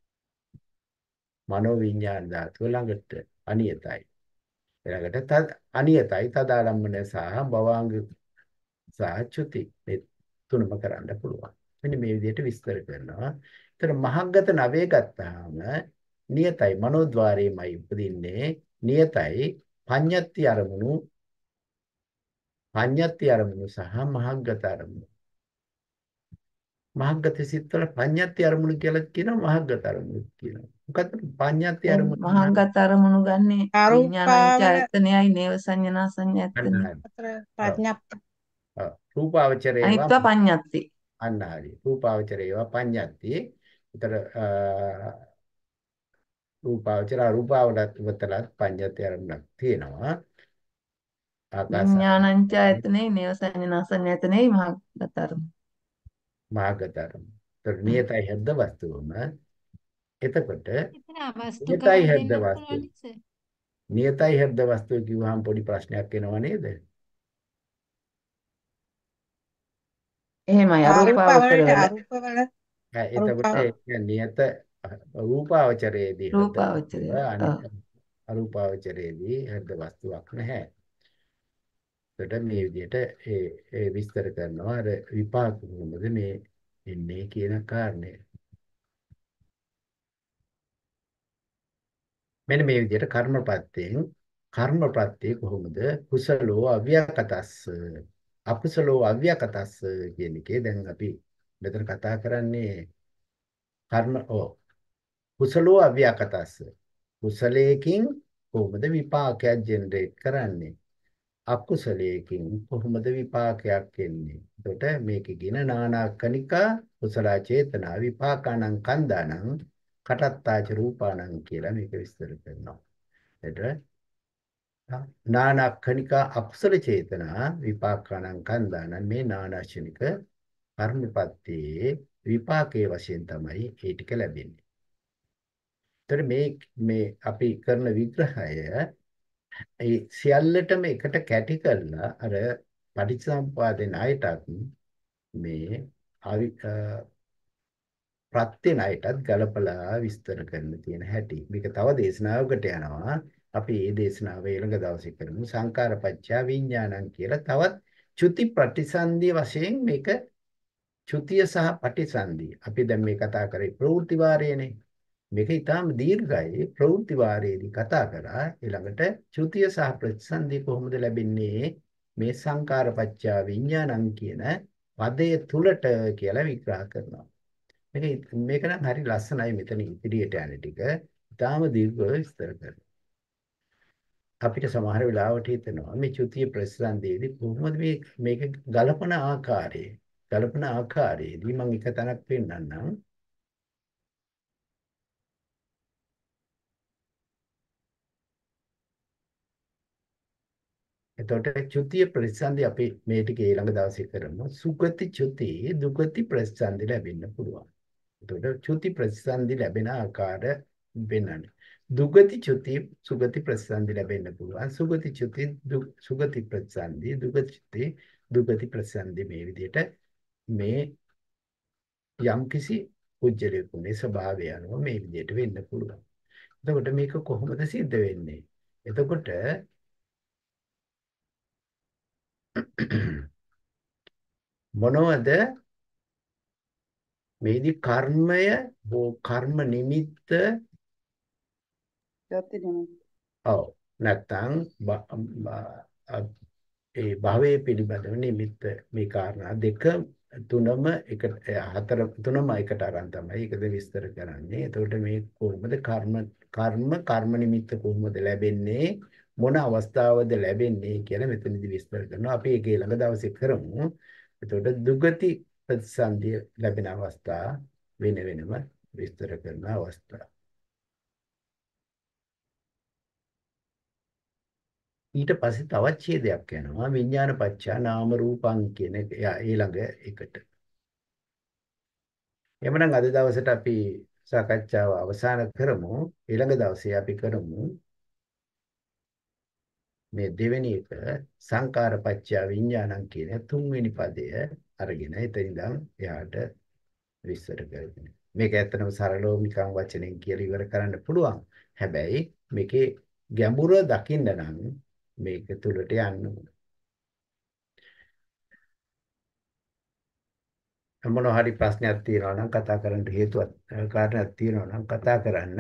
මනෝ විඥාන ධාතුව ළඟට අනියතයි. ඊළඟට අනියතයි තදාලම්බන සහ භවාංග සහ චුති මේ තුනම කරන්න පුළුවන්. මෙන්න මේ විදිහට විස්තර කරනවා. ඒතර මහග්ගත නවයේ ගත්තාම නියතයි මනෝද්වාරයේමයි උපදින්නේ. නියතයි පඤ්ඤත්ති අරමුණු සහ මහග්ගත අරමුණු. මහග්ගත සිත්වල පඤ්ඤත්ති අරමුණු කියලා කියනවා මහග්ගත අරමුණු කියනවා. මොකද පඤ්ඤත්ති දැන් අරමුණු මහංගත අරමුණු ගන්නේ විඥානං අරූපාවල චෛතනයයි නේව සංඥා සංඥායතනෙ. අතර ප්‍රඥප්ත රූපාවචරේවා අනිත්ව පඤ්ඤත්ති. අන්න හරි. රූපාවචරේවා පඤ්ඤත්ති. ඒතර අරූපාවචරත් පඤ්ඤත්ති අරමුණක් තියෙනවා. ආකාස විඥානං චෛතනයයි නේව සංඥා සංඥායතනෙ මහංගත අරමුණු. මාගත අරමුණ. ඒතර නියතයි හද්ද වස්තුවම. එතකොට එතන අවස්ථු නියතයි කරලා හද්ද දෙන්නත් වස්තුව. පුළුවන් සර්. නියතයි හද්ද වස්තුව කිව්වහම පොඩි ප්‍රශ්නයක් එනවා නේද? එහෙමයි අරූපාවචර වල අරූපවල එතකොට ඒක නියත රූපාවචරයේදී හද්ද රූපාවචරය. ඔව්. අරූපාවචරයේදී හද්ද වස්තුවක් නැහැ. ඒකට මේ විදිහට ඒ විස්තර කරනවා අර විපාක කොහොමද මේ එන්නේ කියන කාරණය. මෙන්න මේ විදිහට කර්මප්‍රත්‍ය කොහොමද කුසලෝ අව්‍යකතස්ස අකුසලෝ අව්‍යකතස්ස කියන එකේ දැන් අපි මෙතන කතා කරන්නේ කුසලෝ අව්‍යකතස්ස කුසලයකින් කොහොමද විපාකයක් ජෙනරේට් කරන්නේ අකුසලයකින් කොහොමද විපාකයක් එන්නේ? එතකොට මේකේ නානාකනිකා කුසල චේතනා විපාකානං කන්දානං කටත්තාච රූපානං කියලා මේක විස්තර කරනවා. එතකොට නානාකනිකා අකුසල චේතනා විපාකානං කන්දානං මේ නානාශනික කර්මපත්තේ විපාකයේ වශයෙන් තමයි ඒ ටික ලැබෙන්නේ. එතකොට මේ අපි කරන විග්‍රහය ඒ සියල්ලටම එකට කැටි කරලා අර පටිච්චසමුප්පාදේ ණයටත් මේ ප්‍රත්‍ය ණයටත් ගලපලා විස්තර කරන්න තියෙන හැටි. මේක තව දේශනාවකට යනවා. අපි මේ දේශනාව ඊළඟ දවසේ කරමු. සංඛාරපච්චය විඥානං කියලා තවත් චුති ප්‍රතිසන්දි වශයෙන් මේක චුතිය සහ පටිසන්ධි. අපි දැන් මේ කතා කරේ ප්‍රවෘත්ති වාරයේනේ. මේක ඊටාම දීර්ඝයි. ප්‍රවෘත්ති වාරයේදී කතා කරා ඊළඟට චුතිය සහ ප්‍රතිසන්ධි කොහොමද ලැබෙන්නේ මේ සංකාරපච්චය විඥානං කියන පදයේ තුලට කියලා විග්‍රහ කරනවා. මේක නම් හරි ලස්සනයි මෙතන ඉදිරියට යන ටික. ඊටාම දීර්ඝව විස්තර කරනවා. අපිට සමහර වෙලාවට හිතෙනවා මේ චුතිය ප්‍රතිසන්ධියේදී කොහොමද මේක ගලපන ආකාරයේදී මම එක තැනක් පෙන්නන්නම්. එතකොට චුතිය ප්‍රතිසන්දි අපි මේ ටික ඊළඟ දවසේ කරමු. සුගති චුති දුගති ප්‍රතිසන්දි ලැබෙන්න පුළුවන්. එතකොට චුති ප්‍රතිසන්දි ලැබෙන ආකාර වෙනන්නේ. දුගති චුති සුගති ප්‍රතිසන්දි ලැබෙන්න පුළුවන්. සුගති චුති සුගති ප්‍රතිසන්දි දුගති චුති දුගති ප්‍රතිසන්දි මේ විදිහට මේ යම්කිසි පුජ්‍යලෙකුගේ ස්වභාවය අනුව මේ විදිහට වෙන්න පුළුවන්. එතකොට මේක කොහොමද සිද්ධ වෙන්නේ? එතකොට මොනවද මේදී කර්මය හෝ කර්ම නිමිත්ත ගති නෙමෙයි. ඔව් නැත්තම් ඒ භවයේ පිළිබඳව නිමිත්ත මේ කාරණා දෙක තුනම එකට අරන් තමයි ඒකද විස්තර කරන්නේ. එතකොට මේ කොහොමද කර්ම නිමිත්ත කොහොමද ලැබෙන්නේ මොන අවස්ථාවද ලැබෙන්නේ කියලා මෙතනදී විස්තර කරනවා. අපි ඒක ළඟ දවසේ කරමු. එතකොට දුගති ප්‍රතිසන්දිය ලැබෙන අවස්ථා වෙනම විස්තර කරන අවස්ථා. ඊට පස්සේ තවත් ඡේදයක් යනවා විඥාන පත්‍යා නාම රූපං කියන ඊළඟ එකට. එhmenan අද දවසට අපි සාකච්ඡාව අවසන් කරමු. ඊළඟ දවසේ අපි කරමු මේ දෙවෙනි එක සංකාර පත්‍යා විඥානං කියන තුන්වෙනි පදය අරගෙන එතනින්දන් එහාට විස්තර කරගන්න. මේක ඇත්තටම සරලව නිකන් වචනෙන් කියලා ඉවර කරන්න පුළුවන්. හැබැයි මේකේ ගැඹුර දකින්න නම් මේක තුලට යන්න ඕන. මොනවා හරි ප්‍රශ්නයක් තියෙනවා නම් කතා කරන්න හේතුවක් කාරණයක් තියෙනවා නම් කතා කරන්න.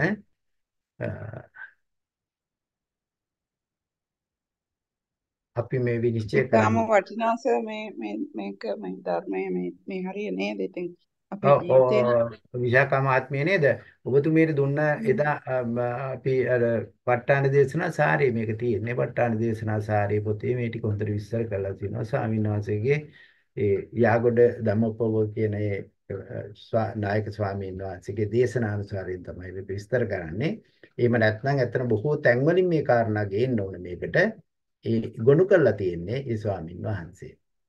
අපි මේ විනිශ්චය තාම කරමු. වටිනා සර් මේක මේ ධර්මයේ මේ හරිය නේද? ඉතින් අපේ ඔව් ජීවිතේ විශාකා මහත්මිය නේද? ඔබතුමියට දුන්න එදා අපි අර ප ဋ ාණ දේශනා සාරේ මේක තියෙන්නේ. ප ဋ ාණ දේශනා සාරේ පොතේ මේ ටික හොඳට විස්තර කරලා තියෙනවා. ස්වාමීන් වහන්සේගේ ඒ යාගොඩ ධම්මපොව කියන ඒ නායක ස්වාමීන් වහන්සේගේ දේශනානුසාරයෙන් තමයි මේක විස්තර කරන්නේ. එහෙම නැත්නම් ඇත්තට බොහෝ තැන්වලින් මේ කාරණා ගේන්න ඕන මේකට. ඒ ගොනු කරලා තියෙන්නේ ඒ ස්වාමීන් වහන්සේ.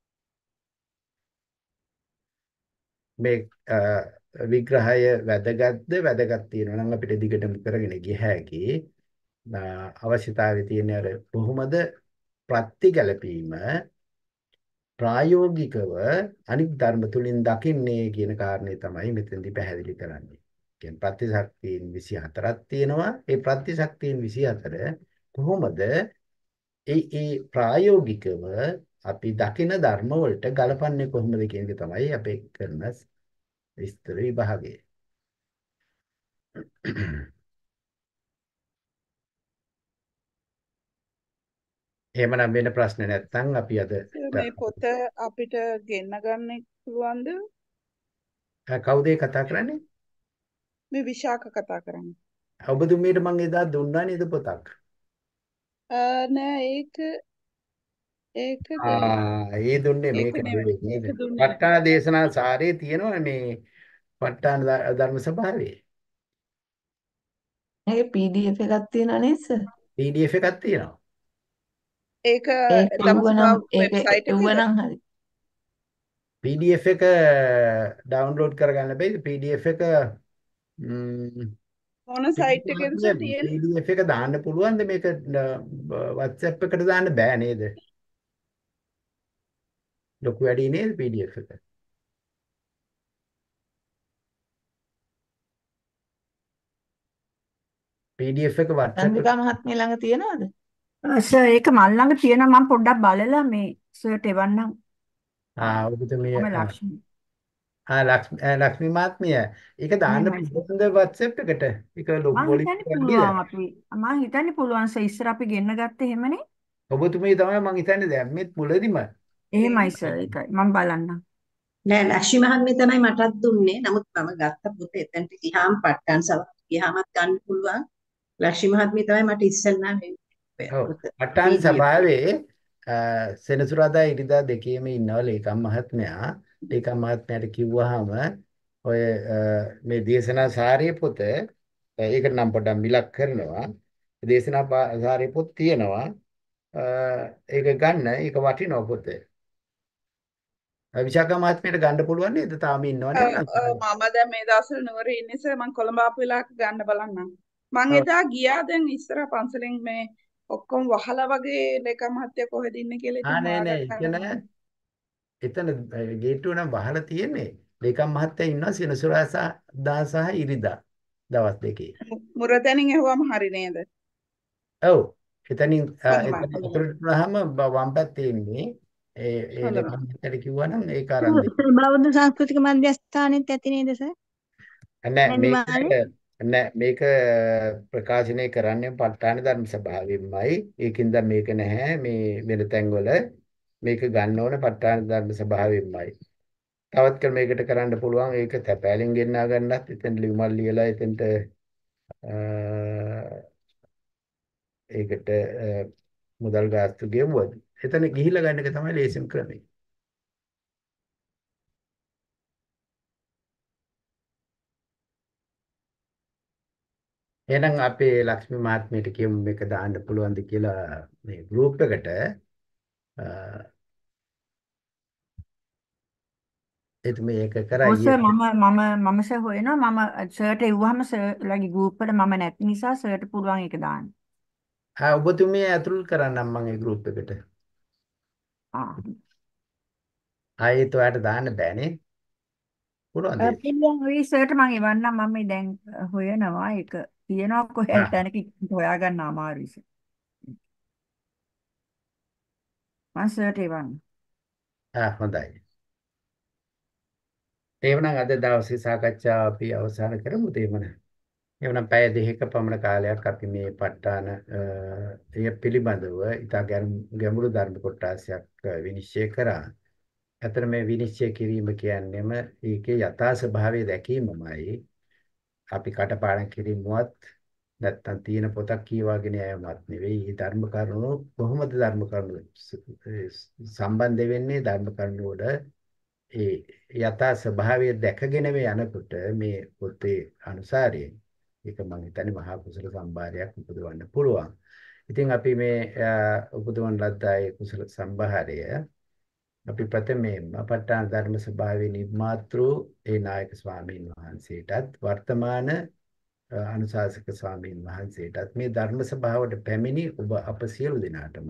මේ විග්‍රහය වැදගත් තියෙනවා නම් අපිට දිගටම කරගෙන ගිය හැකි. අවශ්‍යතාවය තියෙන අර කොහොමද ප්‍රත්‍ය ගැලපීම ප්‍රායෝගිකව අනිත් ධර්ම තුලින් දකින්නේ කියන කාරණේ තමයි මෙතෙන්දී පැහැදිලි කරන්නේ. කියන්නේ ප්‍රතිශක්තියින් 24ක් තියෙනවා. ඒ ප්‍රතිශක්තියින් 24 කොහොමද ඒ ප්‍රායෝගිකව අපි දකින ධර්ම වලට ගලපන්නේ කොහොමද කියන එක තමයි අපේ කරන විස්තර විභාගය. එහෙමනම් වෙන ප්‍රශ්න නැත්නම් අපි අද මේ පොත අපිට ගෙන්න ගන්න පුළුවන්ද? කවුද කතා කරන්නේ? මේ විශාක කතා කරන්නේ. ඔබතුමීට මම එදා දුන්නා නේද පොතක්? නෑ ඒක ඒකද ඒ දුන්නේ ඒක මේක නෙවෙයි නෙවෙයි නේද? ඒක ප දුන්නේ ဋ ාණ දේශනා සාරේ තියෙනවා මේ ප ဋ ාණ ධර්ම ස්වභාවයේ ඒකේ PDF එකක් තියෙනවා නේද සර්? PDF එකක් තියෙනවා. ඒක ඒක එව්වනම් ධම්මසභාව ඒක වෙබ්සයිට් එකේද එව්වනම් හරි. PDF එක ඩවුන්ලෝඩ් කරගන්න බැයිද? PDF එක මොන සයිට් එකේද සර් තියෙන්නේ PDF එක දාන්න පුළුවන්ද මේක WhatsApp එකට දාන්න බෑ නේද? ලොකු වැඩි නේද PDF එක? PDF එක WhatsApp චන්ද්‍රිකා මහත්මිය ළඟ තියෙනවද? සර් ඒක මල් ළඟ තියෙනවා මම පොඩ්ඩක් බලලා මේ සර්ට එවන්නම්. ඔබතුමිය මම ලක්ෂ්මී. ලක්ෂ්මී මහත්මිය ඒක දාන්න එහෙමයි සර්. පුළුවන්ද WhatsApp එකට? ඒක ලොකු මම පොලිස් හිතන්නේ වැඩිද? පුළුවන් මම හිතන්නේ පුළුවන් සර් ඉස්සර අපි ගෙන්න ගත්තේ එහෙමනේ. ඔබතුමිය තමයි මං හිතන්නේ දැම්මෙත් මුලදිම. එහෙමයි සර් ඒකයි මම බලන්නම්. නෑ ලක්ෂ්මී මහත්මිය තමයි මටත් දුන්නේ. නමුත් මම ගත්ත පොත එතනට ගියාම පට්ටන් සභාවට ගියාමත් ගන්න පුළුවන්. ලක්ෂ්මී මහත්මිය තමයි මට ඉස්සෙල්ලා මේ ඔව්. පොත ප ဋ ාණ PDF එක. සභාවේ සෙනසුරාදා ඉරිදා දෙකේම ඉන්නවා ලේකම් මහත්මයා. ලේකම් මහත්මයාට කිව්වහම ඔය මේ දේශනා සාරේ පොත ඒකට නම් පොඩ්ඩක් මිලක් කරනවා. දේශනා සාරේ පොත් තියෙනවා. ඒක ගන්න ඒක වටිනවා පොත. විශාඛා මහත්මියට ගන්න පුළුවන් නේද? තාම ඉන්නව නැත්නම්? මම දැන් මේ දවස්වල නුවර ඉන්නේ නිසා මම කොළඹ ආපු වෙලාවක ගන්න බලන්නම්. මං ඔව්. එදා ගියා දැන් ඉස්සර පන්සලෙන් මේ ඔක්කොම වහලා වගේ ලේකම් මහත්තයා කොහෙද ඉන්නේ කියලා ඉතින් නෑ නෑ හොයාගන්න. එතන ගේට්ටුව නම් වහලා තියෙන්නේ. ලේකම් මහත්තයා ඉන්නවා සෙනසුරාදා සහ ඉරිදා දවස් දෙකේ. මුරතැනින් ඇහුවම හරි නේද? ඔව්. එතනින් හොඳයි එතන හොඳයි. උතුරට ගියාම වම් පැත්තේ ඉන්නේ. ඒ හොඳයි. ලේකම් මහත්තයාට කිව්වනම් ඒක අරන් දෙන්න. බෞද්ධ සංස්කෘතික මධ්‍යස්ථානෙත් ඇති නේද සර්? නෑ මේක මැනිමාලේ? නෑ මේක ප්‍රකාශනය කරන්නේ ප ဋ ාණ ධර්ම සභාවෙන්මයි. ඒකින්ද මේක නැහැ මේ වෙන තැන්වල මේක ගන්න ඕන ප ဋ ාණ ධර්ම සභාවෙන්මයි. තවත් ක්‍රමයකට කරන්න පුළුවන් ඒක තැපෑලෙන් ගෙන්නා ගන්නත් එතෙන් ලියුමක් ලියලා එතෙන්ට ඒකට මුදල් ගාස්තු ගෙවුවද එතන ගිහිල්ලා ගන්න එක තමයි ලේසිම ක්‍රමය. එහෙනම් අපේ ලක්ෂ්මී මහත්මියට කියමු මේක දාන්න පුළුවන්ද කියලා මේ ගෲප් එකට එතුමේ ඒක කරා ඔව් සර් ඊයේ. මම සර් හොයනවා මම සර්ට එව්වහම සර්ලගේ ගෲප් එකට මම නැති නිසා සර්ට පුළුවන් ඒක දාන්න. ඔබතුමිය ඇතුල් කරන්නම් මම ඒ ගෲප් එකට. ආ ආයෙත් ඔයාලට දාන්න බෑනේ. පුළුවන්ද? පුළුවන් වෙයි සර්ට මම එවන්නම් මම මේ දැන් හොයනවා ඒක තියෙනවා කොහේ තැනක හොයාගන්න අමාරුයි සර්. මම සර්ට එවන්න. හොඳයි. එහෙනම් අද දවසේ සාකච්ඡාව අපි අවසන් කරමු තේමන. එවනම් පැය දෙකක පමණ කාලයක් අපි මේ ප ဋ ාණ එය පිළිබඳව ඉතා ගැඹුරු ධර්ම කොටසක් විනිශ්චය කරා. අතර මේ විනිශ්චය කිරීම කියන්නේම ඒකේ යථා ස්වභාවය දැකීමමයි. අපි කටපාඩම් කිරීමවත් නැත්තම් තියෙන පොතක් කියවාගෙන යෑමවත් නෙවෙයි. මේ ධර්ම කරුණු කොහොමද ධර්ම කරුණු සම්බන්ධ වෙන්නේ ධර්ම කරුණු වල ඒ යථා ස්වභාවය දැකගෙන මේ යනකොට මේ පොතේ අනුසාරයෙන් ඒක මම හිතන්නේ මහා කුසල සම්භාරයක් උපදවන්න පුළුවන්. ඉතින් අපි මේ උපදවන ලද්දා ඒ කුසල සම්භාරය අපි ප්‍රථමයෙන්ම ප ဋ ාණ ධර්ම ස්වභාවයේ නිර්මාතෘ ඒ නායක ස්වාමීන් වහන්සේටත් වර්තමාන අනුශාසක ස්වාමීන් වහන්සේටත් මේ ධර්ම සභාවට පැමිණි ඔබ අප සියලු දෙනාටම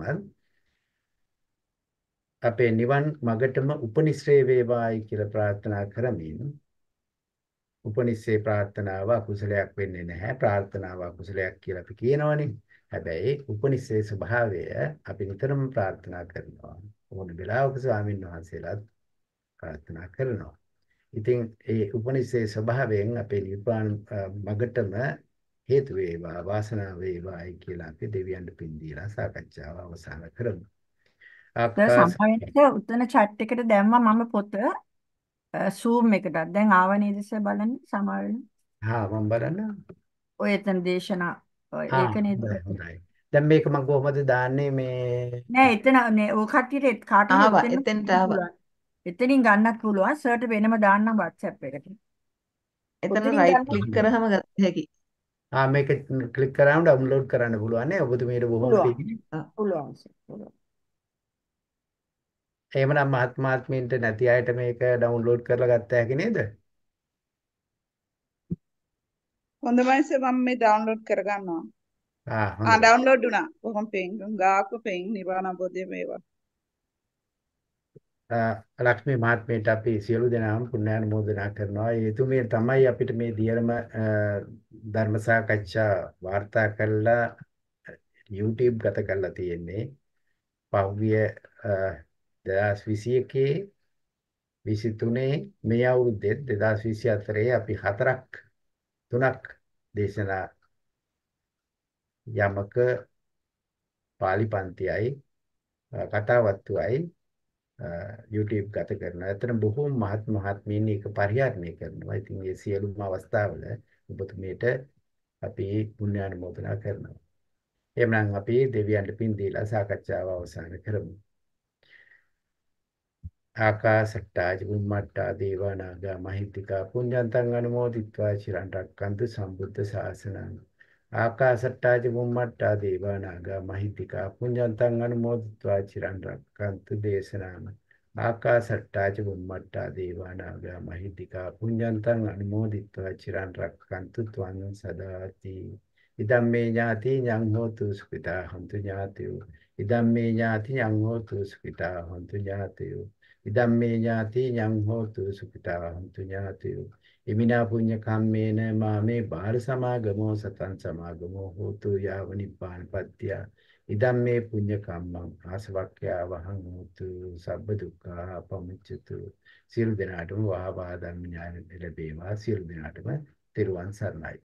අපේ නිවන් මගටම උපනිශ්‍රේ වේවායි කියලා ප්‍රාර්ථනා කරමින් උපනිශ්‍රේ ප්‍රාර්ථනාව අකුසලයක් වෙන්නේ නැහැ. ප්‍රාර්ථනාව අකුසලයක් කියලා අපි කියනවනේ. හැබැයි උපනිශ්‍රේ ස්වභාවය අපි නිතරම ප්‍රාර්ථනා කරනවා. ඕන වෙලාවක ස්වාමීන් වහන්සේලාත් ප්‍රාර්ථනා කරනවා. ඉතින් ඒ උපනිශ්‍රේ ස්වභාවයෙන් අපේ නිර්වාණ මගටම හේතු වේවා වාසනාව වේවායි කියලා අපි දෙවියන්ට පින් දීලා සාකච්ඡාව අවසන් කරමු. සම්පූර්ණයෙන් උතන chat එකට දැම්මා මම පොත zoom එකටත් දැන් ආව නේද සර් බලන්න සමහර වෙලාවට මම බලන්න. ඔය එතන දේශනා ඒක නේද හොඳයි. දැන් මේක මම කොහොමද දාන්නේ මේ නෑ එතන නේ ඔය කට්ටියට කාට හරි ආවා ඔතෙන් එතෙන්ට ගන්නත් ආවා. පුළුවන්. එතනින් ගන්නත් පුළුවන්. සර්ට වෙනම දාන්නම් WhatsApp එකට. එතන ඔතනින් රයිට් ගන්නත් ක්ලික් කරාම ගත හැකි. මේක ක්ලික් කරාම ඩවුන්ලෝඩ් කරන්න පුළුවන් නේ ඔබතුමීට බොහොම පුළුවන්. පිං. පුළුවන්. පුළුවන්. එහෙමනම් මහත්මාත්මීන්ට නැති අයට මේක ඩවුන්ලෝඩ් කරලා ගත්ත හැකි නේද? හොඳයි සර් මම මේ ඩවුන්ලෝඩ් කරගන්නවා. හොඳයි. ඩවුන්ලෝඩ් වුණා. කොහොම පෙන් ගාක පෙන් නිර්වාණ අවබෝධය මේවා. ලක්ෂ්මී මහත්මියට අපි සියලු දෙනාම පුණ්‍යානුමෝදනා කරනවා. ඒ තුමේ තමයි අපිට මේ දියරම ධර්ම සාකච්ඡා වාර්තා කරලා YouTube ගත කරලා තියෙන්නේ. පහුගිය 2021 23 මේ අවුරුද්දේ 2024 අපි තුනක් දේශනා යමක පාලි පන්තියයි කතාවත්තුවයි YouTube ගත කරනවා. එතන බොහෝ මහත්මීන් ඒක පරිහරණය කරනවා. ඉතින් මේ සියලුම අවස්ථාවල ඔබතුමීට අපි පුණ්‍යානුමෝදනා කරනවා. එhmenan අපි දෙවියන්ට පින් දීලා සාකච්ඡාව අවසන් කරමු. ආකාශට්ටා චුම්මට්ටා දේවා නාග මහිත්‍තිකා පුඤ්ඤන්තං අනුමෝදිත්වා චිරන් රැක්කන්තු සම්බුද්ධ ශාසනං. ආකාශට්ටා චුම්මට්ටා දේවා නාග මහිත්‍තිකා පුඤ්ඤන්තං අනුමෝදිත්වා චිරන් රැක්කන්තු දේශනාම. ආකාශට්ටා චුම්මට්ටා දේවා නාග මහිත්‍තිකා පුඤ්ඤන්තං අනුමෝදිත්වා චිරන් රැක්කන්තු ත්වං සදාති. ඉදම්මේ ඥාති ඤං හෝතු සුඛිතා හොන්තු ඥාතියෝ. ඉදම්මේ ඥාති ඤං හෝතු සුඛිතා හොන්තු ඥාතියෝ. ඉදම්මේ ඥාති ඤං හෝතු සුඛිතා හොන්තු ඥාතියෝ. ඉමිනා පුඤ්ඤ කම්මේන මාමේ බාල සමාගමෝ සතං සමාගමෝ හෝතු යාව නිපානපත්ත්‍ය. ඉදම්මේ පුඤ්ඤ කම්මං ආසවක්ඛ්‍යා වහං හෝතු සබ්බ දුක්ඛා පමුච්චතු. සියලු දෙනාටම වාවා ධම්ම ඥාන ලැබේවා. සියලු දෙනාටම තෙරුවන් සරණයි.